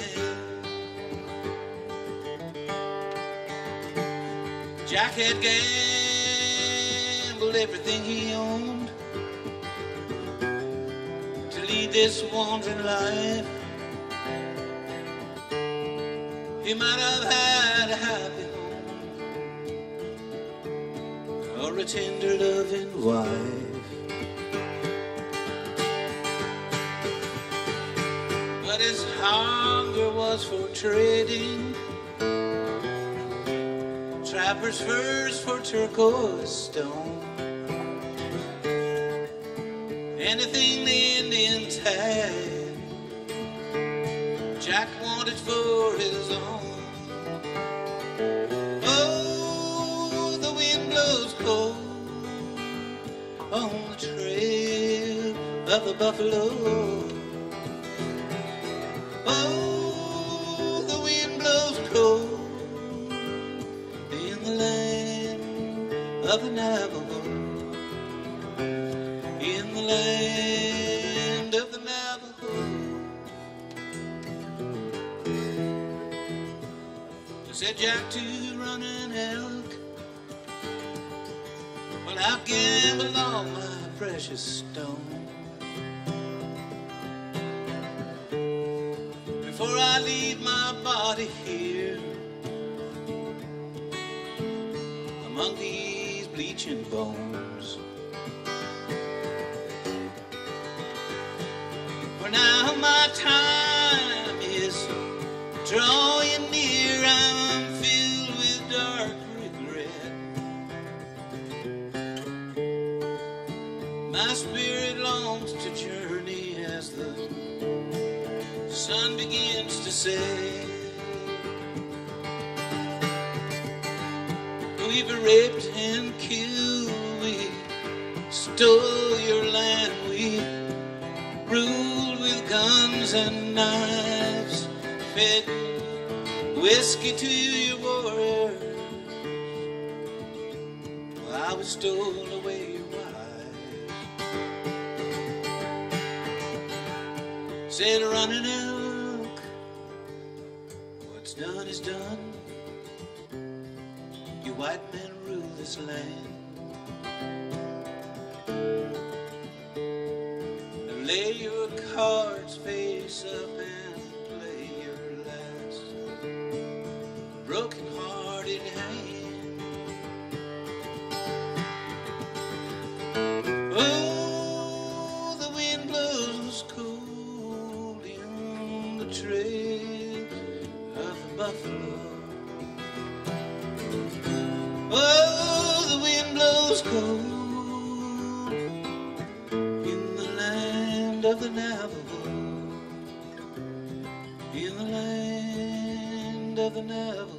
Jack had gambled everything he owned to lead this wandering life. He might have had a happy home or a tender loving wife. But his hunger was for trading, trappers' furs for turquoise stone. Anything the Indians had, Jack wanted for his own. Oh, the wind blows cold on the trail of the buffalo. Oh, the wind blows cold in the land of the Navajo. In the land of the Navajo. Said Jack to run an elk, well, I'll gamble all my precious stone before I leave my body here among these bleaching bones. For now my time is drawing near, I'm filled with dark regret. My spirit longs to journey as the sun begins to set. We've raped and killed, we stole your land, we ruled with guns and knives, fed whiskey to your warriors. Well, I was stole away your wife. Said run an elk, what's done is done. You white men rule this land. Lay your cards face up and play your last broken-hearted hand. Oh, the wind blows cold in the trail of the buffalo. Oh, the wind blows cold of the Navajo, in the land of the Navajo.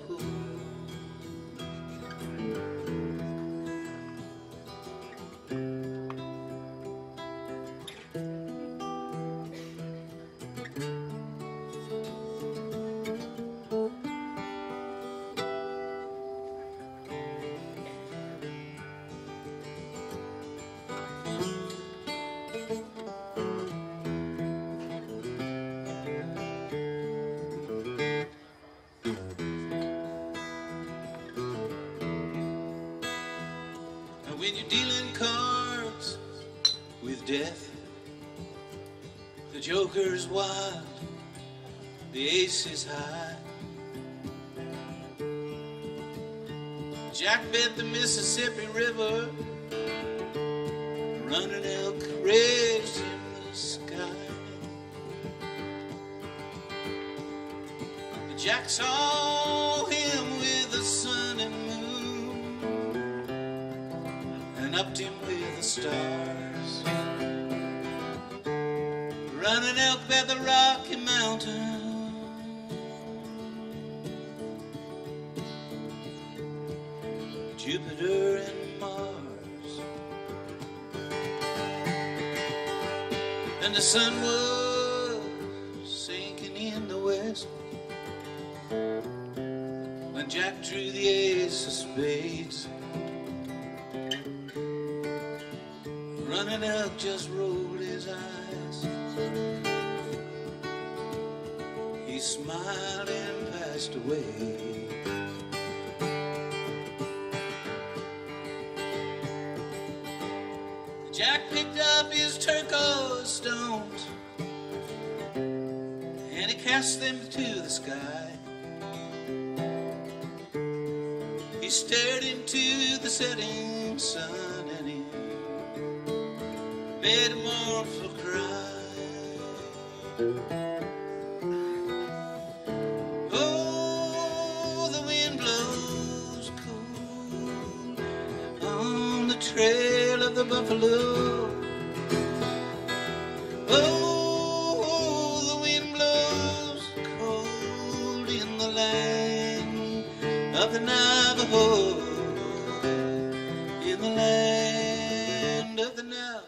When you're dealing cards with death, the joker's wild, the ace is high. Jack bet the Mississippi River, running elk raged in the sky. But Jack saw him with the sun and moon, and upped him with the stars. Running elk by the Rocky Mountain, Jupiter and Mars. And the sun was sinking in the west when Jack drew the ace of spades. Running elk just rolled his eyes. He smiled and passed away. Jack picked up his turquoise stones and he cast them to the sky. He stared into the setting sun and it made a mournful cry. Oh, the wind blows cool on the trail of the buffalo. Oh, the wind blows cold in the land of the Navajo, in the land of the Navajo.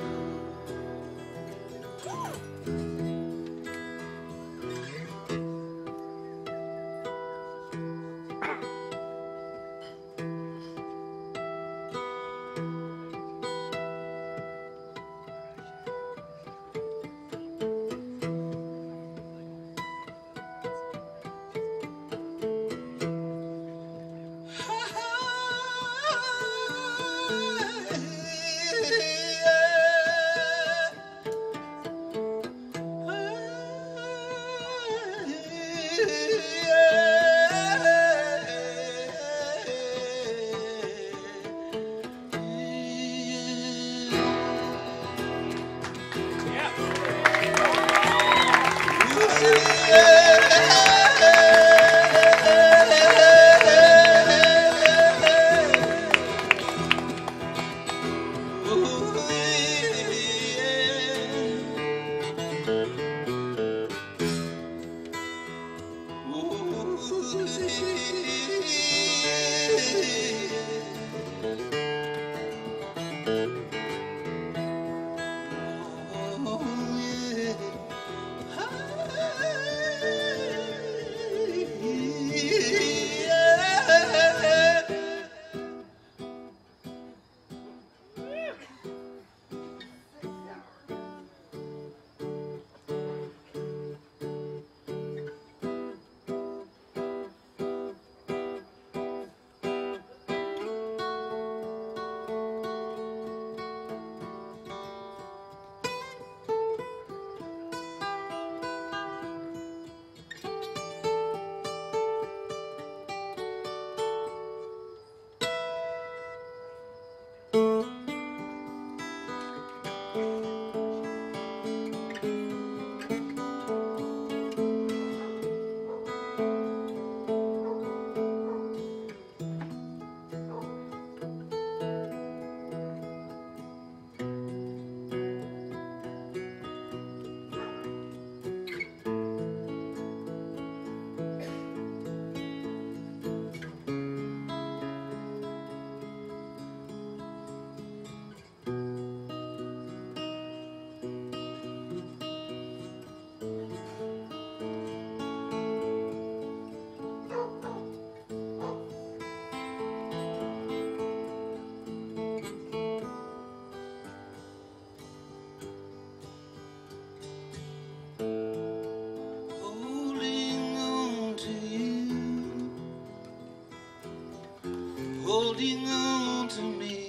Holding on to me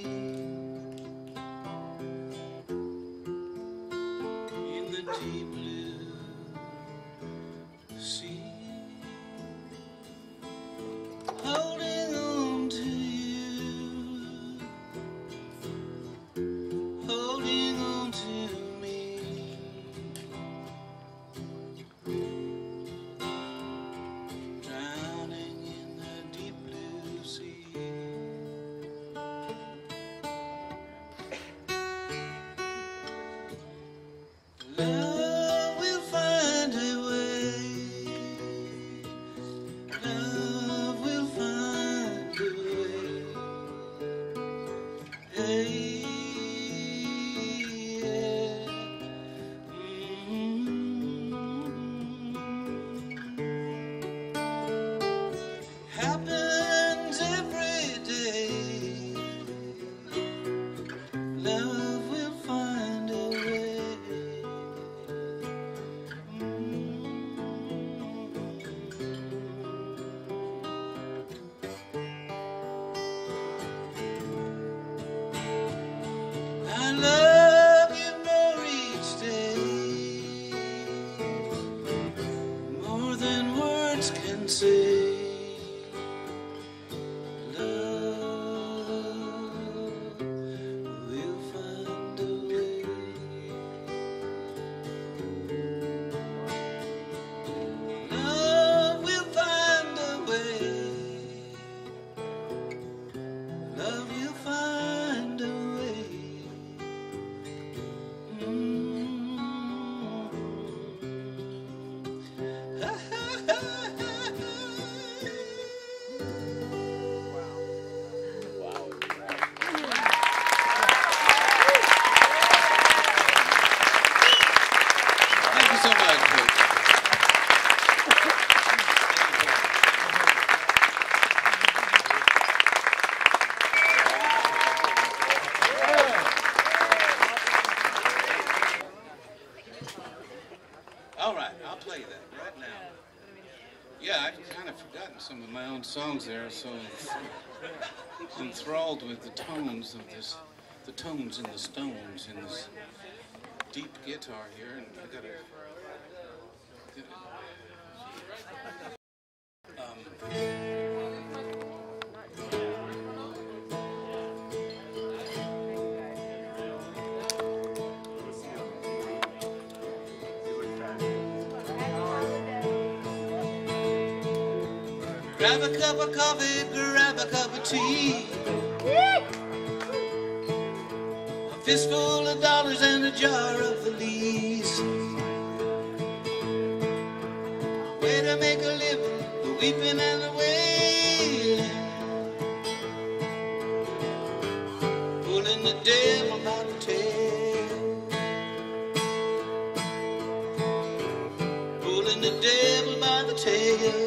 in the deep blue sea. Holding on to you, holding on to me. Drowning in the deep blue sea. I've forgotten some of my own songs there, so enthralled with the tones of this, the tones and the stones in this deep guitar here, and I gotta grab a cup of coffee, grab a cup of tea. A fistful of dollars and a jar of the lees. Way to make a living, the weeping and the wailing. Pulling the devil by the tail. Pulling the devil by the tail.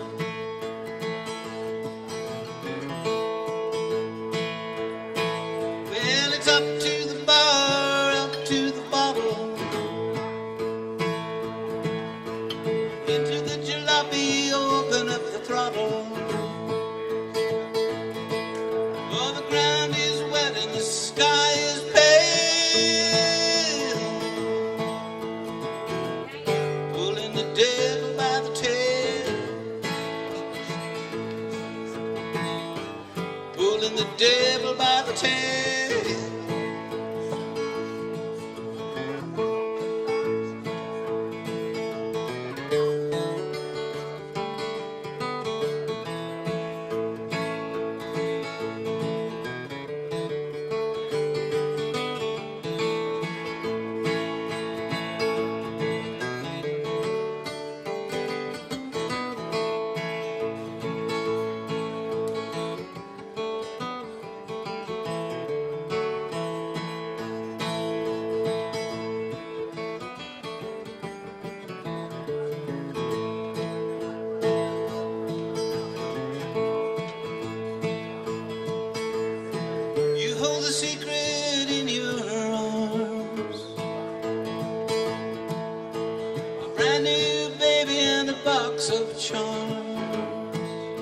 Up to the bar, up to the bottle, into the jalopy, open up the throttle. Oh, the ground is wet and the sky is pale. Pulling the devil by the tail. Pulling the devil by the tail. Secret in your arms, a brand new baby and a box of charms.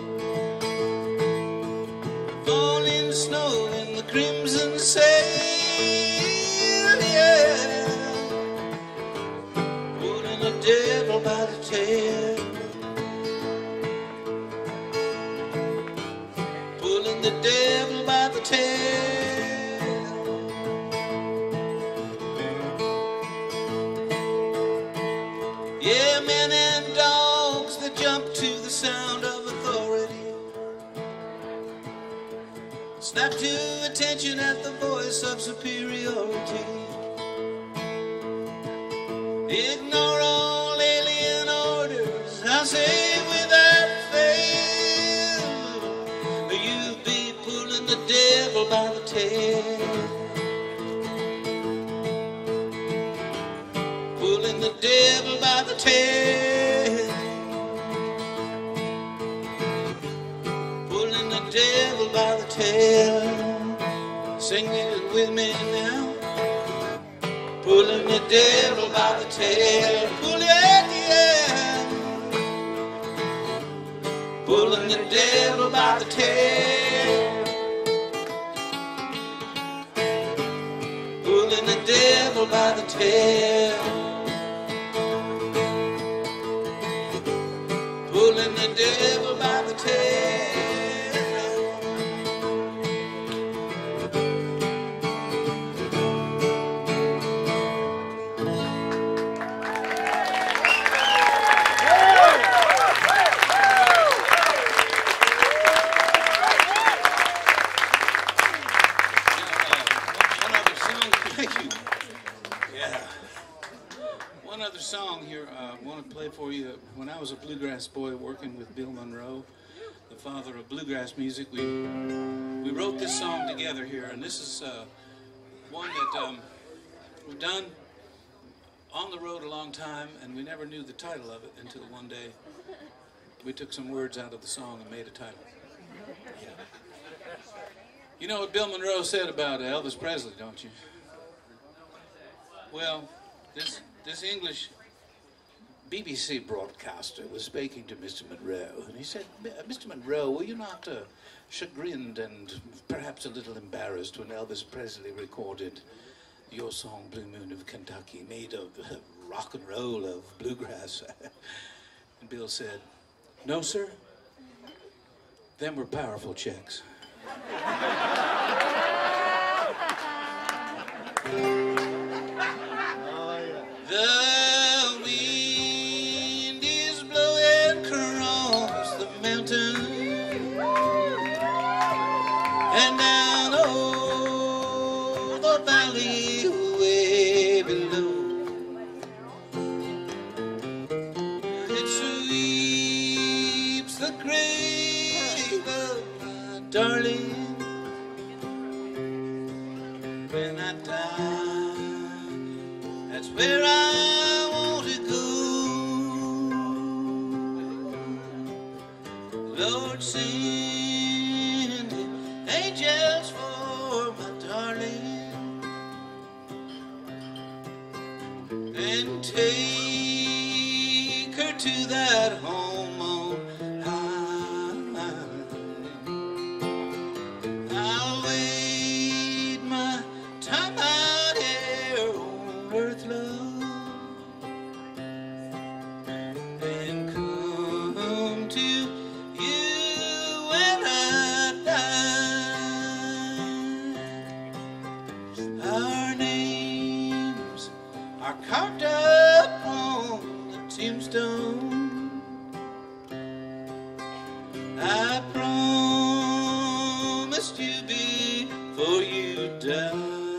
Falling snow in the crimson sail, yeah. Pulling the devil by the tail. Pulling the devil by the tail. Yeah, men and dogs that jump to the sound of authority, snap to attention at the voice of superiority. Ignore all alien orders, I say without fail. You be pulling the devil by the tail. Pulling the devil by the tail. Pulling the devil by the tail. Sing it with me now. Pulling the devil by the tail. Pull it, yeah. Pulling the devil by the tail. Pulling the devil by the tail. Pulling the devil by the tail. Song here I want to play for you. When I was a bluegrass boy working with Bill Monroe, the father of bluegrass music, we wrote this song together here, and this is one that we've done on the road a long time, and we never knew the title of it until one day we took some words out of the song and made a title. Yeah. You know what Bill Monroe said about Elvis Presley, don't you? Well, this English BBC broadcaster was speaking to Mr. Monroe, and he said, Mr. Monroe, were you not chagrined and perhaps a little embarrassed when Elvis Presley recorded your song, Blue Moon of Kentucky, made of rock and roll, of bluegrass? And Bill said, no, sir. Them were powerful checks. The wind is blowing across the mountain and down over the valley way below. It sweeps the grave of my darling. When I die, that's where I want to go. Lord, send angels for my darling and take her to that home on high. I'll wait my time out here on earth, love, and come to you when I die. Our names are carved up on the tombstone. I promised you before you died.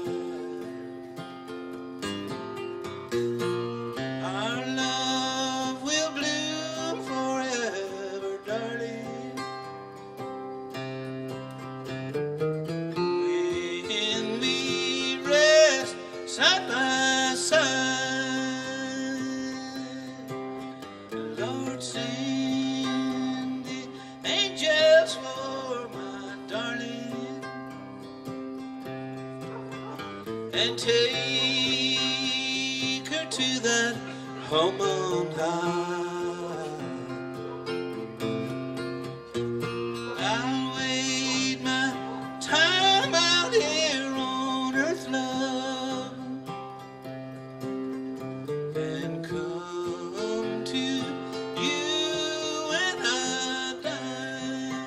Our love will bloom forever, darling. When we rest side by side, Lord, send the angels for my darling and take her to that home on high. I'll wait my time out here on earth, love, and come to you when I die.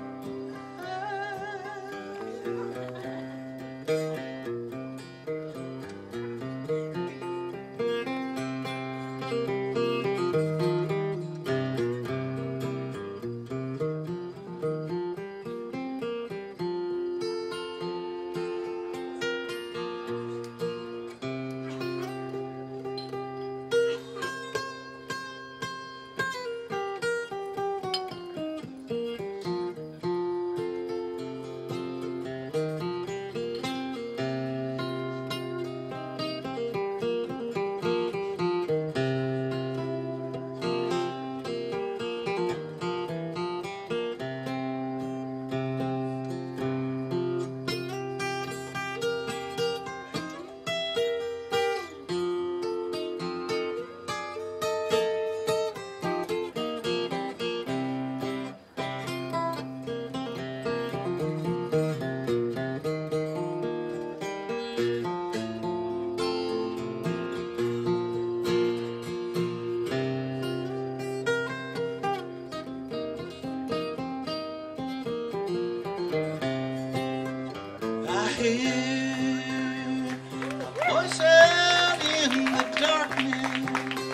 I hear a voice out in the darkness.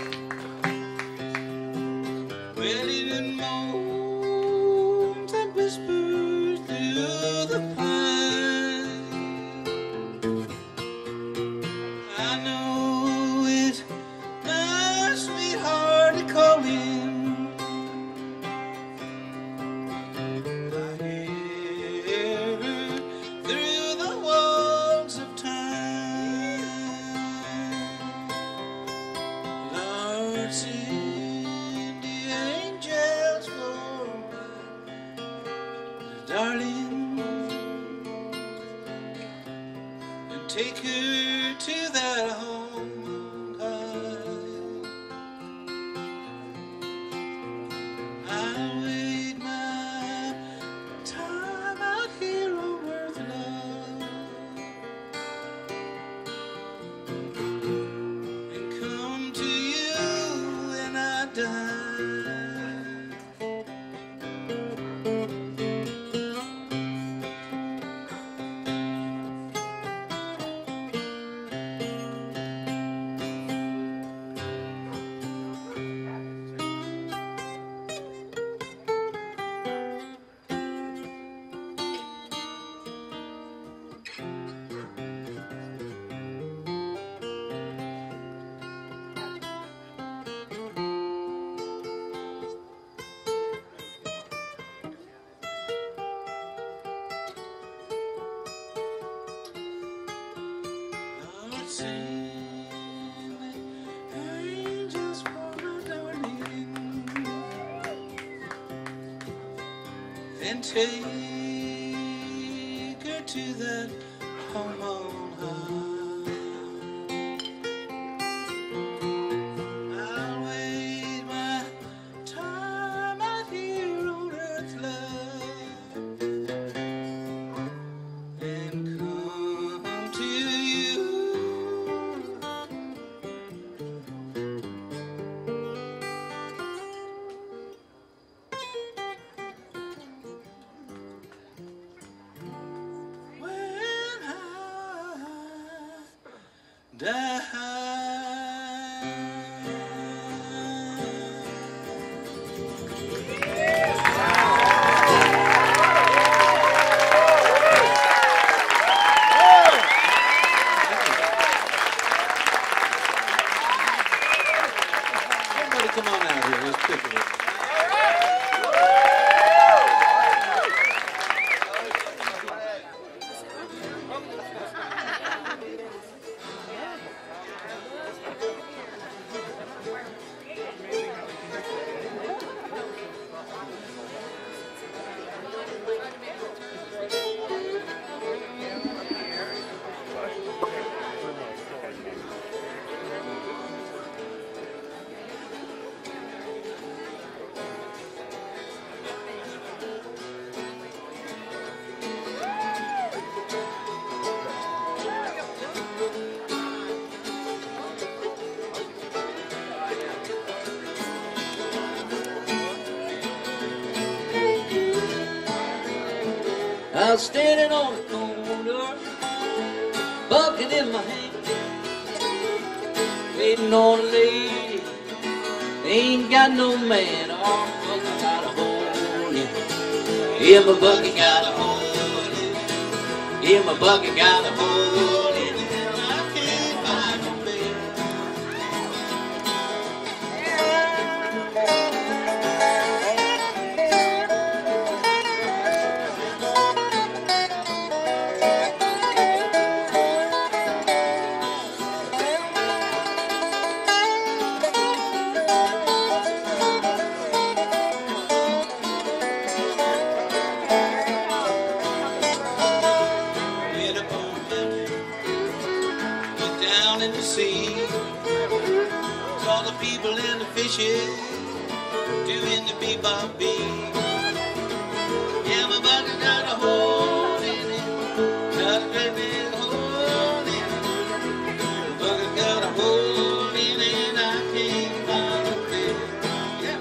Well, it moans and whispers through the pine. I know it's my sweetheart calling. I hear her through the walls of time. Lord, send the angels for my darling and take her to that home high. take her to that home on high. I'll wait my time out here on earth, love, and come to you. Everybody come on out here, let's pick it up. I was standing on the corner, bucket in my hand, waiting on a lady, ain't got no man. Oh, bucket got a hole in it. Yeah, my bucket got a hole in it. Yeah, my bucket got a hole in it. And I can't find no man. Went up on the mountain, went down in the sea, saw the people and the fishes doing the bebop beat. Yeah, my bucket got a hole in it, got a great big hole in it. My bucket got a hole in it, and I can't find a bed. Yeah.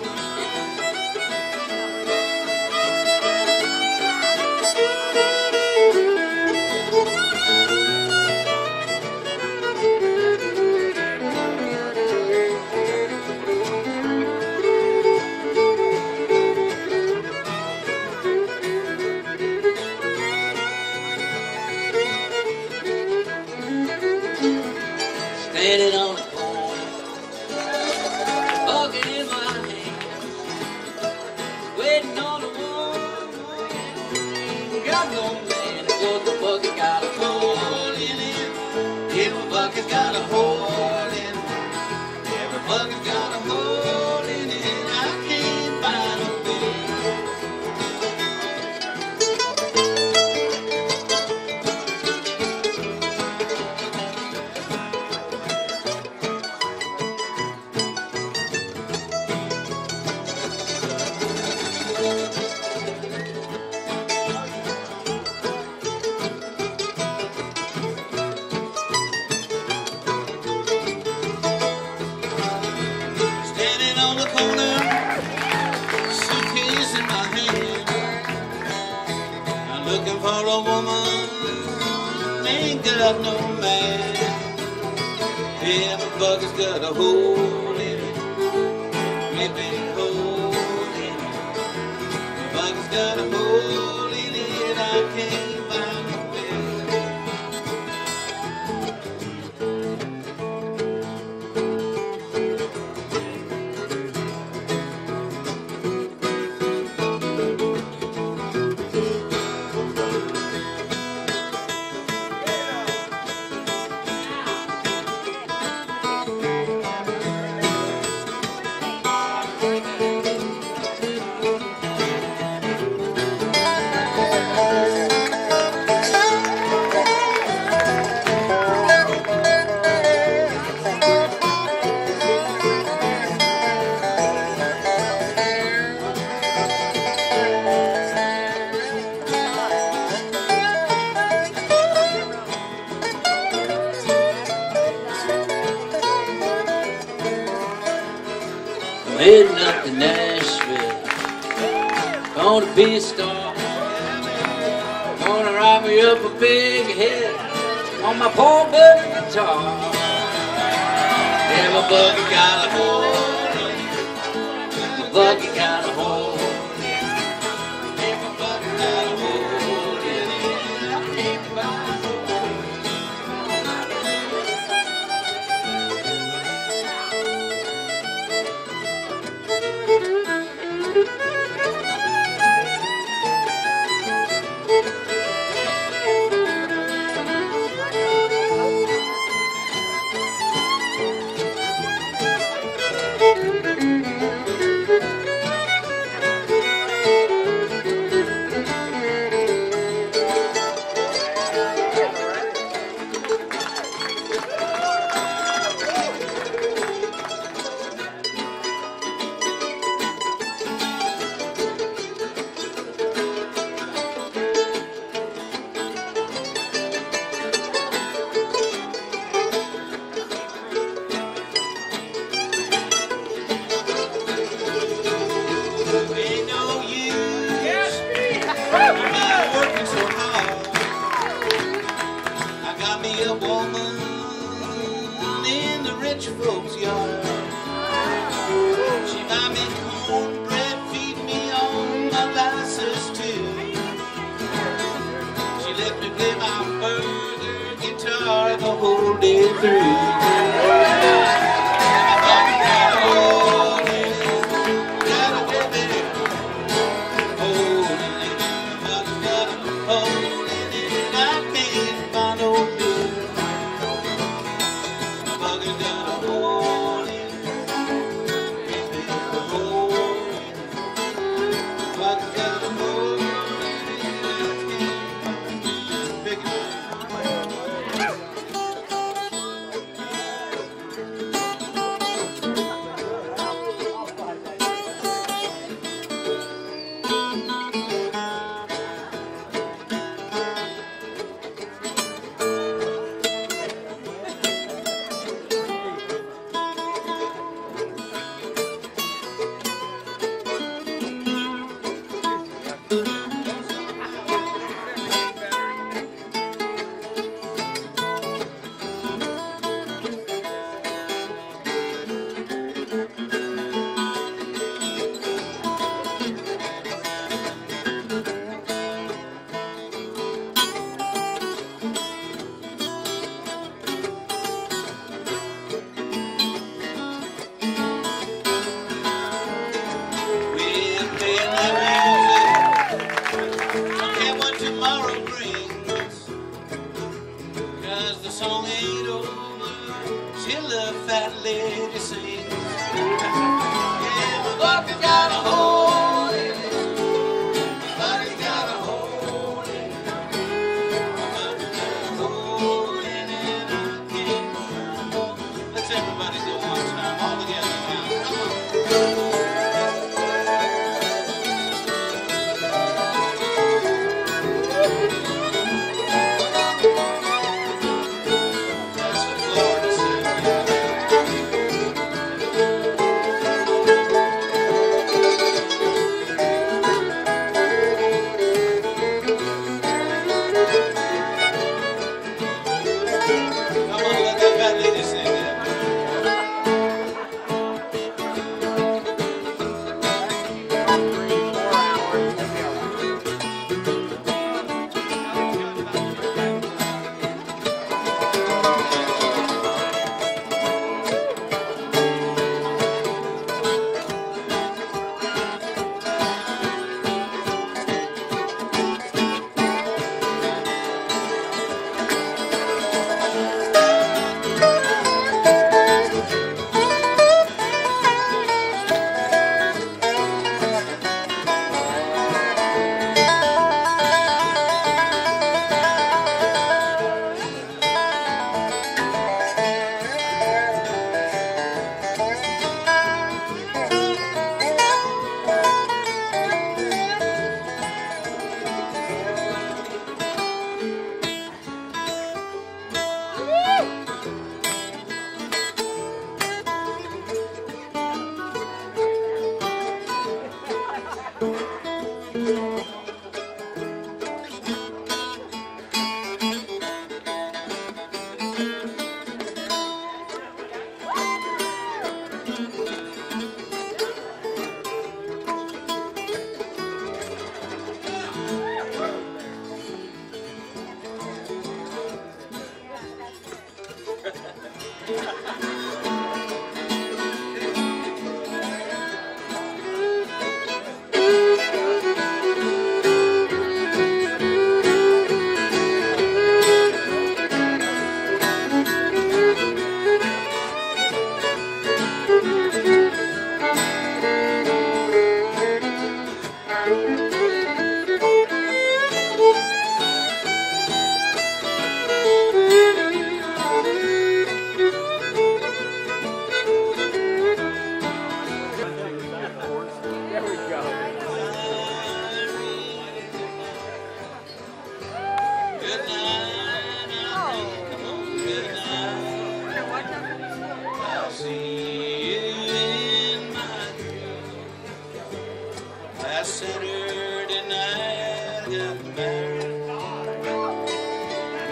Standing on the corner, bucket in my hand, waiting on the woman, got no man. Cause the bucket got a hole in it. Yeah, my bucket got a hole in it. Yeah, my bucket got a hole in it. I can't find a bed. Standing on the corner, suitcase in my hand. I'm looking for a woman, ain't got no man. Yeah, my bucket's got a hole in it, great big hole in it. My bucket's got a hole in it, I can't find no bed. heading up to Nashville. Gonna be a star. Gonna ride me up a big hill on my Paul Berger guitar. Yeah, my buggy got a hole in it. My buggy got a hole in it. Yeah, my buggy got a hole in it. I can't buy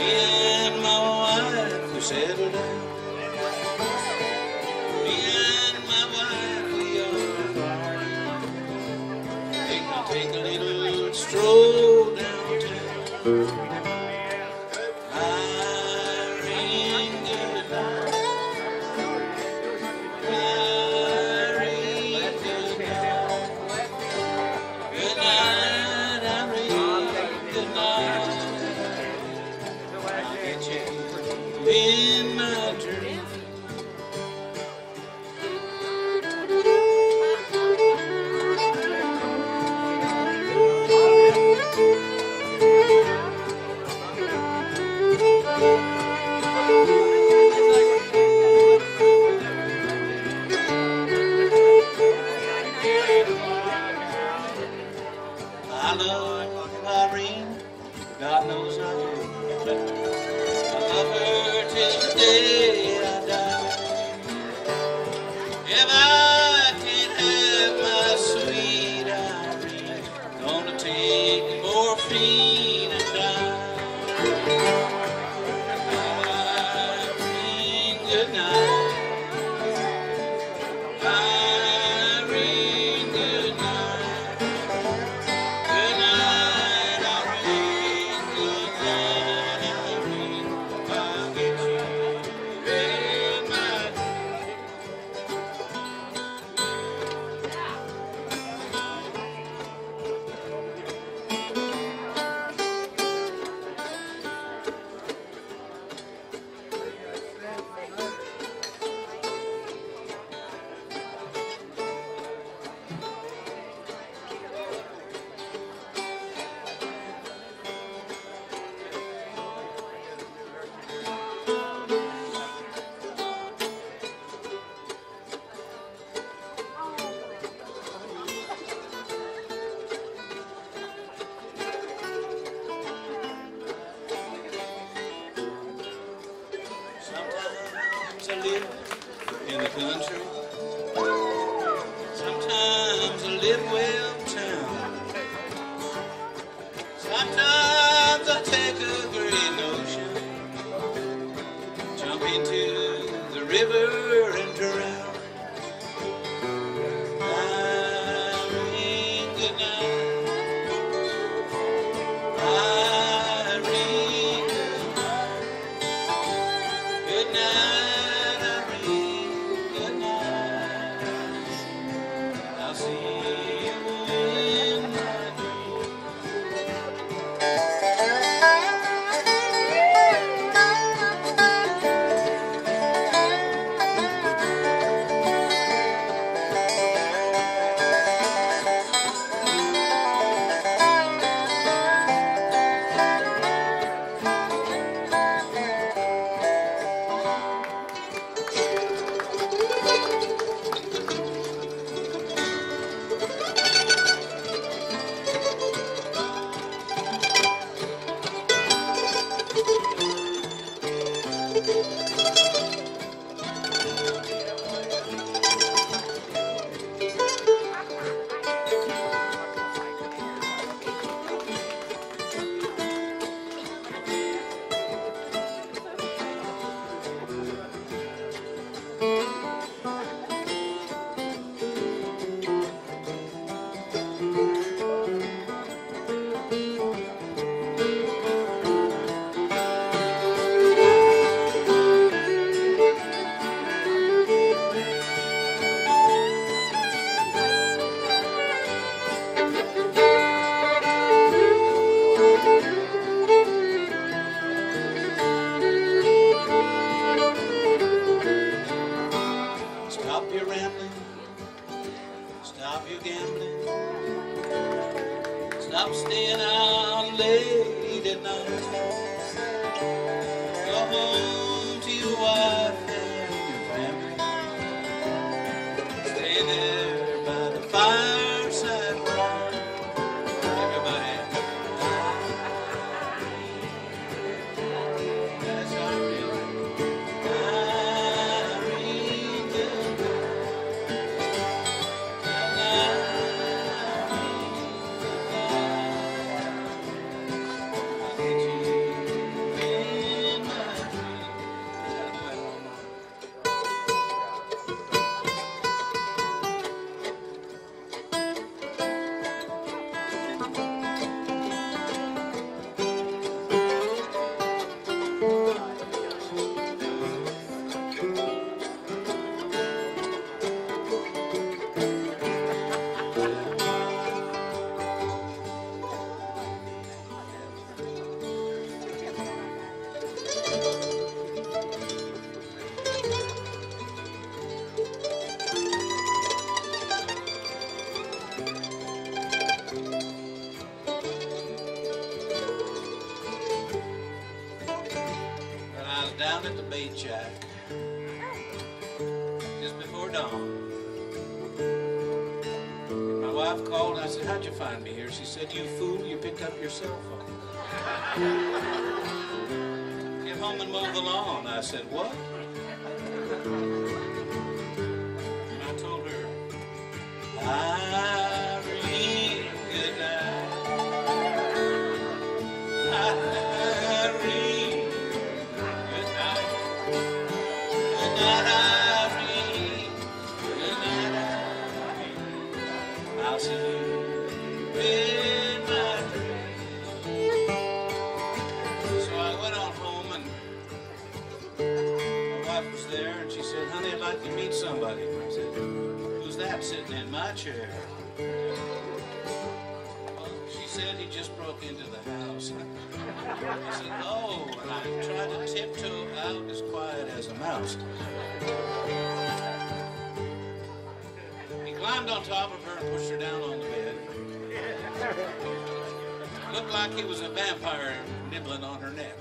Me and my wife, we settled down. Me and my wife, we are partying. Take a little stroll downtown. In my dream, I love Irene, God knows I do. I love her till the day I die. If I can't have my sweet Irene, gonna take morphine and die. Irene, good night. Irene, good night. Good night, Irene, good night, Irene. I'll get you in my Sometimes I live in the country. Sometimes I live way uptown. Sometimes I take a great ocean, jump into the river and drown. Irene, good night. Irene, good night, Irene, good night. I'll see you in my dream. down at the bait shack just before dawn. My wife called and I said, how'd you find me here? She said, you fool, you picked up your cell phone. Get home and mow the lawn. I said, what? And I told her, Irene, good night. Irene, good night. Good night, Irene. Good night, Irene. I'll see you in my dreams. So I went on home and my wife was there and she said, honey, I'd like to meet somebody. I said, who's that sitting in my chair? Well, she said he just broke into the house. I said, oh, and I tried to tiptoe out as quiet as a mouse. He climbed on top of her and pushed her down on the bed. Looked like he was a vampire nibbling on her neck.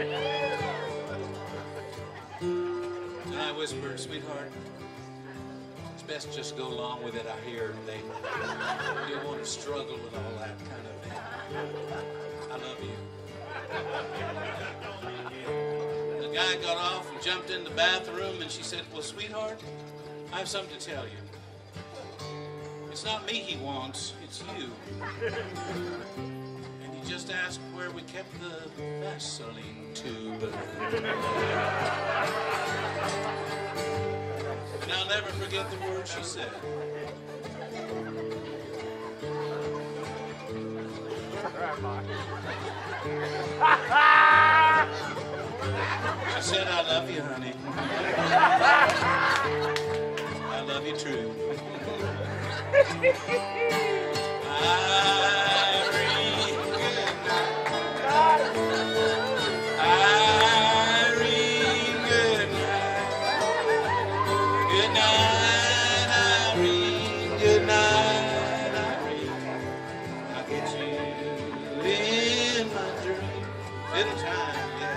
And I whispered, sweetheart, it's best just go along with it. I hear you don't want to struggle with all that kind of thing. I love you. The guy got off and jumped in the bathroom and she said, well, sweetheart, I have something to tell you. It's not me he wants, it's you. And he just asked where we kept the Vaseline tube. And I'll never forget the words she said. She said, I love you, honey. I love you true. Irene, good night. Irene, good night. Good night, Irene. Good night, Irene. I'll get you in my dream. Fiddle time, yeah.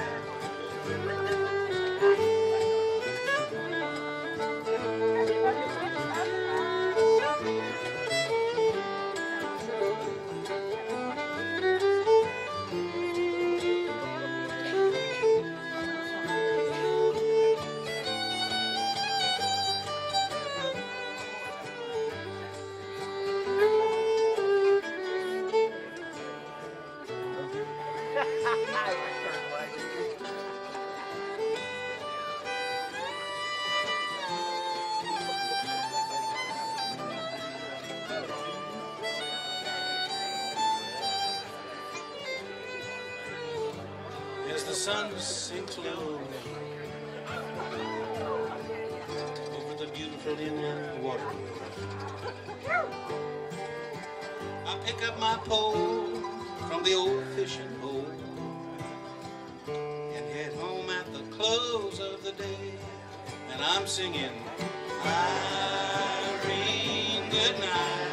As the sun sinks low over the beautiful inland waterway, I pick up my pole from the old fishing hole and head home at the close of the day. And I'm singing, Irene, good night.